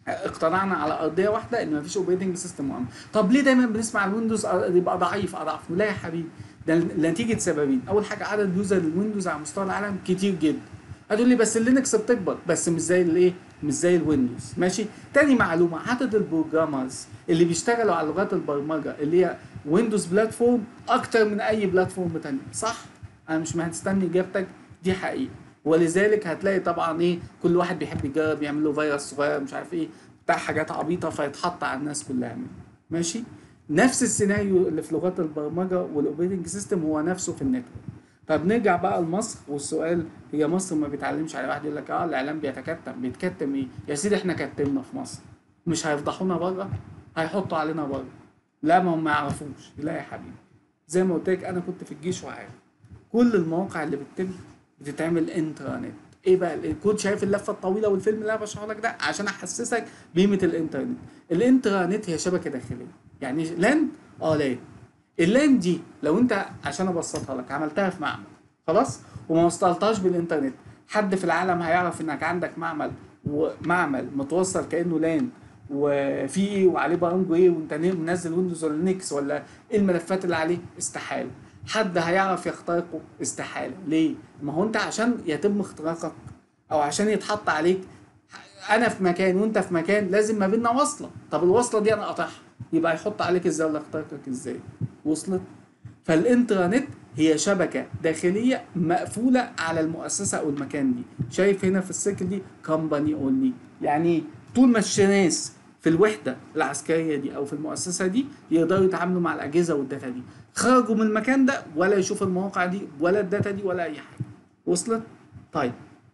A: اقتنعنا على ارضيه واحده ان مفيش اوبريتنج سيستم مؤمن. طب ليه دايما بنسمع الويندوز يبقى ضعيف اضعف؟ لا يا حبيبي، ده لنتيجه سببين. اول حاجه عدد يوزر الويندوز على مستوى العالم كتير جدا. هتقول لي بس اللينكس بتكبر، بس مش زي الايه، مش زي الويندوز. ماشي. تاني معلومه، عدد البروجرامرز اللي بيشتغلوا على لغات البرمجه اللي هي ويندوز بلاتفورم اكتر من اي بلاتفورم تاني. صح؟ انا مش مستني اجابتك، دي حقيقه. ولذلك هتلاقي طبعا ايه، كل واحد بيحب يجرب يعمل له فيروس صغير مش عارف ايه بتاع حاجات عبيطه فيتحط على الناس كلها منه. ماشي. نفس السيناريو اللي في لغات البرمجه والاوبريتنج سيستم هو نفسه في النتورك. طب نرجع بقى لمصر والسؤال، هي مصر ما بيتعلمش على واحد يقول لك الاعلام بيتكتم. بيتكتم ايه يا سيدي؟ احنا كتمنا في مصر، مش هيفضحونا بره؟ هيحطوا علينا بره؟ لا، ما هم ما يعرفوش. لا يا حبيبي، زي ما قلت لك انا كنت في الجيش وعارف كل المواقع اللي بتتعمل انترنت. ايه بقى الكود؟ شايف اللفه الطويله والفيلم اللي انا بشرحه لك ده عشان احسسك بقيمه الانترنت. الانترنت هي شبكه داخليه. يعني لان لان اللان دي لو انت، عشان ابسطها لك، عملتها في معمل خلاص وما وصلتهاش بالانترنت، حد في العالم هيعرف انك عندك معمل، ومعمل متوصل كانه لان وفي ايه وعليه برامجه ايه وانت منزل ويندوز ولا لينكس ولا ايه الملفات اللي عليه؟ استحاله. حد هيعرف يخترقه؟ استحاله. ليه؟ ما هو انت عشان يتم اختراقك او عشان يتحط عليك، انا في مكان وانت في مكان، لازم ما بيننا وصله. طب الوصله دي انا قاطعها، يبقى يحط عليك ازاي ولا يخترقك ازاي؟ وصلت؟ فالانترنت هي شبكه داخليه مقفوله على المؤسسه او المكان دي. شايف هنا في السيكل دي كومباني اونلي، يعني طول ما الناس في الوحده العسكريه دي او في المؤسسه دي يقدروا يتعاملوا مع الاجهزه والداتا دي، خرجوا من المكان ده ولا يشوفوا المواقع دي ولا الداتا دي ولا اي حاجه. وصلت؟ طيب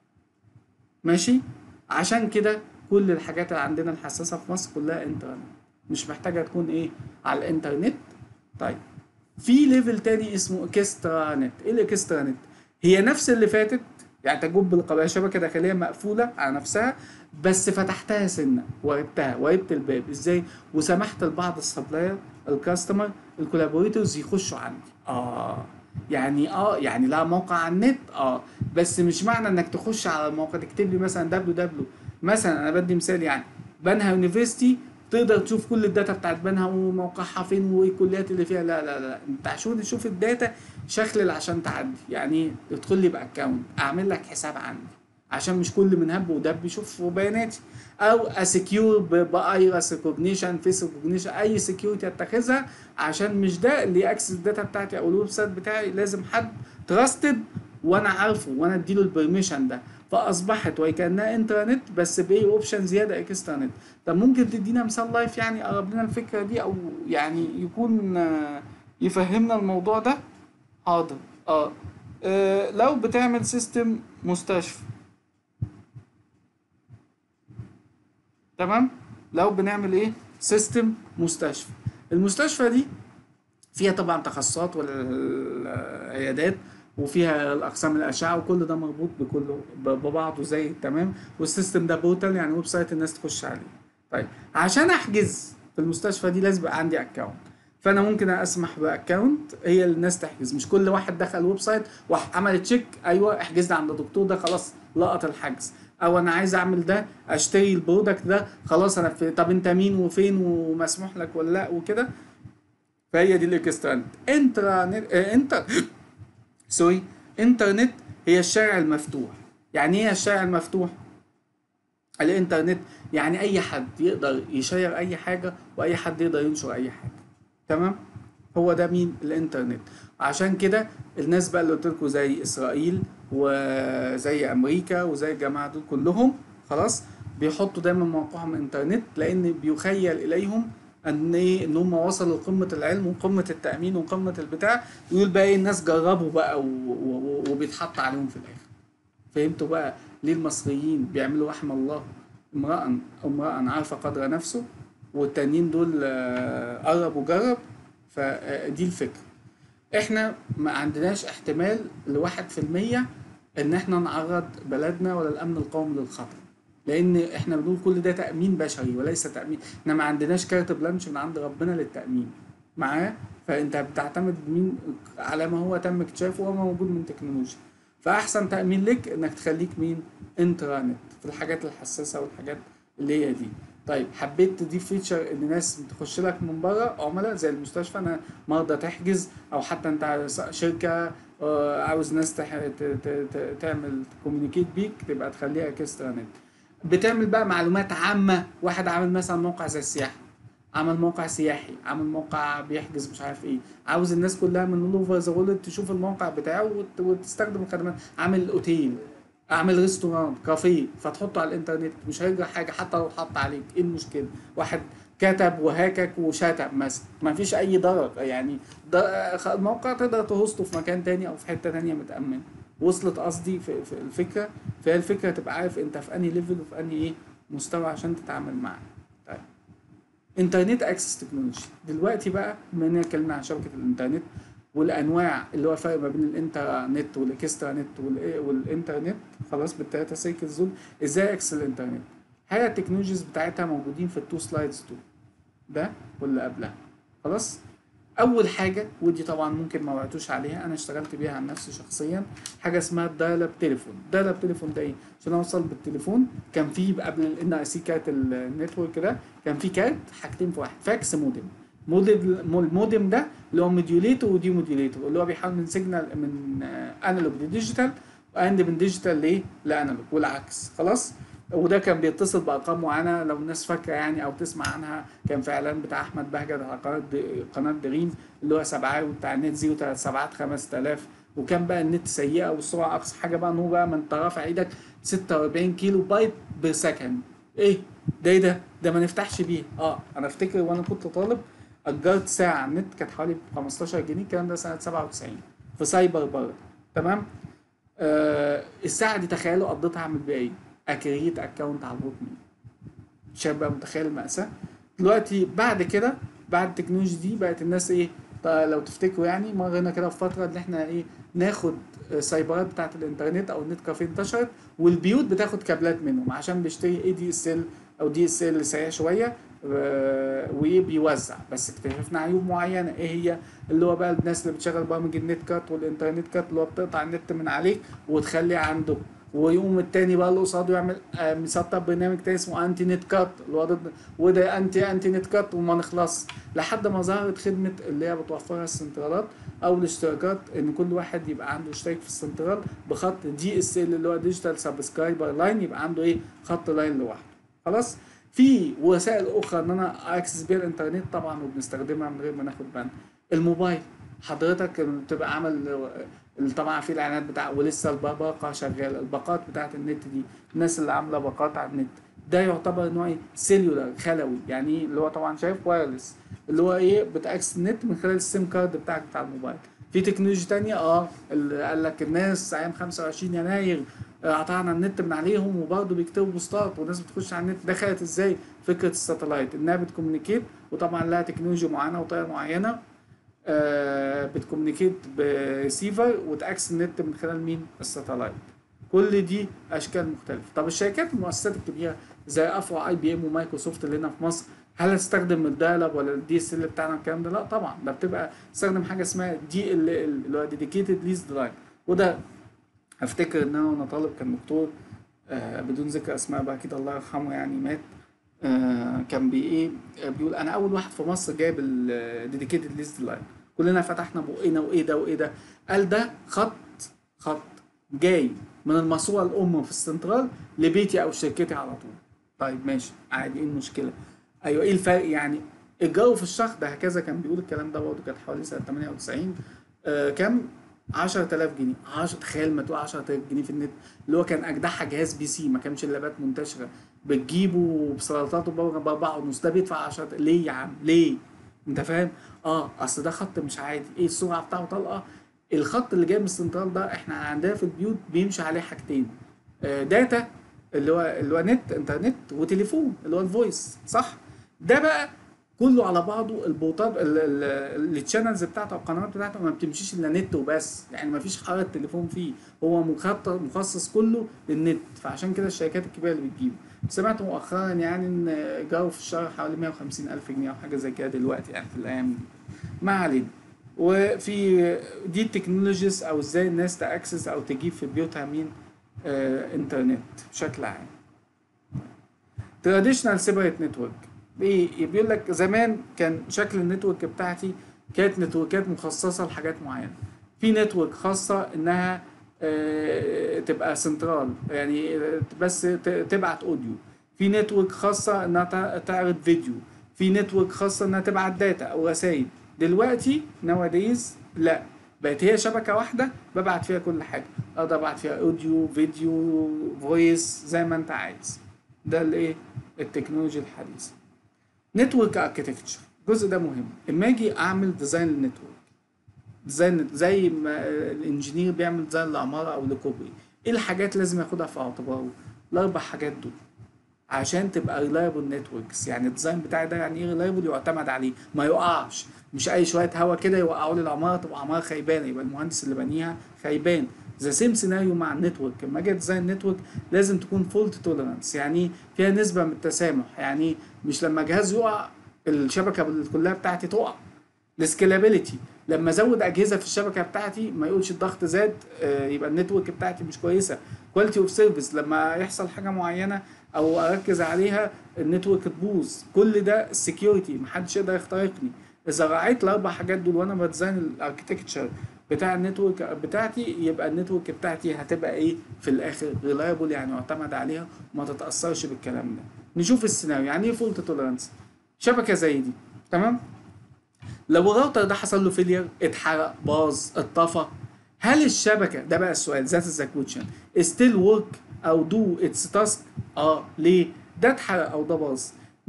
A: ماشي. عشان كده كل الحاجات اللي عندنا الحساسه في مصر كلها انترنت، مش محتاجه تكون ايه على الانترنت. طيب في ليفل تاني اسمه اكسترا نت. ايه الاكسترا نت؟ هي نفس اللي فاتت، يعني تجوب بالقبائل شبكه داخليه مقفوله على نفسها، بس فتحتها سنه وقربت الباب. ازاي؟ وسمحت لبعض السبلاير، الكاستمر، الكولابوريتورز يخشوا عندي. يعني لا موقع على النت بس مش معنى انك تخش على الموقع تكتب لي مثلا دبليو مثلا، انا بدي مثال يعني بنها يونيفرسيتي، تقدر تشوف كل الداتا بتاعت بنها وموقعها فين وايه الكليات اللي فيها. لا لا لا، انت عشان تشوف الداتا شخلل عشان تعدي. يعني ادخل لي باكونت، اعمل لك حساب عندي عشان مش كل من هب ودب يشوف بياناتي، او اسكيور بايرس ريكوجنيشن، فيس ريكوجنيشن، اي سكيورتي اتخذها، عشان مش ده اللي اكسس الداتا بتاعتي او الويب سايت بتاعي، لازم حد تراستد وانا عارفه وانا اديله البرميشن ده. فاصبحت وكانها انترنت بس بايه اوبشن زياده اكسترنت. طب ممكن تدينا مثال لايف يعني يقرب لنا الفكره دي او يعني يكون يفهمنا الموضوع ده؟ حاضر. لو بتعمل سيستم مستشفى، تمام؟ لو بنعمل ايه؟ سيستم مستشفى. المستشفى دي فيها طبعا تخصصات والعيادات وفيها الاقسام الاشعه وكل ده مربوط بكله ببعضه زي تمام. والسيستم ده بورتال يعني ويب سايت الناس تخش عليه. طيب عشان احجز في المستشفى دي لازم يبقى عندي اكونت، فانا ممكن اسمح باكونت هي الناس تحجز، مش كل واحد دخل ويب سايت وعمل تشيك ايوه احجز عند الدكتور ده خلاص لقط الحجز، او انا عايز اعمل ده اشتري البرودكت ده خلاص انا في. طب انت مين وفين ومسموح لك ولا لا وكده. فهي دي الاكسترنت. انترنت هي الشارع المفتوح. يعني ايه الشارع المفتوح؟ الانترنت يعني اي حد يقدر يشير اي حاجه واي حد يقدر ينشر اي حاجه. تمام؟ هو ده مين؟ الانترنت. عشان كده الناس بقى اللي قلت لكم زي اسرائيل وزي امريكا وزي الجماعه دول كلهم خلاص بيحطوا دايما موقعهم انترنت، لان بيخيل اليهم ان هم وصلوا لقمه العلم وقمه التامين وقمه البتاع، يقول بقى ايه الناس جربوا بقى وبيتحط عليهم في الاخر. فهمتوا بقى ليه المصريين بيعملوا رحم الله امرأ عارفه قدر نفسه، والتانيين دول قرب وجرب. فدي الفكره. احنا ما عندناش احتمال ل1% ان احنا نعرض بلدنا ولا الامن القومي للخطر، لان احنا بنقول كل ده تامين بشري وليس تامين. احنا ما عندناش كارت بلانش من عند ربنا للتامين معاه، فانت بتعتمد مين على ما هو تم اكتشافه وما موجود من تكنولوجيا. فاحسن تامين لك انك تخليك مين؟ انترنت في الحاجات الحساسه والحاجات اللي هي دي. طيب حبيت تضيف فيتشر ان ناس تخش لك من بره، عملاء زي المستشفى، انا مرضى تحجز، او حتى انت شركه عاوز ناس تعمل كوميونيكيت بيك، تبقى تخليها اكسترا نت. بتعمل بقى معلومات عامه، واحد عامل مثلا موقع زي السياحه، عمل موقع سياحي، عمل موقع بيحجز مش عارف ايه، عاوز الناس كلها من اول اوفر ذا وورلد تشوف الموقع بتاعه وتستخدم الخدمات، عامل اوتيل، اعمل ريستوران، كافيه، فتحطه على الانترنت، مش هيجرى حاجه حتى لو اتحط عليك، ايه المشكله؟ واحد كتب وهاكك وشتم مثلا، ما فيش اي ضرر يعني، الموقع تقدر تهوسته في مكان تاني او في حته تانيه متامن. وصلت قصدي في الفكره؟ فهي الفكره تبقى عارف انت في انهي ليفل وفي انهي ايه مستوى عشان تتعامل معاه. طيب انترنت اكسس تكنولوجي دلوقتي بقى، بما اننا اتكلمنا عن شبكه الانترنت والانواع اللي هو الفرق ما بين الانترنت والاكسترا نت والانترنت، خلاص بالثلاثه سيركلز دول، ازاي اكسس الانترنت؟ هي التكنولوجيز بتاعتها موجودين في التو سلايدز دول، ده واللي قبلها. خلاص، اول حاجه ودي طبعا ممكن ما وقعتوش عليها، انا اشتغلت بيها عن نفسي شخصيا، حاجه اسمها الدايل اب تليفون. الدايل اب تليفون ده ايه؟ عشان اوصل بالتليفون كان في قبل الان اي سي كارت النتورك ده، كان في كارت حاجتين في واحد، فاكس مودم. المودم ده اللي هو موديوليتور ودي موديوليتور، اللي هو بيحول من سيجنال من انالوج لديجيتال، واند من ديجيتال لايه؟ لانالوج، والعكس. خلاص، وده كان بيتصل بارقام معينه، لو الناس فاكره يعني او تسمع عنها، كان في اعلان بتاع احمد بهجت على قناه دريم، اللي هو سبعاوي بتاع النت 0 سبعات 5000، وكان بقى النت سيئه والسرعه اقصى حاجه بقى ان هو بقى من رافع ايدك 46 كيلو بايت بسكند. ايه ده؟ ايه ده ما نفتحش بيه. انا افتكر وانا كنت طالب اجرت ساعه على النت كانت حوالي 15 جنيه، الكلام ده سنه 97 في سايبر بره. تمام. الساعه دي تخيلوا قضيتها اعمل بيها ايه؟ اكريت اكونت على الهوت ميل. شاب بقى متخيل المأساة. دلوقتي بعد كده، بعد التكنولوجيا دي بقت الناس ايه؟ لو تفتكروا يعني مرينا كده في فتره ان احنا ايه، ناخد سايبرات بتاعه الانترنت او النت كافيه انتشرت، والبيوت بتاخد كابلات منهم عشان بيشتري اي دي اس ال او دي اس ال سريع شويه، وبيوزع. بس اكتشفنا عيوب معينه، ايه هي؟ اللي هو بقى الناس اللي بتشغل برامج النت كات والانترنت كات، اللي هو بتقطع النت من عليك وتخليه عنده، ويقوم التاني بقى اللي قصاده يعمل مسطب برنامج تاني اسمه انتي نت كات، اللي هو ضد، وده انتي نت كات، وما نخلص لحد ما ظهرت خدمه اللي هي بتوفرها السنترالات او الاشتراكات، ان كل واحد يبقى عنده اشتراك في السنترال بخط دي اس ال اللي هو ديجيتال سبسكرايبر لاين، يبقى عنده ايه؟ خط لاين لوحده. خلاص، في وسائل اخرى ان انا اكسس بيها الانترنت طبعا، وبنستخدمها من غير ما ناخد بالنا. الموبايل، حضرتك بتبقى عامل طبعا في الاعلانات بتاع ولسه الباقه شغاله، الباقات بتاعت النت دي، الناس اللي عامله باقات على النت، ده يعتبر نوع ايه؟ سيلولار، خلوي. يعني ايه اللي هو؟ طبعا شايف وايرلس، اللي هو ايه؟ بتاكسس النت من خلال السيم كارد بتاعك بتاع الموبايل. في تكنولوجيا تانية اللي قال لك الناس ايام 25 يناير قطعنا النت من عليهم وبرضه بيكتبوا بوستات والناس بتخش على النت. دخلت ازاي؟ فكره الساتلايت، انها بتكومينيكيت، وطبعا لها تكنولوجيا معينه وطريقه معينه، بتكومينيكيت بريسيفر وتاكسس النت من خلال مين؟ الساتلايت. كل دي اشكال مختلفه. طب الشركات المؤسسات الكبيره زي افرع اي بي ام ومايكروسوفت اللي هنا في مصر، هل هتستخدم الدايلاب ولا الدي اس ال بتاعنا الكلام ده؟ لا طبعا، ده بتبقى تستخدم حاجه اسمها دي ال اللي هو ديديكيتد ليست لاين. وده افتكر ان انا وانا طالب كان دكتور بدون ذكر اسماء بقى اكيد الله يرحمه يعني مات، كان بيقول انا اول واحد في مصر جايب الديديكيتد ليست لاين. كلنا فتحنا بقنا وايه ده وايه ده؟ قال ده خط جاي من الماسوره الام في السنترال لبيتي او شركتي على طول. طيب ماشي عادي، ايه المشكله؟ ايوه، ايه الفرق يعني؟ الجو في الشهر ده هكذا، كان بيقول الكلام ده برضه، كانت حوالي سنه 98. كام؟ 10000 جنيه. تخيل ما تقول 10000 جنيه في النت، اللي هو كان اجدعها جهاز بي سي، ما كانش اللابات منتشره، بتجيبه بسلطاته ب4.5، ده بيدفع 10. ليه يا عم؟ ليه؟ انت فاهم؟ اصل ده خط مش عادي، ايه السرعه بتاعته طلقه. الخط اللي جاي من السنترال ده احنا عندنا في البيوت بيمشي عليه حاجتين، داتا اللي هو نت انترنت، وتليفون اللي هو الفويس، صح؟ ده بقى كله على بعضه، البوتات التشانلز بتاعته القنوات بتاعته ما بتمشيش الا نت وبس، يعني ما فيش حاره تليفون فيه، هو مخصص كله للنت. فعشان كده الشركات الكبيره اللي بتجيبه. سمعت مؤخرا يعني ان جاوا في الشهر حوالي 150,000 جنيه او حاجه زي كده دلوقتي، يعني في الايام دي. ما علينا. وفي دي التكنولوجيز او ازاي الناس تاكسس او تجيب في بيوتها مين؟ انترنت بشكل عام. تراديشنال سيبريت نتورك ايه؟ بيقول لك زمان كان شكل النتورك بتاعتي كانت نتوركات مخصصه لحاجات معينه. في نتورك خاصه انها تبقى سنترال يعني بس تبعت اوديو. في نتورك خاصه انها تعرض فيديو. في نتورك خاصه انها تبعت داتا او رسائل. دلوقتي نواديز لا، بقت هي شبكه واحده ببعت فيها كل حاجه، اقدر ابعت فيها اوديو فيديو فويس زي ما انت عايز. ده الايه؟ التكنولوجيا الحديثه. نتورك اركتكتشر الجزء ده مهم. اما اجي اعمل ديزاين للنتورك، ديزاين زي ما الانجينير بيعمل ديزاين لعماره او لكوبري، ايه الحاجات لازم ياخدها في اعتباره؟ الاربع حاجات دول عشان تبقى ريلايبل نتوركس. يعني الديزاين بتاعي ده يعني ايه ريلايبل؟ يعتمد عليه، ما يقعش. مش اي شويه هوا كده يوقعوا لي العماره تبقى عماره خيبانه، يبقى المهندس اللي بنيها خيبان. ذا سيم سيناريو مع النتورك. لما اجي ديزاين نتورك لازم تكون فولت توليرانس، يعني فيها نسبه من التسامح. يعني مش لما جهاز يقع الشبكه كلها بتاعتي تقع. السكيلابيليتي، لما ازود اجهزه في الشبكه بتاعتي ما يقولش الضغط زاد يبقى النتورك بتاعتي مش كويسه. كواليتي اوف سيرفيس، لما يحصل حاجه معينه او اركز عليها النتورك تبوظ. كل ده السكيورتي، محدش يقدر يخترقني. اذا راعيت الاربع حاجات دول وانا بديزاين الاركتكتشر بتاع النتورك بتاعتي، يبقى النتورك بتاعتي هتبقى ايه في الاخر؟ ريلايبل، يعني يعتمد عليها وما تتاثرش بالكلام ده. نشوف السيناريو. يعني ايه فولت توليرانس؟ شبكه زي دي تمام، لو الراوتر ده حصل له فيلير، اتحرق، باظ، اتطفى، هل الشبكه، ده بقى السؤال ذات ذا كويشن، ستيل ورك او دو اتس تاسك؟ ليه؟ ده اتحرق او ده باظ،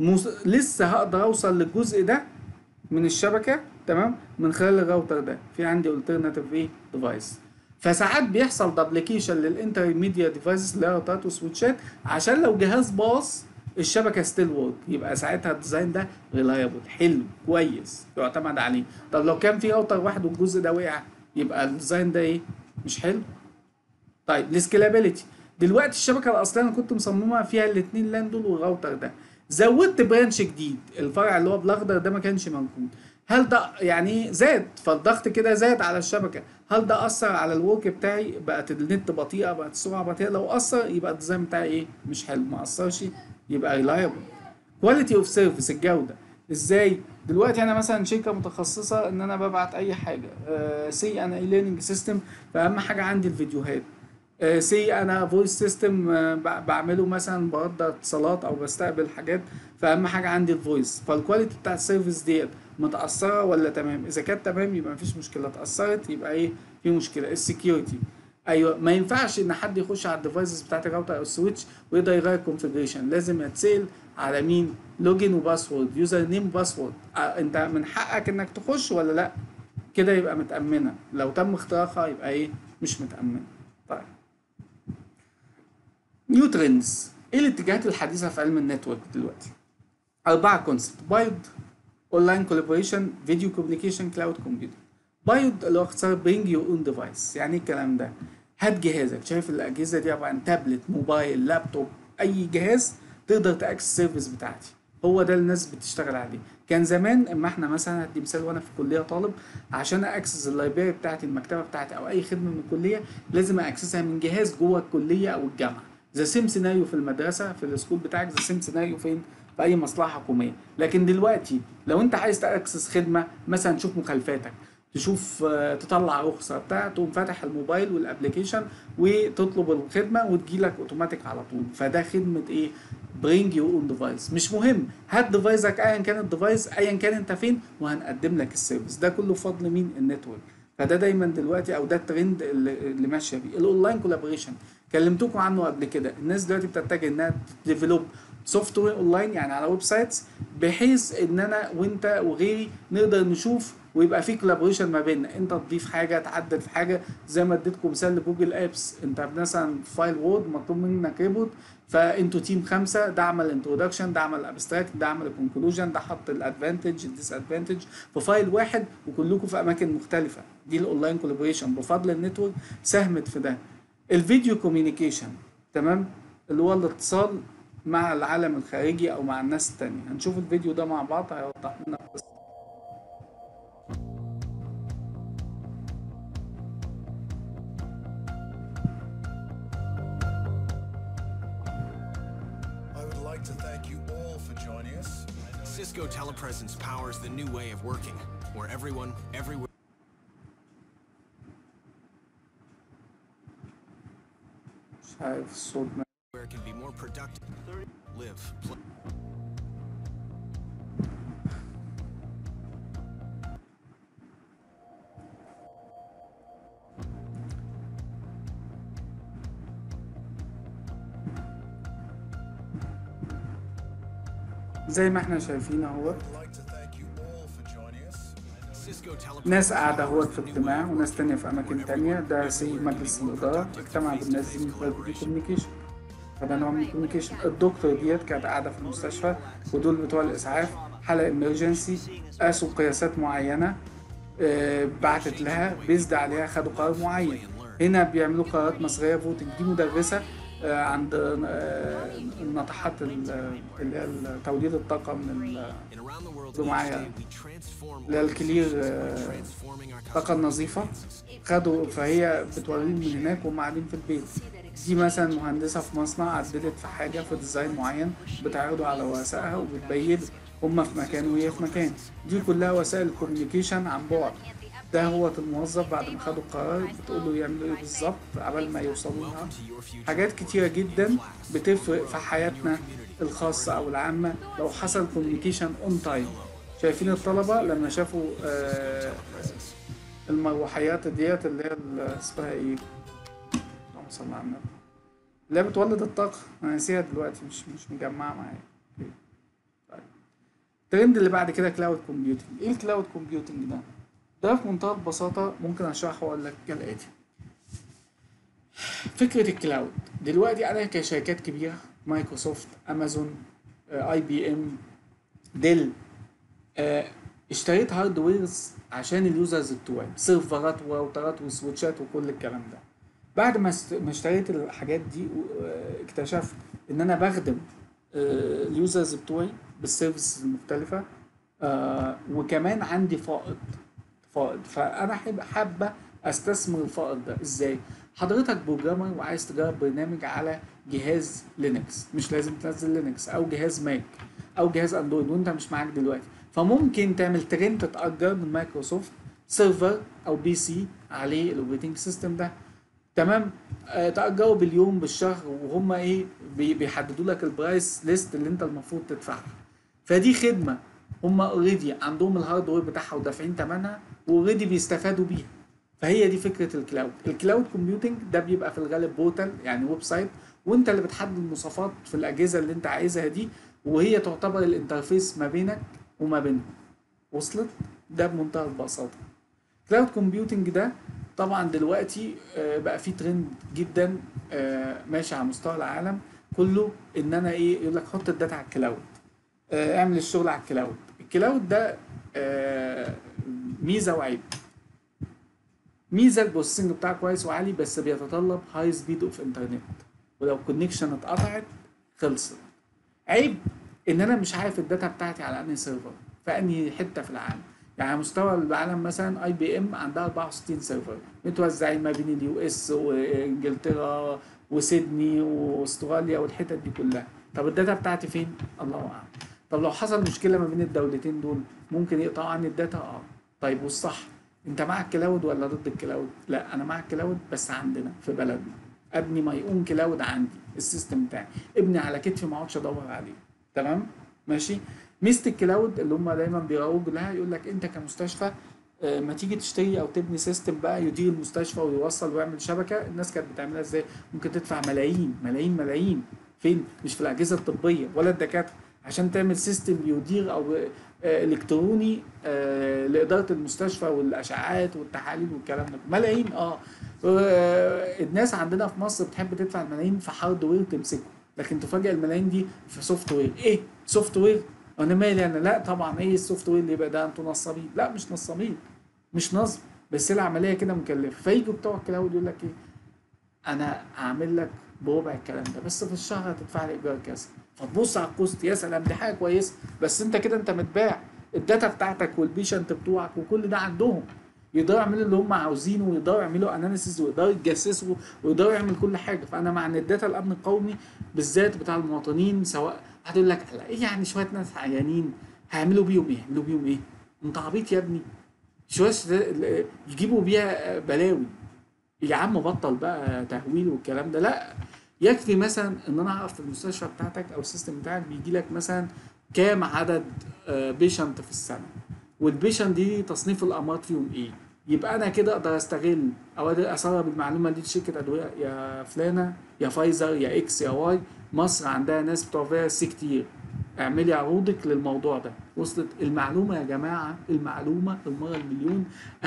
A: لسه هقدر اوصل للجزء ده من الشبكه تمام من خلال الراوتر ده. في عندي alternative ايه؟ ديفايس. فساعات بيحصل دبليكيشن للانترميديا ديفايسز اللي هي راوترات وسويتشات، عشان لو جهاز باظ الشبكه ستيل وورك، يبقى ساعتها الديزاين ده ريلايبل، حلو كويس يعتمد عليه. طب لو كان في راوتر واحد والجزء ده وقع، يبقى الديزاين ده ايه؟ مش حلو. طيب السكيلابيليتي، دلوقتي الشبكه الاصليه انا كنت مصممها فيها الاثنين لان دول والراوتر ده، زودت برانش جديد، الفرع اللي هو بالاخضر ده ما كانش موجود، هل ده يعني زاد؟ فالضغط كده زاد على الشبكه، هل ده اثر على الورك بتاعي؟ بقت النت بطيئه، بقت السرعه بطيئه. لو اثر يبقى الديزاين بتاعي ايه؟ مش حلو. ما اثرش يبقى ريلايبل. كواليتي اوف سيرفيس، الجوده. ازاي؟ دلوقتي انا مثلا شركه متخصصه ان انا ببعت اي حاجه، سي انا اي ليرنينج سيستم، فاهم حاجه عندي الفيديوهات. سي انا فويس سيستم بعمله مثلا، برد اتصالات او بستقبل حاجات، فاهم حاجه عندي الفويس. فالكواليتي بتاع السيرفيس ديت متاثره ولا تمام؟ اذا كانت تمام يبقى مفيش مشكله، اتاثرت يبقى ايه؟ في مشكله. السكيورتي، ايوه، ما ينفعش ان حد يخش على الديفايسز بتاعت الراوتر او السويتش ويقدر يغير كونفيجريشن، لازم يتسال على مين؟ لوجين وباسورد، يوزر نيم باسورد. انت من حقك انك تخش ولا لا؟ كده يبقى متامنه. لو تم اختراقها يبقى ايه؟ مش متامنه. طيب نيو ترندز، ايه الاتجاهات الحديثه في علم النتورك دلوقتي؟ 4 كونسبت: بايود، اونلاين كولابوريشن، فيديو كوميونيكيشن، كلاود كومبيوتنج. بايود اللي هو اختصار برينج يور اون ديفايس. يعني ايه الكلام ده؟ هات جهازك، شايف الاجهزه دي عباره عن تابلت، موبايل، لابتوب، اي جهاز تقدر تاكسس السيرفيس بتاعتي، هو ده اللي الناس بتشتغل عليه. كان زمان اما احنا مثلا، هدي مثال، وانا في الكليه طالب، عشان اكسس اللايبراري بتاعتي، المكتبه بتاعتي، او اي خدمه من الكليه، لازم اكسسها من جهاز جوه الكليه او الجامعه. ذا سيم سيناريو في المدرسه، في السكول بتاعك، ذا سيم سيناريو فين؟ في اي مصلحه حكوميه. لكن دلوقتي لو انت عايز تاكسس خدمه، مثلا تشوف مخالفاتك، تشوف تطلع رخصه بتاع، تقوم فاتح الموبايل والابلكيشن وتطلب الخدمه وتجيلك اوتوماتيك على طول. فده خدمه ايه؟ برينج يور اون ديفايس. مش مهم، هات ديفايسك ايا كان الديفايس، ايا كان انت فين، وهنقدم لك السيرفيس. ده كله بفضل مين؟ النتورك. فده دايما دلوقتي، او ده الترند اللي ماشيه بيه. الاونلاين كولابوريشن كلمتكم عنه قبل كده. الناس دلوقتي بتتجه انها تديفلوب سوفت وير اونلاين، يعني على ويب سايتس، بحيث ان انا وانت وغيري نقدر نشوف ويبقى في كولابوريشن ما بيننا. انت تضيف حاجه، تعدل في حاجه، زي ما اديتكم مثال لجوجل ابس. انت مثلا فايل وورد مطلوب منك ريبورت، فانتوا تيم 5، ده عمل الانترودكشن، ده عمل الابستراكت، ده عمل الكونكلوجن، ده حط الادفانتج الديس ادفانتج في فايل واحد، وكلكم في اماكن مختلفه. دي الاونلاين كولابوريشن بفضل النتورك ساهمت في ده. الفيديو كوميونيكيشن تمام، اللي هو الاتصال مع العالم الخارجي او مع الناس التانية. هنشوف الفيديو ده مع بعض هيوضح لنا القصة.
D: I would like like to thank you all for joining us.
E: Cisco Telepresence powers the new way of working, where everyone, everywhere.
A: مش عارف الصوت
E: Where it can be more productive, live, play.
A: زي ما احنا شايفين اهوت
D: I'd like to thank you all for joining us.
E: Cisco Telepresence.
A: ناس قاعدة اهوت في اجتماع وناس تانية في أماكن تانية. ده مجلس الإدارة اجتمع بالناس دي من خلال فيديو كوميونيكيشن، فده نوع من الكوميونيكيشن. الدكتور ديت كانت قاعدة في المستشفى ودول بتوع الإسعاف حالة إمرجنسي، قاسوا قياسات معينة بعتت لها بيزد عليها خدوا قرار معين. هنا بيعملوا قرارات مصيرية فوتنج. دي مدرسة عند الناطحات اللي هي توليد الطاقة من معايا اللي هي الكلير الطاقة النظيفة. خدوا فهي بتوريهم من هناك وهم قاعدين في البيت. دي مثلا مهندسة في مصنع عدلت في حاجة في ديزاين معين بتعرضه على رؤسائها وبتبين هم في مكان وهي في مكان. دي كلها وسائل كوميونيكيشن عن بعد. ده هو الموظف بعد ما خدوا القرار بتقول له يعملوا ايه بالظبط قبل ما يوصلوا لها. حاجات كتيرة جدا بتفرق في حياتنا الخاصة أو العامة لو حصل كوميونيكيشن اون تايم. شايفين الطلبة لما شافوا المروحيات ديت اللي هي اسمها ايه؟ اللهم صل على النبي، اللي هي بتولد الطاقة. أنا نسيها دلوقتي، مش مجمعة معايا. طيب الترند اللي بعد كده كلاود كومبيوتنج. ايه الكلاود كومبيوتنج ده؟ ده في منتهى البساطة ممكن أشرحه وأقول لك كالآتي. فكرة الكلاود دلوقتي أنا كشركات كبيرة مايكروسوفت، أمازون، اي بي ام، ديل، اشتريت هاردويرز عشان اليوزرز بتوعي، سيرفرات وراوترات وسويتشات وكل الكلام ده. بعد ما اشتريت الحاجات دي اكتشفت إن أنا بخدم اليوزرز بتوعي بالسيرفيسز المختلفة، وكمان عندي فائض. فانا حابه استثمر الفائض ده ازاي. حضرتك بروجرامر وعايز تجرب برنامج على جهاز لينكس، مش لازم تنزل لينكس، او جهاز ماك او جهاز اندرويد وانت مش معاك دلوقتي، فممكن تعمل ترند تأجر من مايكروسوفت سيرفر او بي سي عليه الاوبريتنج سيستم ده. تمام. تأجره باليوم بالشهر، وهم ايه بيحددوا لك البرايس ليست اللي انت المفروض تدفعها. فدي خدمه هم اوريدي عندهم الهاردوير بتاعها ودافعين ثمنها واوريدي بيستفادوا بيها. فهي دي فكره الكلاود. الكلاود كومبيوتنج ده بيبقى في الغالب بورتال، يعني ويب سايت، وانت اللي بتحدد المواصفات في الاجهزه اللي انت عايزها دي، وهي تعتبر الانترفيس ما بينك وما بينهم. وصلت؟ ده بمنتهى البساطه. كلاود كومبيوتنج ده طبعا دلوقتي بقى فيه ترند جدا ماشي على مستوى العالم كله، ان انا ايه يقول لك حط الداتا على الكلاود، اعمل الشغل على الكلاود. الكلاود ده ميزه وعيب. ميزه البروسيسنج بتاعه كويس وعالي، بس بيتطلب هاي سبيد اوف انترنت، ولو الكونكشن اتقطعت خلصت. عيب ان انا مش عارف الداتا بتاعتي على انهي سيرفر في انهي حته في العالم. يعني على مستوى العالم مثلا اي بي ام عندها 64 سيرفر متوزعين ما بين اليو اس وانجلترا وسيدني واستراليا والحتت دي كلها. طب الداتا بتاعتي فين؟ الله اعلم. طب لو حصل مشكله ما بين الدولتين دول ممكن يقطعوا عني الداتا. طيب والصح انت مع الكلاود ولا ضد الكلاود؟ لا انا مع الكلاود، بس عندنا في بلدنا ابني ماي اون كلاود. عندي السيستم بتاعي ابني على كتفي، ما اقعدش ادور عليه. تمام ماشي. ميزه الكلاود اللي هم دايما بيروجوا لها، يقول لك انت كمستشفى ما تيجي تشتري او تبني سيستم بقى يدير المستشفى ويوصل ويعمل شبكه. الناس كانت بتعملها ازاي؟ ممكن تدفع ملايين ملايين ملايين فين؟ مش في الاجهزه الطبيه ولا الدكاتره عشان تعمل سيستم يدير او الكتروني لاداره المستشفى والاشعاعات والتحاليل والكلام ده. ملايين. الناس عندنا في مصر بتحب تدفع الملايين في هاردوير تمسكه، لكن تفاجئ الملايين دي في سوفت وير. ايه سوفت وير؟ انا مالي انا؟ لا طبعا. ايه السوفت وير اللي يبقى ده؟ انتوا نصابين. لا مش نصابين، مش نصب، بس العمليه كده مكلفه. فيجوا بتوع الكلاود يقول لك ايه؟ انا هعمل لك بربع الكلام ده، بس في الشهر هتدفع لي ايجار كذا. فتبص على الكوست، يا سلام دي حاجه كويسه، بس انت كده انت متباع. الداتا بتاعتك والبيشنت بتوعك وكل ده عندهم، يقدروا يعملوا اللي هم عاوزينه، ويقدروا يعملوا اناليسيز، ويقدروا يتجسسوا، ويقدروا يعملوا كل حاجه. فانا مع ان الداتا الامن القومي بالذات بتاع المواطنين، سواء هتقول لك لا ايه يعني شويه ناس عيانين هيعملوا بيهم ايه؟ يعملوا بيهم ايه؟ انت عبيط يا ابني. شويه يجيبوا بيها بلاوي. يا عم بطل بقى تهويل والكلام ده، لا. يكفي مثلا ان انا اعرف في المستشفى بتاعتك او السيستم بتاعك بيجي لك مثلا كام عدد بيشنت في السنه، والبيشنت دي تصنيف الامراض فيهم ايه. يبقى انا كده اقدر استغل او اقدر اسرب المعلومه دي لشركه ادويه، يا فلانه يا فايزر يا اكس يا واي، مصر عندها ناس بتوع فيروس سي كتير، اعملي عروضك للموضوع ده. وصلت المعلومه يا جماعه؟ المعلومه المره المليون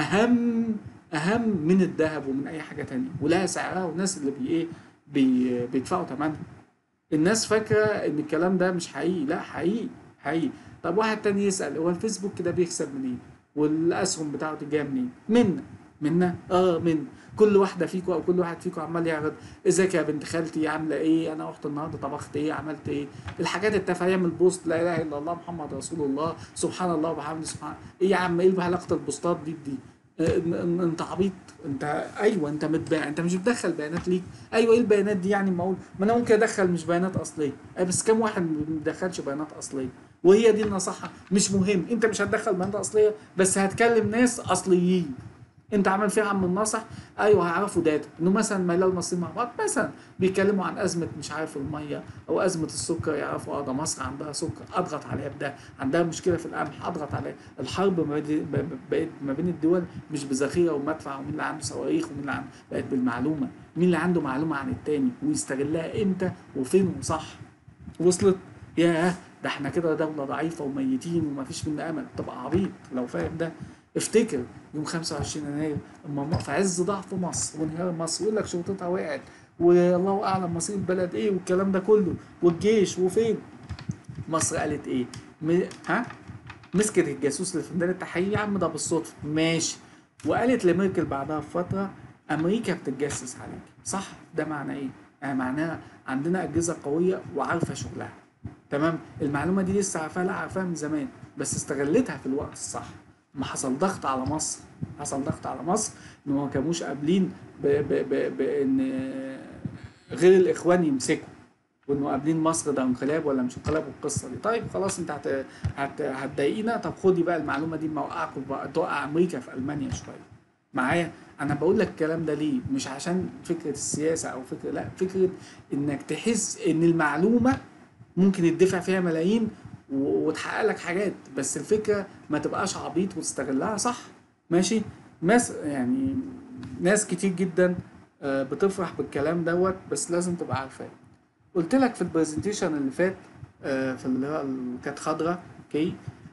A: اهم من الذهب ومن اي حاجه تانية، ولها سعرها والناس اللي بيدفعوا ثمنها. الناس فاكره ان الكلام ده مش حقيقي، لا حقيقي حقيقي. طب واحد تاني يسال هو الفيسبوك كده بيكسب منين؟ والاسهم بتاعته جايه منين؟ منا كل واحده فيكم او كل واحد فيكم عمال يعرض ازيك يا بنت خالتي عامله ايه، انا رحت النهارده طبخت ايه، عملت ايه، الحاجات التافهه، يعمل بوست لا اله الا الله محمد رسول الله سبحان الله وبحمده سبحان. ايه يا عم ايه علاقه البوستات دي انت عبيط انت. ايوه انت متباع، انت مش بتدخل بيانات ليك. ايوه ايه البيانات دي يعني؟ ما انا ممكن ادخل مش بيانات اصليه، بس كم واحد ما بيدخلش بيانات اصليه؟ وهي دي النصيحه. مش مهم انت مش هتدخل بيانات اصليه، بس هتكلم ناس اصليين. انت عامل فيها عم الناصح، ايوه هيعرفوا داتا انه مثلا ما يلاقوا المصريين مع بعض مثلا بيتكلموا عن ازمه مش عارف الميه او ازمه السكر، يعرفوا ده مصر عندها سكر اضغط عليها بده، عندها مشكله في القمح اضغط عليها. الحرب بقت ما بين الدول مش بذخيره ومدفع ومين اللي عنده صواريخ ومين اللي عنده، بقت بالمعلومه، مين اللي عنده معلومه عن التاني ويستغلها امتى وفين وصح. وصلت؟ ياه ده احنا كده دولة ضعيفة وميتين ومفيش منا امل. تبقى عبيط لو فاهم ده. افتكر يوم 25 يناير اما في عز ضعف مصر وانهيار مصر يقول لك شرطتها وقعت والله اعلم مصير البلد ايه والكلام ده كله والجيش وفين. مصر قالت ايه؟ مسكت الجاسوس اللي في ميدان التحرير يا عم ده بالصدفة ماشي، وقالت لميركل بعدها بفترة امريكا بتتجسس عليك. صح؟ ده معناه ايه؟ يعني معناها عندنا اجهزة قوية وعارفة شغلها. تمام؟ المعلومة دي لسه عارفاها؟ لا عارفاها من زمان بس استغلتها في الوقت الصح. ما حصل ضغط على مصر، حصل ضغط على مصر ان ما كانوش قابلين بان غير الاخوان يمسكوا، وانه قابلين مصر ده انقلاب ولا مش انقلاب والقصه دي. طيب خلاص انت هتضايقينا، طب خدي بقى المعلومه دي موقعكم بقى توقع امريكا في المانيا شويه معايا. انا بقول لك الكلام ده ليه؟ مش عشان فكره السياسه او فكره، لا، فكره انك تحس ان المعلومه ممكن يدفع فيها ملايين وتحقق لك حاجات، بس الفكره ما تبقاش عبيط وتستغلها صح. ماشي؟ يعني ناس كتير جدا بتفرح بالكلام دوت، بس لازم تبقى عارفاه. قلت لك في البرزنتيشن اللي فات في اللي هو كانت خضراء اوكي،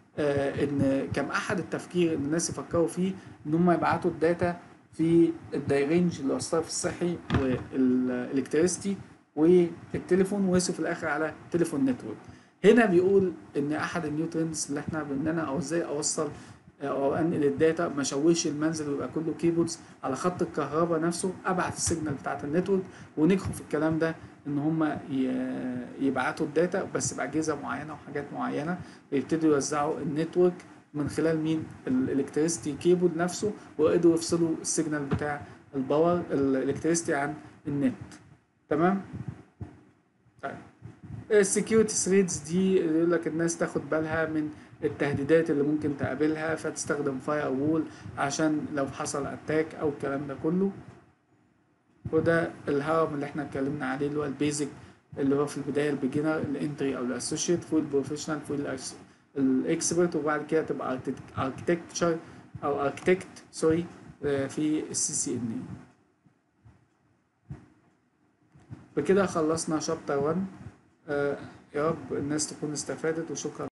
A: ان كان احد التفكير ان الناس يفكروا فيه ان هم يبعتوا الداتا في الدايرنج اللي هو الصرف الصحي والالكتريستي والتليفون، ويصل في الاخر على تليفون نتورك. هنا بيقول ان احد النيوترينز اللي احنا بننا او ازاي اوصل او انقل الداتا ما اشوهش المنزل ويبقى كله كيبلز على خط الكهرباء نفسه، ابعت السيجنال بتاعت النتورك. ونجحوا في الكلام ده ان هم يبعتوا الداتا بس باجهزه معينه وحاجات معينه، ويبتدوا يوزعوا النتورك من خلال مين؟ الالكتريستي كيبل نفسه، وقدروا يفصلوا السيجنال بتاع الباور الالكتريستي عن النت. تمام؟ طيب السكيورتي ثريدز دي يقول لك الناس تاخد بالها من التهديدات اللي ممكن تقابلها، فتستخدم فاير وول عشان لو حصل اتاك او الكلام ده كله. وده الهرم اللي احنا اتكلمنا عليه اللي هو البيزك، اللي هو في البدايه البيجنر، الانتري او الاسوشيت، فوق البروفيشنال، فوق الاكسبرت، وبعد كده تبقى اركتكتشر او اركتكت سوري في السي سي ان اي. بكده خلصنا شابتر 1. يا رب الناس تكون استفادت وشكرا.